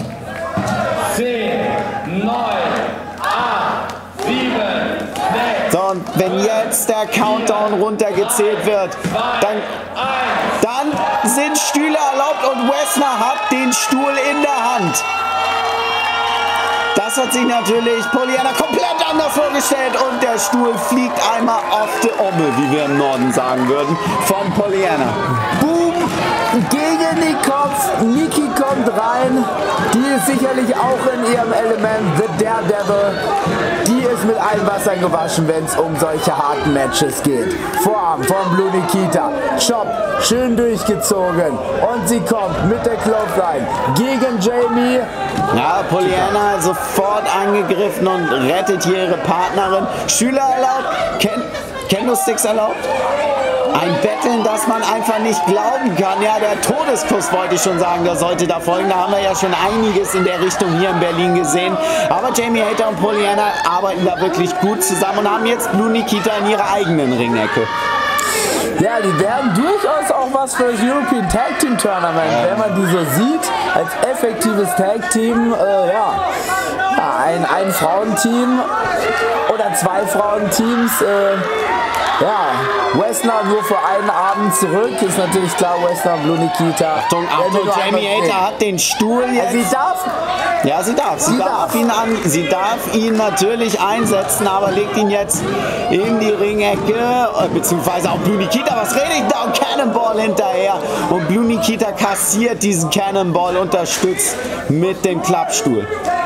zehn, neun, acht, sieben, sechs. So, und wenn jetzt der Countdown runtergezählt wird, dann, dann sind Stühle erlaubt und Wessner hat den Stuhl in der Hand. Das hat sich natürlich Pollyanna komplett anders vorgestellt und der Stuhl fliegt einmal auf die Omme, wie wir im Norden sagen würden, von Pollyanna. Boom! Gegen den Kopf. Nikki kommt rein. Die ist sicherlich auch in ihrem Element. The Daredevil. Die ist mit allen Wassern gewaschen, wenn es um solche harten Matches geht. Vorarm von Blue Nikita. Chop. Schön durchgezogen. Und sie kommt mit der Clothesline gegen Jamie. Ja, Pollyanna sofort angegriffen und rettet hier ihre Partnerin. Schüler erlaubt, Ken Kendo-Sticks erlaubt. Ein Betteln, das man einfach nicht glauben kann. Ja, der Todeskuss wollte ich schon sagen, der sollte da folgen. Da haben wir ja schon einiges in der Richtung hier in Berlin gesehen. Aber Jamie Hayter und Pollyanna arbeiten da wirklich gut zusammen und haben jetzt Blue Nikita in ihrer eigenen Ringecke. Ja, die wären durchaus auch was für das European Tag Team Tournament, ähm. wenn man die so sieht, als effektives Tag Team, äh, ja. ja, ein, ein Frauenteam oder zwei Frauenteams, äh, Ja, Wessner nur für einen Abend zurück. Ist natürlich klar, Wessner und Blue Nikita. Achtung, Achtung, Jamie Hater hat den Stuhl jetzt. Sie darf? Ja, sie darf. Sie, Sie darf, darf. Ihn an, sie darf ihn natürlich einsetzen, aber legt ihn jetzt in die Ringecke. äh, Beziehungsweise auch Blue Nikita. Was rede ich da? Und Cannonball hinterher. Und Blue Nikita kassiert diesen Cannonball, unterstützt mit dem Klappstuhl.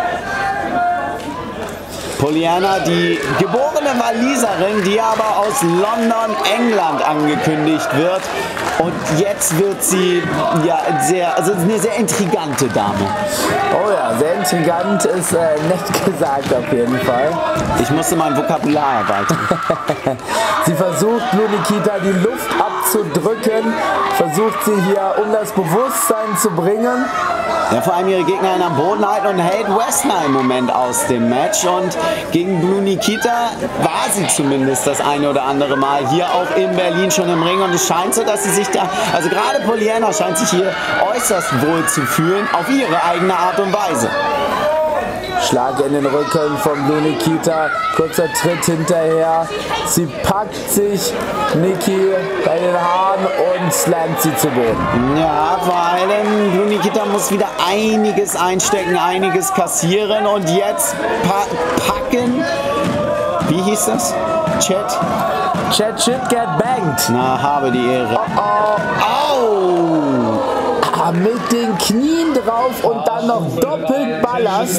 Pollyanna, die geborene Waliserin, die aber aus London, England angekündigt wird. Und jetzt wird sie ja sehr, also eine sehr intrigante Dame. Oh ja, sehr intrigant ist äh, nett gesagt auf jeden Fall. Ich musste mein Vokabular erweitern. Sie versucht, Blue Nikita die Luft abzudrücken, versucht sie hier um das Bewusstsein zu bringen. Ja, vor allem ihre Gegnerin am Boden halten und hält Wessner im Moment aus dem Match. Und gegen Blue Nikita war sie zumindest das eine oder andere Mal hier auch in Berlin schon im Ring. Und es scheint so, dass sie sich da, also gerade Pollyanna scheint sich hier äußerst wohl zu fühlen, auf ihre eigene Art und Weise. Schlag in den Rücken von Blue Nikita, kurzer Tritt hinterher. Sie packt sich Nikki bei den Haaren und slammt sie zu Boden. Ja, vor allem Blue Nikita muss wieder einiges einstecken, einiges kassieren und jetzt pa packen. Wie hieß das? Chat? Chat shit get banged. Na, habe die Ehre. Oh, oh. Au! Ah, mit den Knien drauf und dann noch doppelt Ballast.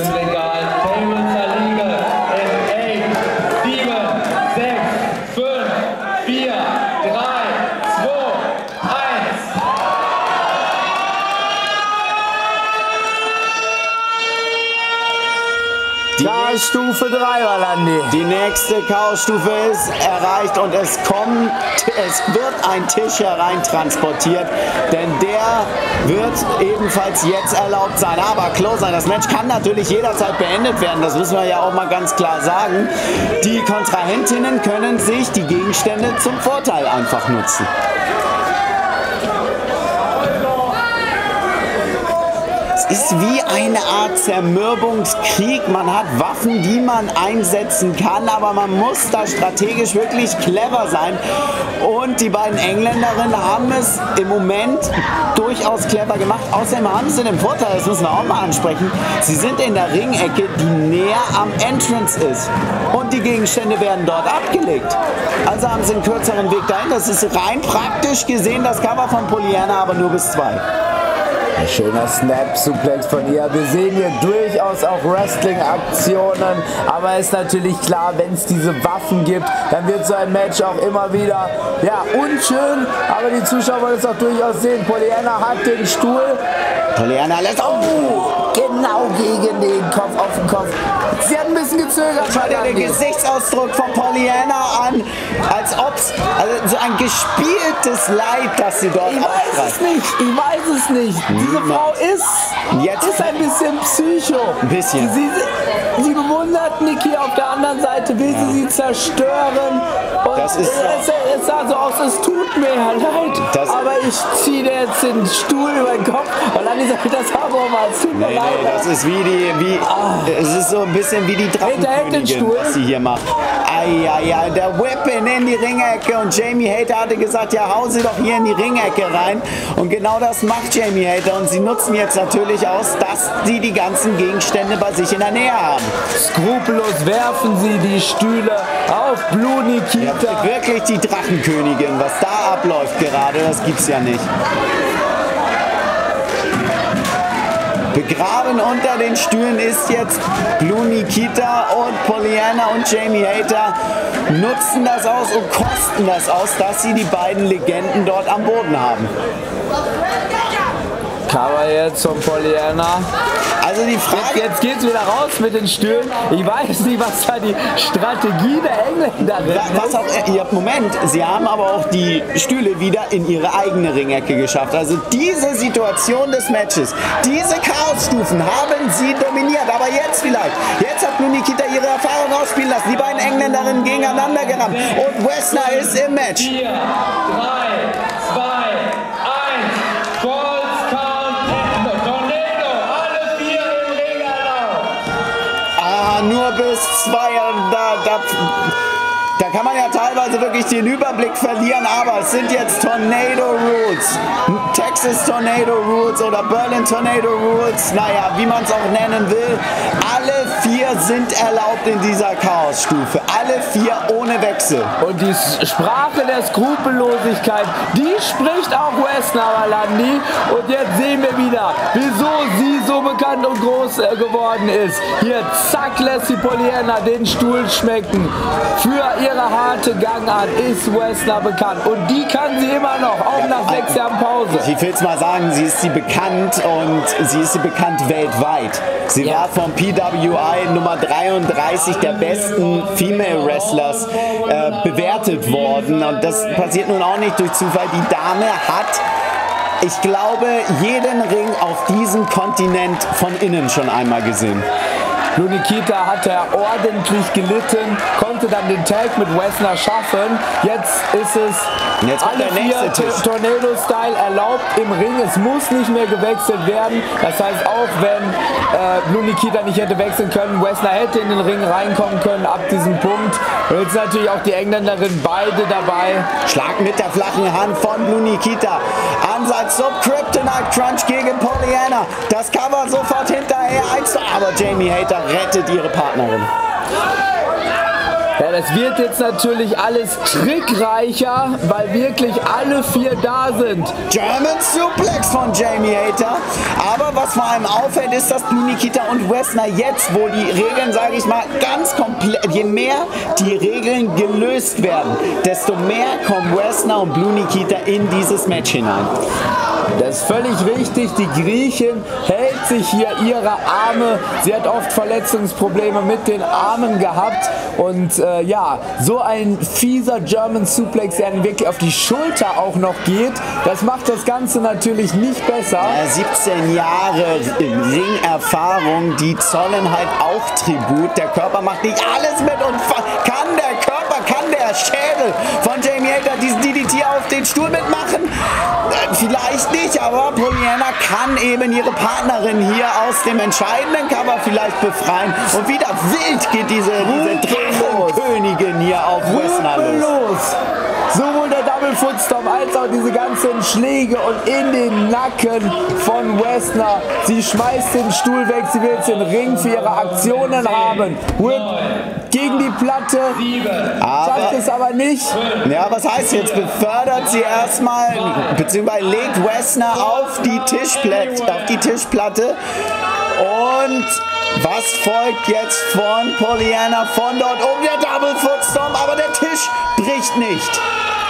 Stufe drei, Valandi. Die nächste Chaosstufe ist erreicht und es kommt, es wird ein Tisch hereintransportiert, denn der wird ebenfalls jetzt erlaubt sein. Aber Closer, das Match kann natürlich jederzeit beendet werden, das müssen wir ja auch mal ganz klar sagen. Die Kontrahentinnen können sich die Gegenstände zum Vorteil einfach nutzen. Es ist wie eine Art Zermürbungskrieg. Man hat Waffen, die man einsetzen kann, aber man muss da strategisch wirklich clever sein. Und die beiden Engländerinnen haben es im Moment durchaus clever gemacht. Außerdem haben sie den Vorteil, das müssen wir auch mal ansprechen, sie sind in der Ringecke, die näher am Entrance ist. Und die Gegenstände werden dort abgelegt. Also haben sie einen kürzeren Weg dahin. Das ist rein praktisch gesehen das Cover von Pollyanna, aber nur bis zwei. Ein schöner Snap-Suplex von ihr. Wir sehen hier durchaus auch Wrestling-Aktionen, aber ist natürlich klar, wenn es diese Waffen gibt, dann wird so ein Match auch immer wieder, ja, unschön, aber die Zuschauer wollen es auch durchaus sehen. Pollyanna hat den Stuhl. Pollyanna lässt oh, genau gegen den Kopf auf den Kopf. Sie hat ein bisschen gezögert. Schau dir den Gesichtsausdruck von Pollyanna an, als ob es also so ein gespieltes Leid, das sie dort Ich weiß es nicht, ich weiß es nicht. Diese Frau ist, Jetzt ist ein bisschen Psycho. Ein bisschen. Sie, sie bewundert Nikki, auf der anderen Seite will sie sie zerstören. Und Das ist es, es sah so aus, es tut mir ja leid, Das- aber ich ziehe dir jetzt den Stuhl über den Kopf und dann sagt das aber mal, es tut mir Nee, leid. nee, das ist wie die, wie, es ist so ein bisschen wie die Hinterhält den Drachtenkönigin, Stuhl. was sie hier macht. Eieiei, der Whip-In in die Ringecke und Jamie Hater hatte gesagt, ja, hau sie doch hier in die Ringecke rein. Und genau das macht Jamie Hater und sie nutzen jetzt natürlich aus, dass sie die ganzen Gegenstände bei sich in der Nähe haben. Skrupellos werfen sie die Stühle auf Blue Nikita. Ja, wirklich die Drachenkönigin, was da abläuft gerade, das gibt's ja nicht. Begraben unter den Stühlen ist jetzt Blue Nikita und Pollyanna und Jamie Hater nutzen das aus und kosten das aus, dass sie die beiden Legenden dort am Boden haben. Cover jetzt von Pollyanna. Also die Frage... Jetzt, jetzt geht's wieder raus mit den Stühlen. Ich weiß nicht, was da die Strategie der Engländerin ist. Was auch, ja, Moment, sie haben aber auch die Stühle wieder in ihre eigene Ringecke geschafft. Also diese Situation des Matches, diese Chaosstufen haben sie dominiert. Aber jetzt vielleicht, jetzt hat Blue Nikita ihre Erfahrung ausspielen lassen. Die beiden Engländerinnen gegeneinander gerammt. Und Wessner ist im Match. vier, drei, zwei, eins. Falls Count, Tornado, alle vier im Ring erlaubt. Ah, nur bis zwei. Da, da, da kann man ja teilweise wirklich den Überblick verlieren, aber es sind jetzt Tornado Rules, Texas Tornado Rules oder Berlin Tornado Rules, naja, wie man es auch nennen will. Alle vier sind erlaubt in dieser Chaosstufe, alle vier ohne Wechsel. Und die Sprache der Skrupellosigkeit, die spricht auch Wessner, Valandi. Und jetzt sehen wir wieder, wieso sie so bekannt und groß äh, geworden ist. Hier, zack, lässt die Polyana den Stuhl schmecken. Für ihre harte Gangart ist Wessner bekannt. Und die kann sie immer noch, auch nach sechs Jahren Pause. Ich will es mal sagen, sie ist sie bekannt und sie ist sie bekannt weltweit. Sie ja. war vom P W I Nummer dreiunddreißig der besten Female Wrestlers äh, bewertet worden. Und das passiert nun auch nicht durch Zufall. Die Dame hat, ich glaube, jeden Ring auf diesem Kontinent von innen schon einmal gesehen. Blue Nikita hat er ordentlich gelitten, konnte dann den Tag mit Wessner schaffen. Jetzt ist es jetzt alle vier Tornado-Style erlaubt im Ring. Es muss nicht mehr gewechselt werden. Das heißt, auch wenn äh, Blue Nikita nicht hätte wechseln können, Wessner hätte in den Ring reinkommen können ab diesem Punkt. Und jetzt natürlich auch die Engländerin beide dabei. Schlag mit der flachen Hand von Blue Nikita. Ansatz zum Kryptonite Crunch gegen Polyana. Das Cover sofort hinterher. Aber Jamie Hayter rettet ihre Partnerin. Ja, das wird jetzt natürlich alles trickreicher, weil wirklich alle vier da sind. German Suplex von Jamie Hayter. Aber was vor allem auffällt, ist, dass Blue Nikita und Wessner jetzt, wo die Regeln, sage ich mal, ganz komplett, je mehr die Regeln gelöst werden, desto mehr kommen Wessner und Blue Nikita in dieses Match hinein. Das ist völlig richtig. Die Griechin hält sich hier ihre Arme. Sie hat oft Verletzungsprobleme mit den Armen gehabt. Und äh, ja, so ein fieser German Suplex, der dann wirklich auf die Schulter auch noch geht, das macht das Ganze natürlich nicht besser. Äh, siebzehn Jahre im Ring Erfahrung, die zollen halt auch Tribut. Der Körper macht nicht alles mit und kann der Körper, kann der Schädel von Jamie Hayter diesen D D T auf den Stuhl mitmachen? Äh, vielleicht nicht, aber Polyana kann eben ihre Partnerin hier aus dem entscheidenden Cover vielleicht befreien. Und wieder wild geht diese, diese Drachenkönigin hier auf Wessner los. Sowohl der Double Footstomp als auch diese ganzen Schläge und in den Nacken von Wessner. Sie schmeißt den Stuhl weg, sie will jetzt den Ring für ihre Aktionen haben. Whip gegen die Platte, schafft es aber nicht. Ja, was heißt jetzt? Befördert sie erstmal, beziehungsweise legt Wessner auf die Tischplatte, auf die Tischplatte. Und was folgt jetzt von Polyana von dort oben? Der Double Footstomp, aber der Tisch bricht nicht.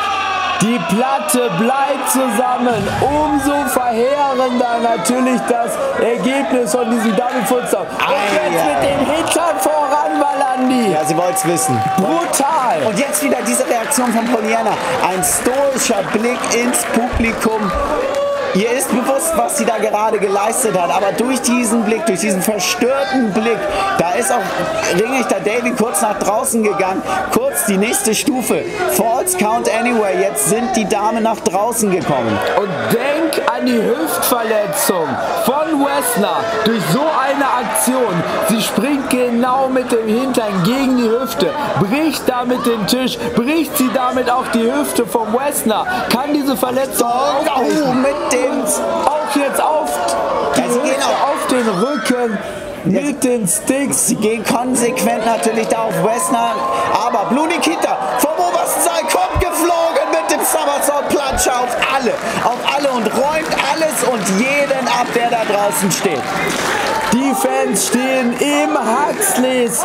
Die Platte bleibt zusammen. Umso verheerender natürlich das Ergebnis von diesem Double Footstomp. Und jetzt mit dem Hintern voran, Valandi. Ja, sie wollte es wissen. Brutal. Und jetzt wieder diese Reaktion von Polyana. Ein stoischer Blick ins Publikum. Ihr ist bewusst, was sie da gerade geleistet hat, aber durch diesen Blick, durch diesen verstörten Blick, da ist auch Ringrichter David kurz nach draußen gegangen, kurz die nächste Stufe, False Count Anywhere, jetzt sind die Damen nach draußen gekommen. Und denk an die Hüftverletzung von Wessner durch so eine Aktion. Sie springt genau mit dem Hintern gegen die Hüfte, bricht damit den Tisch, bricht sie damit auch die Hüfte von Wessner, kann diese Verletzung oh, mit dem auch jetzt auf, die ja, sie gehen auch auf den Rücken mit den Sticks. Sie gehen konsequent natürlich da auf Wessner, aber Blue Nikita vom obersten Seil kommt geflogen mit dem Somersault Plunge auf alle, auf alle und räumt alles und jeden ab, der da draußen steht. Die Fans stehen im Huxleys.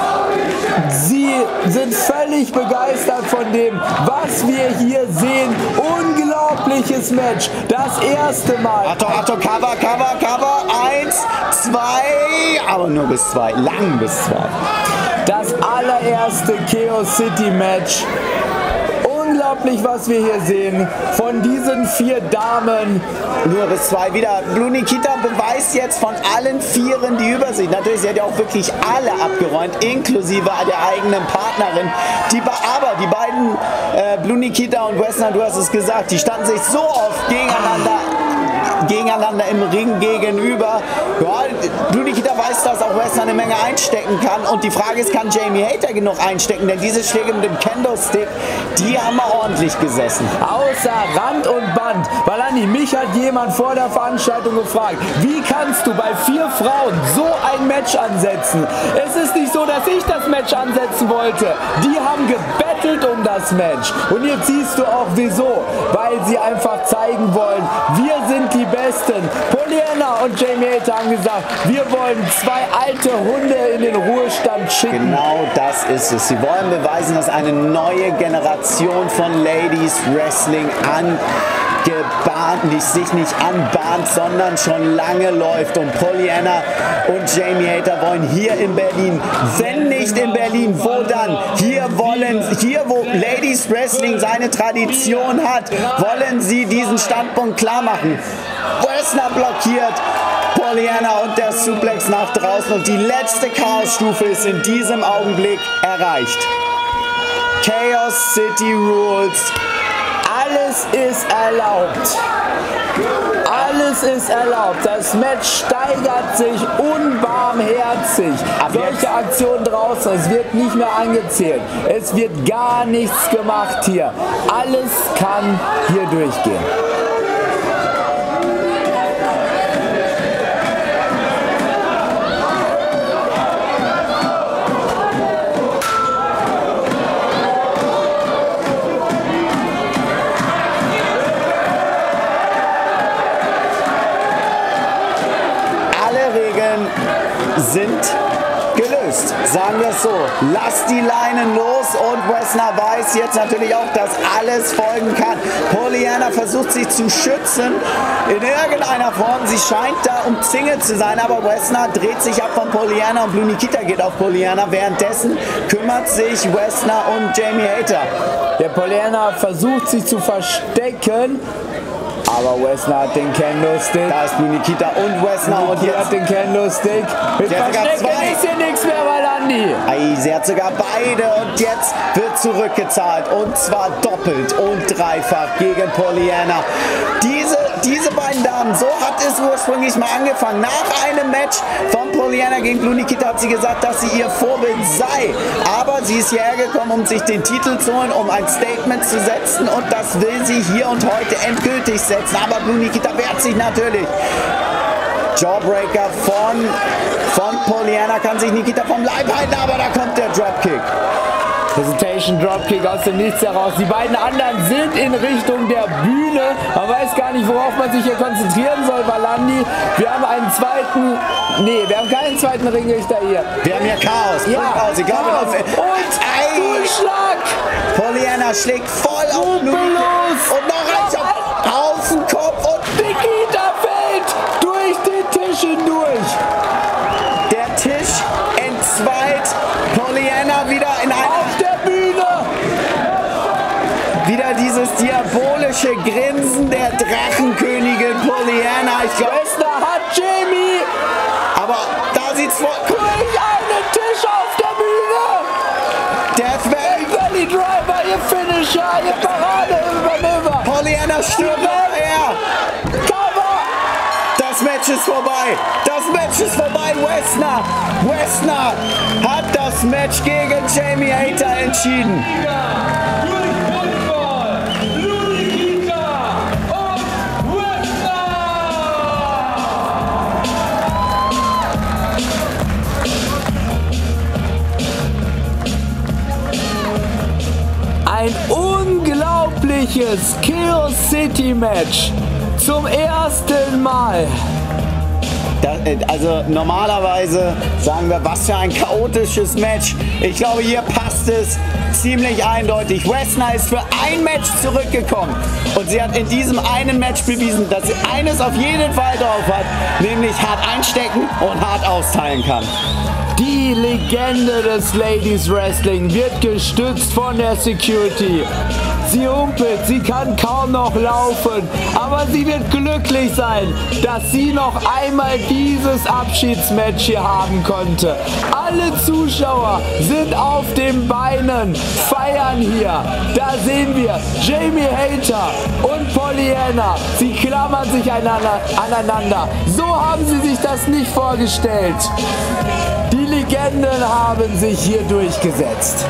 Sie sind völlig begeistert von dem, was wir hier sehen. Unglaubliches Match. Das erste Mal. Achtung, Achtung, Cover, Cover, Cover. Eins, zwei, aber nur bis zwei. Lang bis zwei. Das allererste Chaos City Match. Unglaublich, was wir hier sehen von diesen vier Damen. Nur bis zwei wieder. Blue Nikita beweist jetzt von allen Vieren die Übersicht. Natürlich, sie hat ja auch wirklich alle abgeräumt, inklusive der eigenen Partnerin. Die, aber die beiden, äh, Blue Nikita und Wessner, du hast es gesagt, die standen sich so oft gegeneinander. gegeneinander im Ring gegenüber. Ja, Blue Nikita weiß, dass auch Westner eine Menge einstecken kann. Und die Frage ist, kann Jamie Hayter genug einstecken? Denn diese Schläge mit dem Kendo-Stick, die haben wir ordentlich gesessen. Außer Rand und Band. Valandi, mich hat jemand vor der Veranstaltung gefragt, wie kannst du bei vier Frauen so ein Match ansetzen? Es ist nicht so, dass ich das Match ansetzen wollte. Die haben gebettelt um das Match. Und jetzt siehst du auch wieso. Weil sie einfach zeigen wollen, wir sind die Besten. Polyana und Jamie Hayter haben gesagt, wir wollen zwei alte Hunde in den Ruhestand schicken. Genau das ist es. Sie wollen beweisen, dass eine neue Generation von Ladies Wrestling angebahnt, nicht, sich nicht anbahnt, sondern schon lange läuft. Und Polyana und Jamie Hayter wollen hier in Berlin, wenn nicht in Berlin, wo dann? Hier wollen, hier wo Ladies Wrestling seine Tradition hat, wollen sie diesen Standpunkt klar machen. Westner blockiert Polyana und der Suplex nach draußen und die letzte Chaosstufe ist in diesem Augenblick erreicht. Chaos City Rules. Alles ist erlaubt. Alles ist erlaubt. Das Match steigert sich unbarmherzig. Solche Aktionen draußen, es wird nicht mehr angezählt. Es wird gar nichts gemacht hier. Alles kann hier durchgehen. Sind gelöst, sagen wir es so. Lass die Leinen los und Westner weiß jetzt natürlich auch, dass alles folgen kann. Polyana versucht sich zu schützen in irgendeiner Form. Sie scheint da umzingelt zu sein, aber Westner dreht sich ab von Polyana und Blue Nikita geht auf Polyana. Währenddessen kümmert sich Westner und Jamie Hayter. Der Polyana versucht sich zu verstecken. Aber Westner hat den Kendo-Stick. Da ist Blue Nikita und Westner und jetzt hat den Kendo-Stick. Mit Verstecken ist hier nichts mehr, Valandi. Ei, sie hat sogar beide und jetzt wird zurückgezahlt und zwar doppelt und dreifach gegen Polyana. Diese, diese beiden Damen, so hat es ursprünglich mal angefangen. Nach einem Match von Polyana gegen Blue Nikita hat sie gesagt, dass sie ihr Vorbild sei. Aber sie ist hierher gekommen, um sich den Titel zu holen, um ein Statement zu setzen und das will sie hier und heute endgültig setzen. Aber Blue Nikita wehrt sich natürlich. Jawbreaker von, von Polyana kann sich Nikita vom Leib halten, aber da kommt der Dropkick. Presentation Dropkick aus dem Nichts heraus. Die beiden anderen sind in Richtung der Bühne. Man weiß gar nicht, worauf man sich hier konzentrieren soll, Valandi. Wir haben einen zweiten, nee, wir haben keinen zweiten Ringrichter hier. Wir haben hier Chaos. Ja, Chaos. Ich glaube, Chaos. Und ein Schlag. Polyana schlägt voll auf Blue Nikita. Und noch eins auf, auf den Kopf. Und Nikita fällt durch den Tisch hindurch. Der Tisch entzweit. Polyana wieder in einer... Auf der Bühne. Wieder dieses diabolische Grinsen der Drachenkönigin Polyana. Ich glaube, Westner hat Jamie. Aber da sieht's vor... Durch einen Tisch auf der Bühne. Death Valley. Valley Driver, ihr Finisher, ihr Parade-Manöver. Polyana stürmt her. Cover. Das Match ist vorbei. Das Match ist vorbei. Westner. Westner hat das Match gegen Jamie Hayter entschieden. Ein unglaubliches Chaos City Match. Zum ersten Mal. Da, also normalerweise sagen wir, was für ein chaotisches Match. Ich glaube, hier passt es ziemlich eindeutig. Westner ist für ein Match zurückgekommen. Und sie hat in diesem einen Match bewiesen, dass sie eines auf jeden Fall drauf hat, nämlich hart einstecken und hart austeilen kann. Die Legende des Ladies Wrestling wird gestützt von der Security. Sie humpelt, sie kann kaum noch laufen, aber sie wird glücklich sein, dass sie noch einmal dieses Abschiedsmatch hier haben konnte. Alle Zuschauer sind auf den Beinen, feiern hier. Da sehen wir Jamie Hayter und Pollyanna. Sie klammern sich einander, aneinander. So haben sie sich das nicht vorgestellt. Die Legenden haben sich hier durchgesetzt.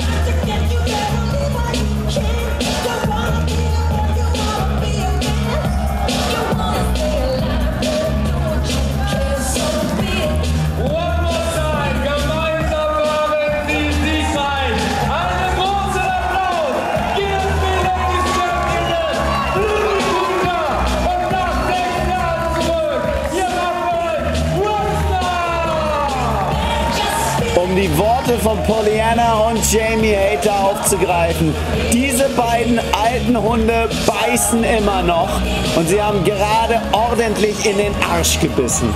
Um die Worte von Pollyanna und Jamie Hayter aufzugreifen. Diese beiden alten Hunde beißen immer noch und sie haben gerade ordentlich in den Arsch gebissen.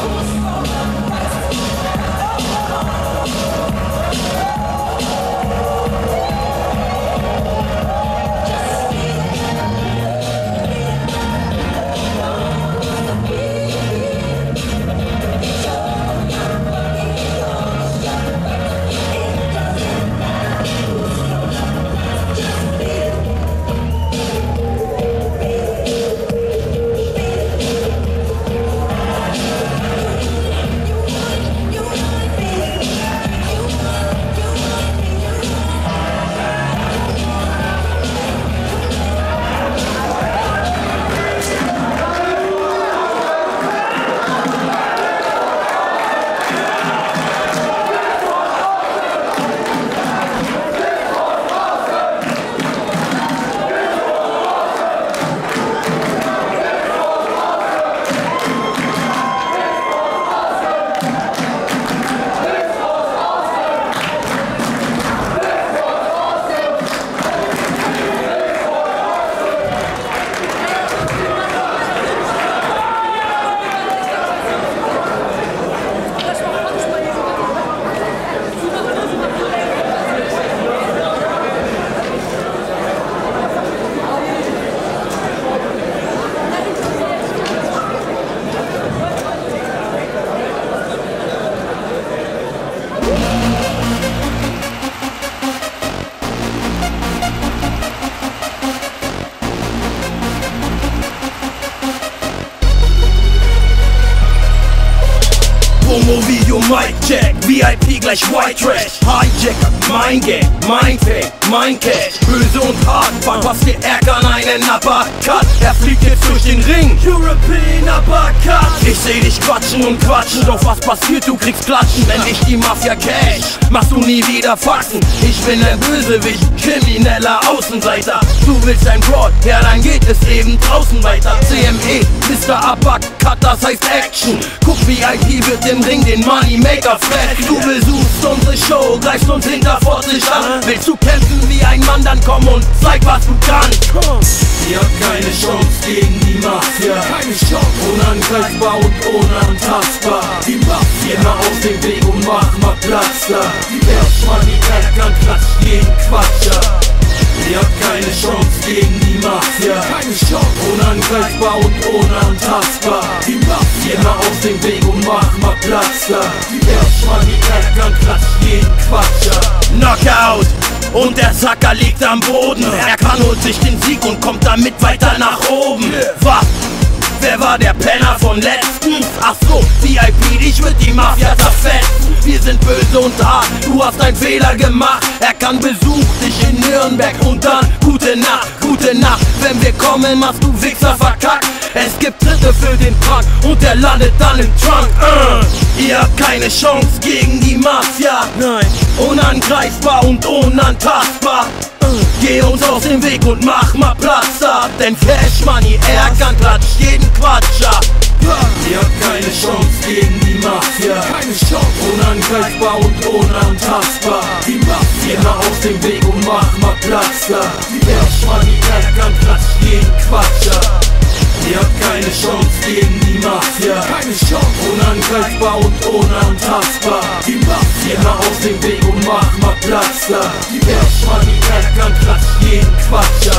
Promo-Video, Mic Check, V I P gleich White Trash, Hijacker, mein Gang, mein Fame, mein Cash, böse und hart, verpasst dir Ärger an einen Uppercut, er fliegt jetzt durch den Ring, European Uppercut. Ich seh dich quatschen und quatschen, doch was passiert, du kriegst Klatschen, wenn dich die Mafia cash, machst du nie wieder Faxen, ich bin ein Bösewicht, krimineller Außenseiter, du willst ein Broad, ja dann geht es eben draußen weiter, C M E, Mister Uppercut, das heißt Action, guck V I P wird im Ring den Moneymaker fett. Du besuchst unsere Show, greifst uns hinterfotzig an. Willst du kämpfen wie ein Mann, dann komm und zeig, was du kannst. Ihr habt keine Chance gegen die Mafia. Keine Chance. Unangreifbar und unantastbar. Die Mafia. Geh mal aus dem Weg und mach mal Platz da. Die Money ärgern, klatscht jeden Quatscher. Ihr habt keine Chance gegen die Mafia. Keine Chance. Unangreifbar und unantastbar. Die Mafia. Geh mal aus dem Weg und mach mal Platz da. Die Money ärgern, klatscht jeden Quatscher. Knockout! Und der Sacker liegt am Boden. Er kann holt sich den Sieg und kommt damit weiter nach oben. Was? Wer war der Penner von letztens? Ach so, V I P, dich wird die Mafia zerfetzen. Wir sind böse und hart, du hast einen Fehler gemacht. Er kann besucht dich in Nürnberg und dann gute Nacht, gute Nacht. Wenn wir kommen, machst du Wichser verkackt. Es gibt Tritte für den Prank und der landet dann im Trunk. uh. Ihr habt keine Chance gegen die Mafia. Nein, unangreifbar und unantastbar. Geh uns aus dem Weg und mach mal Platz ab. Denn Cash Money ärgern, klatscht jeden Quatscher. Ihr habt keine Chance gegen die Mafia. Keine Chance. Unangreifbar und unantastbar. Die Mafia. Geh mal aus dem Weg und mach mal Platz da. Die Cash Money ärgern, klatscht jeden Quatscher. Ihr habt keine Chance gegen die Mafia. Keine Chance. Unangreifbar und unantastbar. Die Mafia. Geh mal aus dem Weg und mach mal Platz da. Die Cash Money ärgern, klatscht jeden Quatscher.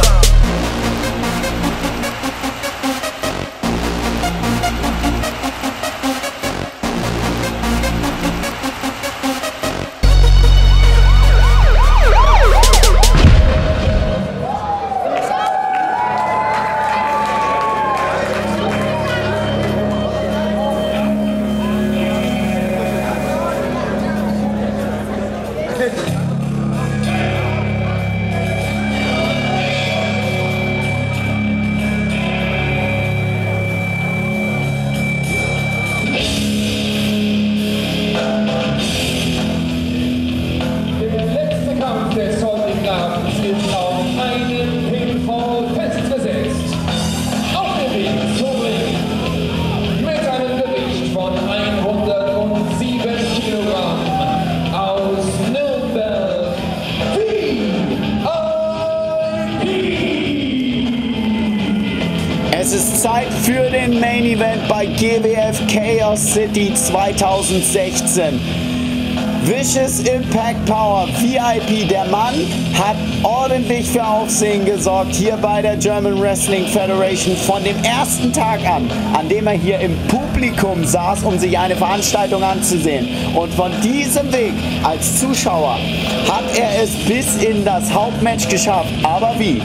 Event bei G W F Chaos City zweitausendsechzehn. Vicious Impact Power V I P, der Mann, hat ordentlich für Aufsehen gesorgt hier bei der German Wrestling Federation von dem ersten Tag an, an dem er hier im Publikum saß, um sich eine Veranstaltung anzusehen. Und von diesem Weg als Zuschauer hat er es bis in das Hauptmatch geschafft. Aber wie?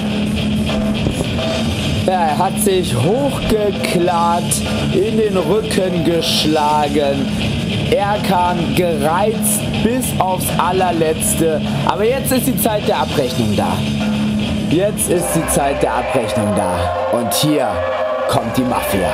Er hat sich hochgeklart, in den Rücken geschlagen. Erkan gereizt bis aufs allerletzte. Aber jetzt ist die Zeit der Abrechnung da. Jetzt ist die Zeit der Abrechnung da. Und hier kommt die Mafia.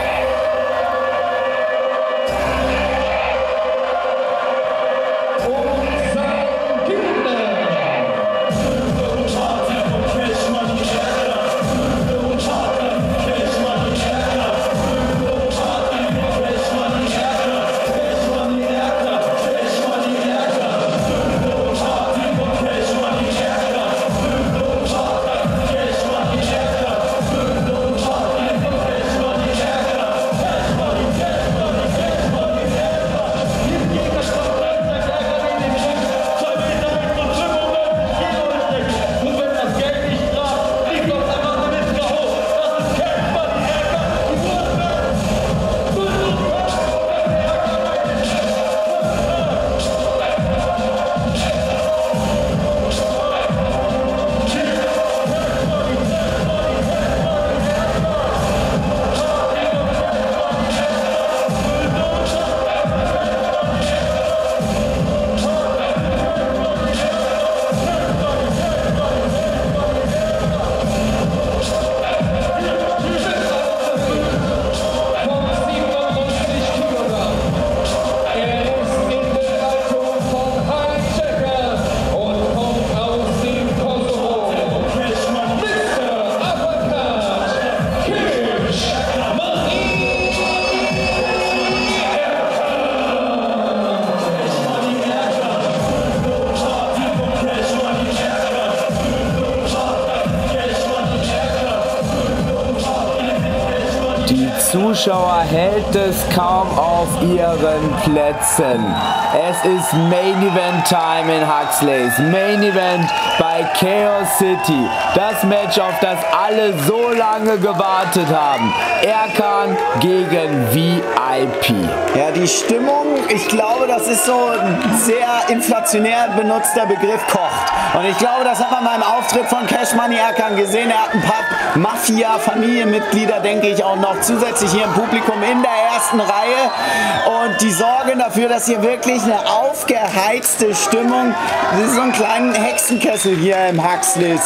Zuschauer hält es kaum auf ihren Plätzen. Es ist Main Event Time in Huxleys. Main Event bei Chaos City. Das Match, auf das alle so lange gewartet haben. Erkan gegen V I P. Ja, die Stimmung, ich glaube, das ist so ein sehr inflationär benutzter Begriff, kocht. Und ich glaube, das hat man beim Auftritt von Cash Money Erkan gesehen. Er hat ein paar Mafia-Familienmitglieder, denke ich, auch noch zusätzlich hier im Publikum in der ersten Reihe. Und die sorgen dafür, dass hier wirklich eine aufgeheizte Stimmung, das ist so ein kleinen Hexenkessel hier im Huxleys,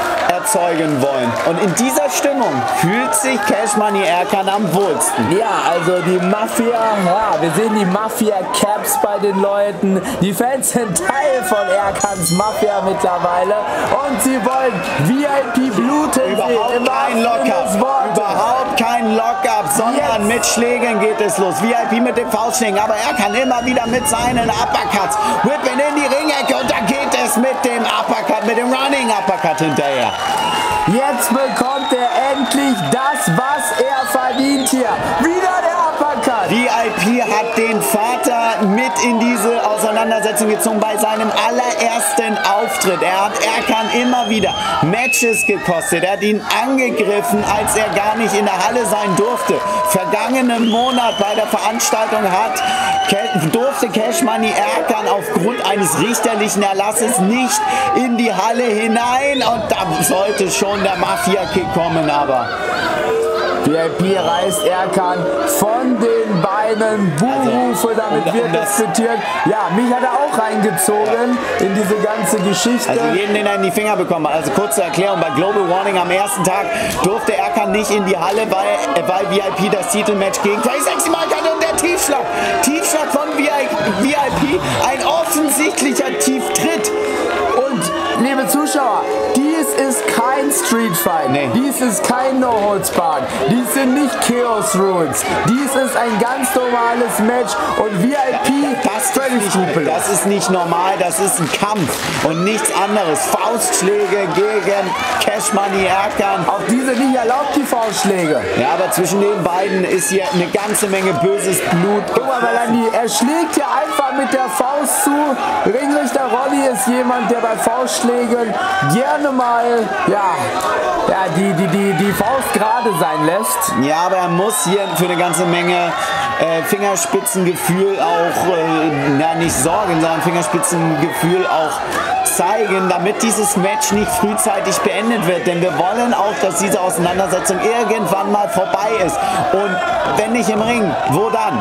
erzeugen wollen. Und in dieser Stimmung fühlt sich Cash Money Erkan am wohlsten. Ja, also die Mafia, ja, wir sehen die Mafia-Caps bei den Leuten. Die Fans sind Teil von Erkans Mafia mittlerweile und sie wollen V I P bluten. Überhaupt kein Lock-up, überhaupt kein Lock-up, sondern mit Schlägen geht es los. V I P mit dem Faustschlägen, aber er kann immer wieder mit seinen Uppercuts whippen in die Ringecke und da geht es mit dem Uppercut, mit dem Running Uppercut hinterher. Jetzt bekommt er endlich das, was er verdient hier. Wieder der Uppercut. V I P hat den Vater mit in diese Auseinandersetzung gezogen bei seinem allerersten Auftritt. Er hat Erkan immer wieder Matches gekostet. Er hat ihn angegriffen, als er gar nicht in der Halle sein durfte. Vergangenen Monat bei der Veranstaltung hat, durfte Cash Money Erkan aufgrund eines richterlichen Erlasses nicht in die Halle hinein. Und da sollte schon der Mafia-Kick kommen, aber V I P reißt Erkan von den Beinen. Buhrufe, damit also, wird diskutiert. Ja, mich hat er auch reingezogen in diese ganze Geschichte. Also jeden, den er in die Finger bekommen hat. Also kurze Erklärung, bei Global Warning am ersten Tag durfte Erkan nicht in die Halle, weil, weil V I P das Titelmatch gegen Crazy Sexy Mike hatte und der Tiefschlag. Tiefschlag von V I P, ein offensichtlicher Tieftritt. Und liebe Zuschauer, dies ist kein Street Fight, nee. Dies ist kein No Holds Barred, dies sind nicht Chaos Rules, dies ist ein ganz normales Match und V I P das, das, völlig nicht, das ist nicht normal, das ist ein Kampf und nichts anderes. Faustschläge gegen Cash Money Erkan. Auch diese nicht erlaubt, die Faustschläge. Ja, aber zwischen den beiden ist hier eine ganze Menge böses Blut. Guck mal, Melanie, er schlägt hier einfach mit der Faust zu. Ringrichter Ronny ist jemand, der bei Faustschlägen gerne mal, ja, ja die, die, die, die Faust gerade sein lässt. Ja, aber er muss hier für eine ganze Menge äh, Fingerspitzengefühl auch, äh, ja nicht sorgen, sondern Fingerspitzengefühl auch zeigen, damit dieses Match nicht frühzeitig beendet wird. Denn wir wollen auch, dass diese Auseinandersetzung irgendwann mal vorbei ist. Und wenn nicht im Ring, wo dann?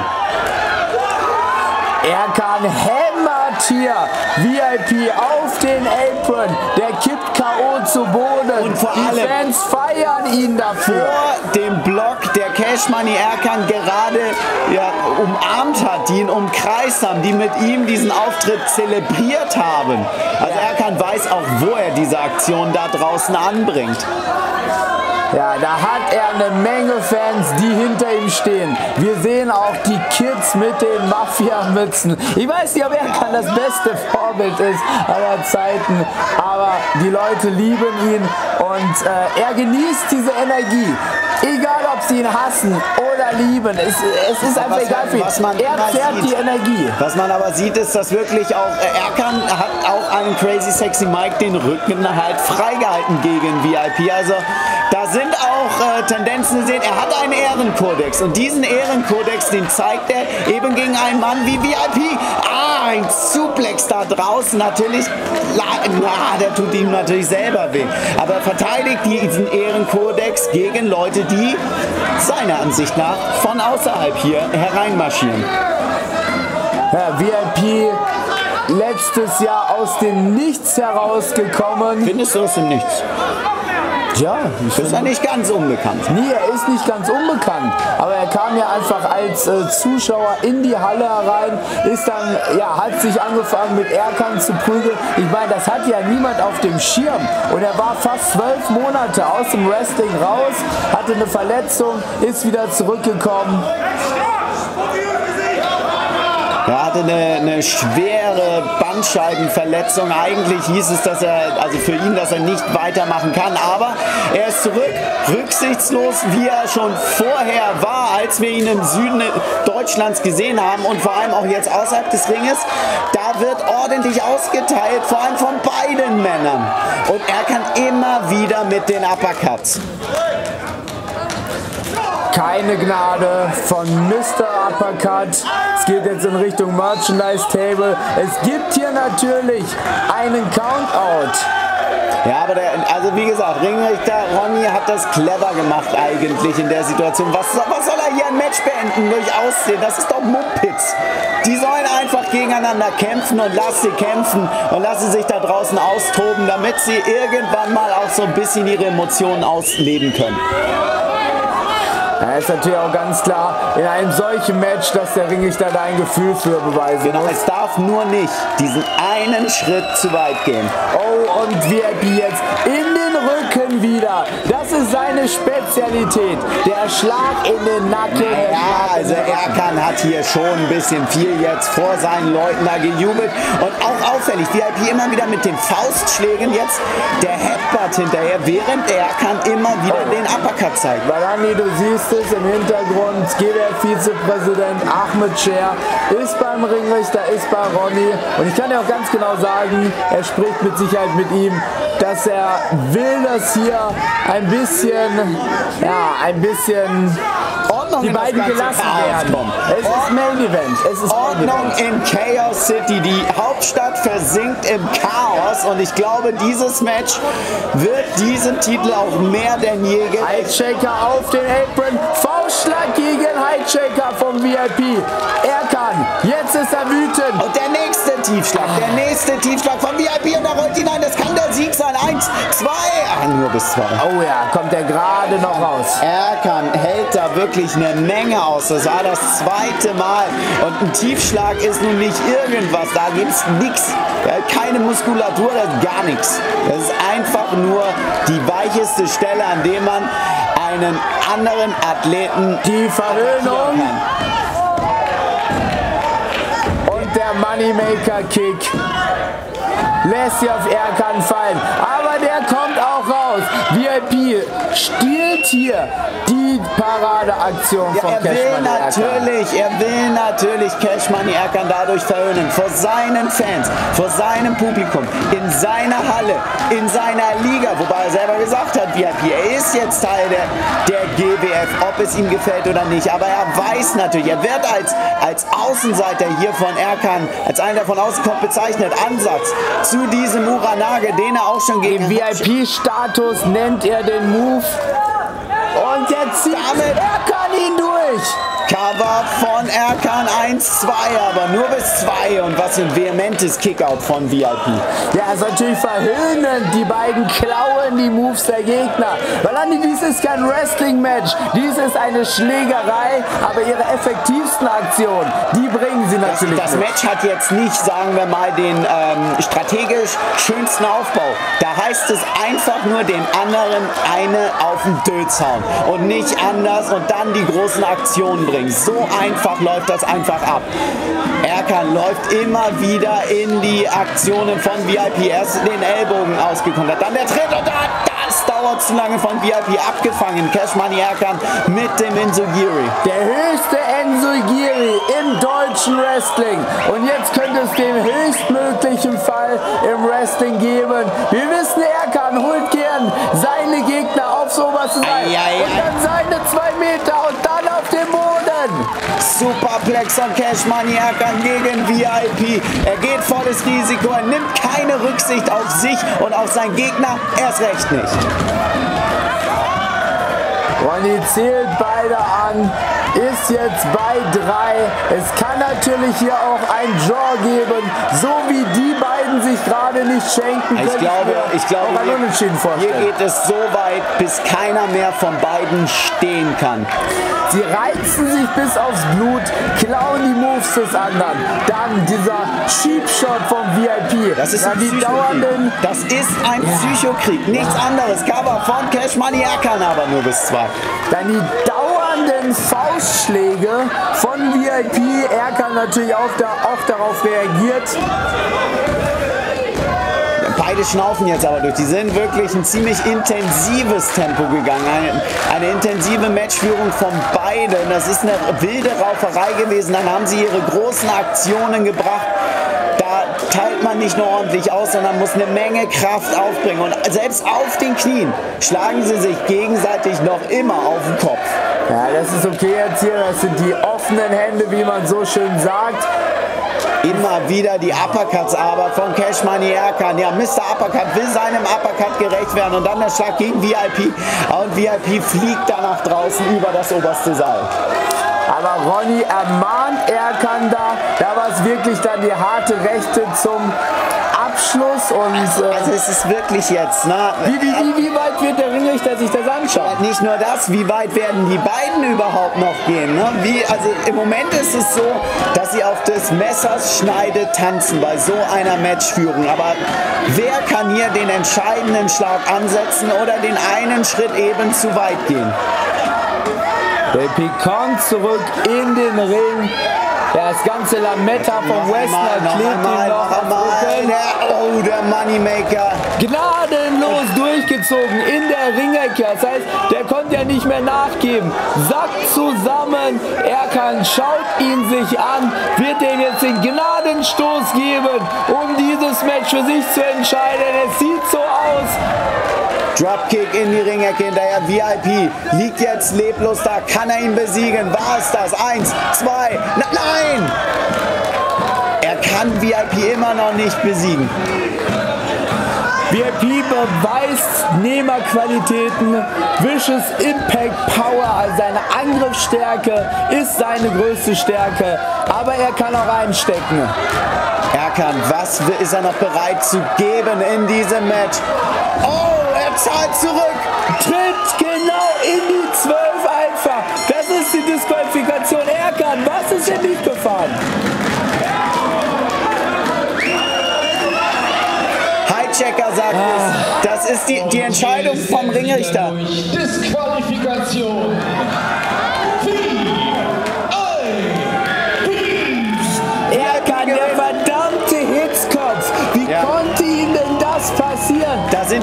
Erkan hämmert hier V I P auf den Apron. Der kippt K O zu Boden. Und vor die allem Fans feiern ihn dafür. Vor dem Block, der Cash Money Erkan gerade ja, umarmt hat, die ihn umkreist haben, die mit ihm diesen Auftritt zelebriert haben. Also Erkan weiß auch, wo er diese Aktion da draußen anbringt. Ja, da hat er eine Menge Fans, die hinter ihm stehen. Wir sehen auch die Kids mit den Mafia-Mützen. Ich weiß nicht, ob Erkan das beste Vorbild ist aller Zeiten, aber die Leute lieben ihn und äh, er genießt diese Energie. Egal, ob sie ihn hassen oder lieben, es, es ist einfach was, egal für ihn. Was man er zerrt sieht, die Energie. Was man aber sieht, ist, dass wirklich auch äh, Erkan hat auch einen Crazy Sexy Mike den Rücken halt freigehalten gegen V I P. Also da sind auch äh, Tendenzen zu sehen. Er hat einen Ehrenkodex und diesen Ehrenkodex, den zeigt er eben gegen einen Mann wie V I P. Ah, ein Suplex da draußen natürlich. Na, der tut ihm natürlich selber weh. Aber er verteidigt diesen Ehrenkodex gegen Leute, die seiner Ansicht nach von außerhalb hier hereinmarschieren. Ja, V I P letztes Jahr aus dem Nichts herausgekommen. Findest du aus dem Nichts? Ja, ich ist ja nicht ganz unbekannt. Nee, er ist nicht ganz unbekannt. Aber er kam ja einfach als äh, Zuschauer in die Halle herein, ist dann, ja, hat sich angefangen mit Erkan zu prügeln. Ich meine, das hat ja niemand auf dem Schirm. Und er war fast zwölf Monate aus dem Wrestling raus, hatte eine Verletzung, ist wieder zurückgekommen. Er hatte eine, eine schwere Bandscheibenverletzung. Eigentlich hieß es, dass er, also für ihn, dass er nicht weitermachen kann. Aber er ist zurück, rücksichtslos, wie er schon vorher war, als wir ihn im Süden Deutschlands gesehen haben und vor allem auch jetzt außerhalb des Ringes. Da wird ordentlich ausgeteilt, vor allem von beiden Männern. Und er kann immer wieder mit den Uppercuts. Keine Gnade von Mister Uppercut. Es geht jetzt in Richtung Merchandise Table. Es gibt hier natürlich einen Countout. Ja, aber der, also wie gesagt, Ringrichter Ronny hat das clever gemacht eigentlich in der Situation. Was, was soll er hier ein Match beenden durch Aussehen? Das ist doch Mumpitz. Die sollen einfach gegeneinander kämpfen und lassen sie kämpfen und lassen sich da draußen austoben, damit sie irgendwann mal auch so ein bisschen ihre Emotionen ausleben können. Ja, ist natürlich auch ganz klar in einem solchen Match, dass der Ringrichter da ein Gefühl für beweisen Genau, muss. es darf nur nicht diesen einen Schritt zu weit gehen. Oh, und V I P jetzt in den Rücken wieder. Das ist seine Spezialität. Der Schlag in den Nacken. Ja, also Erkan hat hier schon ein bisschen viel jetzt vor seinen Leuten da gejubelt. Und auch auffällig, V I P immer wieder mit den Faustschlägen jetzt der Headbutt hinterher, während Erkan immer wieder den Uppercut zeigt. Melanie, du siehst es im Hintergrund. G W F-Vizepräsident Ahmed Scher ist beim Ringrichter, ist bei Ronny. Und ich kann dir auch ganz genau sagen, er spricht mit Sicherheit mit ihm, dass er will, dass hier ein bisschen, ja, ein bisschen Ordnung die beiden gelassen werden. Es ist Main Event. Es ist Ordnung in Chaos City. Die Hauptstadt versinkt im Chaos und ich glaube, dieses Match wird diesen Titel auch mehr denn je gewinnen. Headshaker auf den Apron. Faustschlag gegen Headshaker vom V I P. Erkan, jetzt ist er wütend. Und der nächste Tiefschlag, der nächste Tiefschlag vom V I P und da rollt hinein. Das kann der Sieg sein. Eins, zwei. Ah, nur bis zwei. Oh ja, kommt er gerade noch raus. Erkan hält da wirklich eine Menge aus. Das war das zweite Mal. Und ein Tiefschlag ist nun nicht irgendwas. Da gibt es nichts. Keine Muskulatur, das ist gar nichts. Das ist einfach nur die weicheste Stelle, an der man einen anderen Athleten die Verhöhnung und der Moneymaker Kick. lässt sie auf Erkan fallen. Aber der kommt auch raus. V I P stiehlt hier die Paradeaktion Ja, von er will Cash Money Erkan. natürlich, er will natürlich Cash Money Erkan dadurch verhöhnen. Vor seinen Fans, vor seinem Publikum, in seiner Halle, in seiner Liga. Wobei er selber gesagt hat, V I P, er ist jetzt Teil der, der G W F, ob es ihm gefällt oder nicht. Aber er weiß natürlich, er wird als, als Außenseiter hier von Erkan, als einer, der von außen kommt, bezeichnet. Ansatz zu diesem Uranage, den er auch schon gegen... Im V I P-Status nennt er den Move. Und jetzt zieht Erkan ihn durch. Cover von Erkan eins zwei, aber nur bis zwei. Und was für ein vehementes Kickout von V I P. Ja, ist natürlich verhöhnend. Die beiden klauen die Moves der Gegner. Weil Andi, dies ist kein Wrestling-Match. Dies ist eine Schlägerei. Aber ihre effektivsten Aktionen, die bringen sie natürlich Das, das mit. Match hat jetzt nicht, sagen wir mal, den ähm, strategisch schönsten Aufbau. Da heißt es einfach nur den anderen eine auf den Dötz hauen. Und nicht anders und dann die großen Aktionen bringen. So einfach läuft das einfach ab. Erkan läuft immer wieder in die Aktionen von V I P. Erst den Ellbogen ausgekontert, dann der Tritt und dann, das dauert zu lange von V I P abgefangen. Cash Money Erkan mit dem Enzugiri. Der höchste Enzugiri im deutschen Wrestling. Und jetzt könnte es den höchstmöglichen Fall im Wrestling geben. Wir wissen, Erkan holt gern seine Gegner aufs oberste Seil. Und dann seine zwei Meter und dann auf den Boden. Superplex von Cash Money Erkan gegen V I P. Er geht volles Risiko, er nimmt keine Rücksicht auf sich und auf seinen Gegner, erst recht nicht. Ronny zählt beide an, ist jetzt bei drei. Es kann natürlich hier auch ein Draw geben, so wie die beiden sich gerade nicht schenken. Ich glaube, ich glaube auch ein Unentschieden hier, hier vorstellen. geht es so weit, bis keiner mehr von beiden stehen kann. Sie reizen sich bis aufs Blut, klauen die Moves des anderen. Dann dieser Cheap Shot vom V I P. Das ist ja, ein die Psychokrieg. dauernden. Das ist ein Psychokrieg, nichts anderes. Cover von Cash Money Erkan, aber nur bis zwei. Dann die dauernden Faustschläge von V I P. Erkan natürlich auch, da, auch darauf reagiert. Beide schnaufen jetzt aber durch. Die sind wirklich ein ziemlich intensives Tempo gegangen. Eine, eine intensive Matchführung von beiden. Das ist eine wilde Rauferei gewesen. Dann haben sie ihre großen Aktionen gebracht. Da teilt man nicht nur ordentlich aus, sondern muss eine Menge Kraft aufbringen. Und selbst auf den Knien schlagen sie sich gegenseitig noch immer auf den Kopf. Ja, das ist okay jetzt hier. Das sind die offenen Hände, wie man so schön sagt. Immer wieder die Uppercuts aber von Cash Money Erkan. Ja, Mister Uppercut will seinem Uppercut gerecht werden und dann der Schlag gegen V I P. Und V I P fliegt dann nach draußen über das oberste Seil. Aber Ronny ermahnt Erkan da. Da war es wirklich dann die harte Rechte zum Abschluss. Und, äh, also es ist wirklich jetzt, ne? Wie, wie, wie, wie weit wird der Ringrichter sich das anschauen? Nicht nur das, wie weit werden die beiden überhaupt noch gehen? Ne? Wie, also im Moment ist es so, dass sie auf des Messers Schneide tanzen bei so einer Matchführung. Aber wer kann hier den entscheidenden Schlag ansetzen oder den einen Schritt eben zu weit gehen? Der Pikant zurück in den Ring. Ja, das ganze Lametta von Wessner klebt ihm noch auf Rücken. Oh, der Moneymaker. Gnadenlos durchgezogen in der Ringecke. Das heißt, der konnte ja nicht mehr nachgeben. Sackt zusammen. Erkan schaut ihn sich an. Wird den jetzt den Gnadenstoß geben, um dieses Match für sich zu entscheiden. Es sieht so aus. Dropkick in die Ringecke hinterher. V I P liegt jetzt leblos da. Kann er ihn besiegen? War es das? Eins, zwei, na, nein! Er kann V I P immer noch nicht besiegen. V I P beweist Nehmerqualitäten, Vicious Impact Power, also seine Angriffsstärke ist seine größte Stärke, aber er kann auch einstecken. Erkan, was ist er noch bereit zu geben in diesem Match? Oh, er zahlt zurück! Tritt genau in die zwölf einfach. Das ist die Disqualifikation. Erkan, was ist denn nicht gefahren? Hijacker sagt ah. es. Das ist die, die Entscheidung vom Ringrichter. Disqualifikation. Erkan, der verdammte Hitzkopf. Wie ja. konnte ihn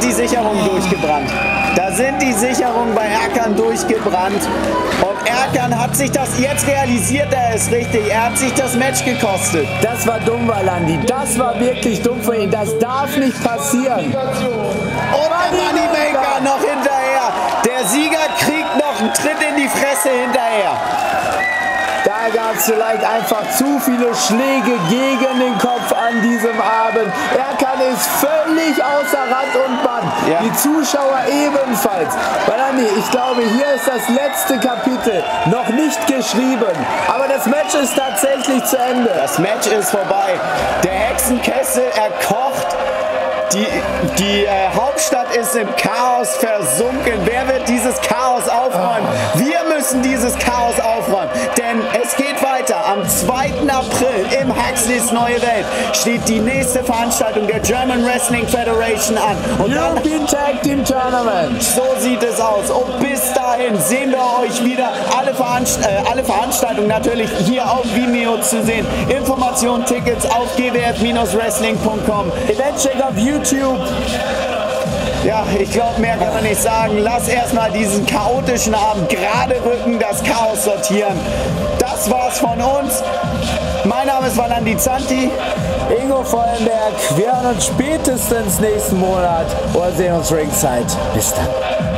die Sicherungen durchgebrannt. Da sind die Sicherungen bei Erkan durchgebrannt. Und Erkan hat sich das, jetzt realisiert er es richtig, er hat sich das Match gekostet. Das war dumm, Valandi. Das war wirklich dumm für ihn. Das darf nicht passieren. Und der Moneymaker noch hinterher. Der Sieger kriegt noch einen Tritt in die Fresse hinterher. Da gab es vielleicht einfach zu viele Schläge gegen den Kopf an diesem Abend. Erkan ist völlig außer Rand und Band. Ja. Die Zuschauer ebenfalls. Valandi, ich glaube, hier ist das letzte Kapitel noch nicht geschrieben. Aber das Match ist tatsächlich zu Ende. Das Match ist vorbei. Der Hexenkessel, er kocht. Die, die äh, Hauptstadt ist im Chaos versunken. Wer wird dieses Chaos aufräumen? Wir müssen dieses Chaos aufräumen. Denn es geht weiter. Am zweiten April im Huxleys Neue Welt steht die nächste Veranstaltung der German Wrestling Federation an. Und European Tag Team Tournament. So sieht es aus. Und bis dahin sehen wir euch wieder. Alle, Veranst äh, alle Veranstaltungen natürlich hier auf Vimeo zu sehen. Informationen, Tickets auf g w f wrestling punkt com. Eventcheck auf YouTube. Ja, ich glaube, mehr kann man nicht sagen. Lass erstmal diesen chaotischen Abend gerade rücken, das Chaos sortieren. Das war's von uns. Mein Name ist Valandi Zanti. Ingo Vollenberg. Wir hören uns spätestens nächsten Monat oder sehen uns ringside. Bis dann.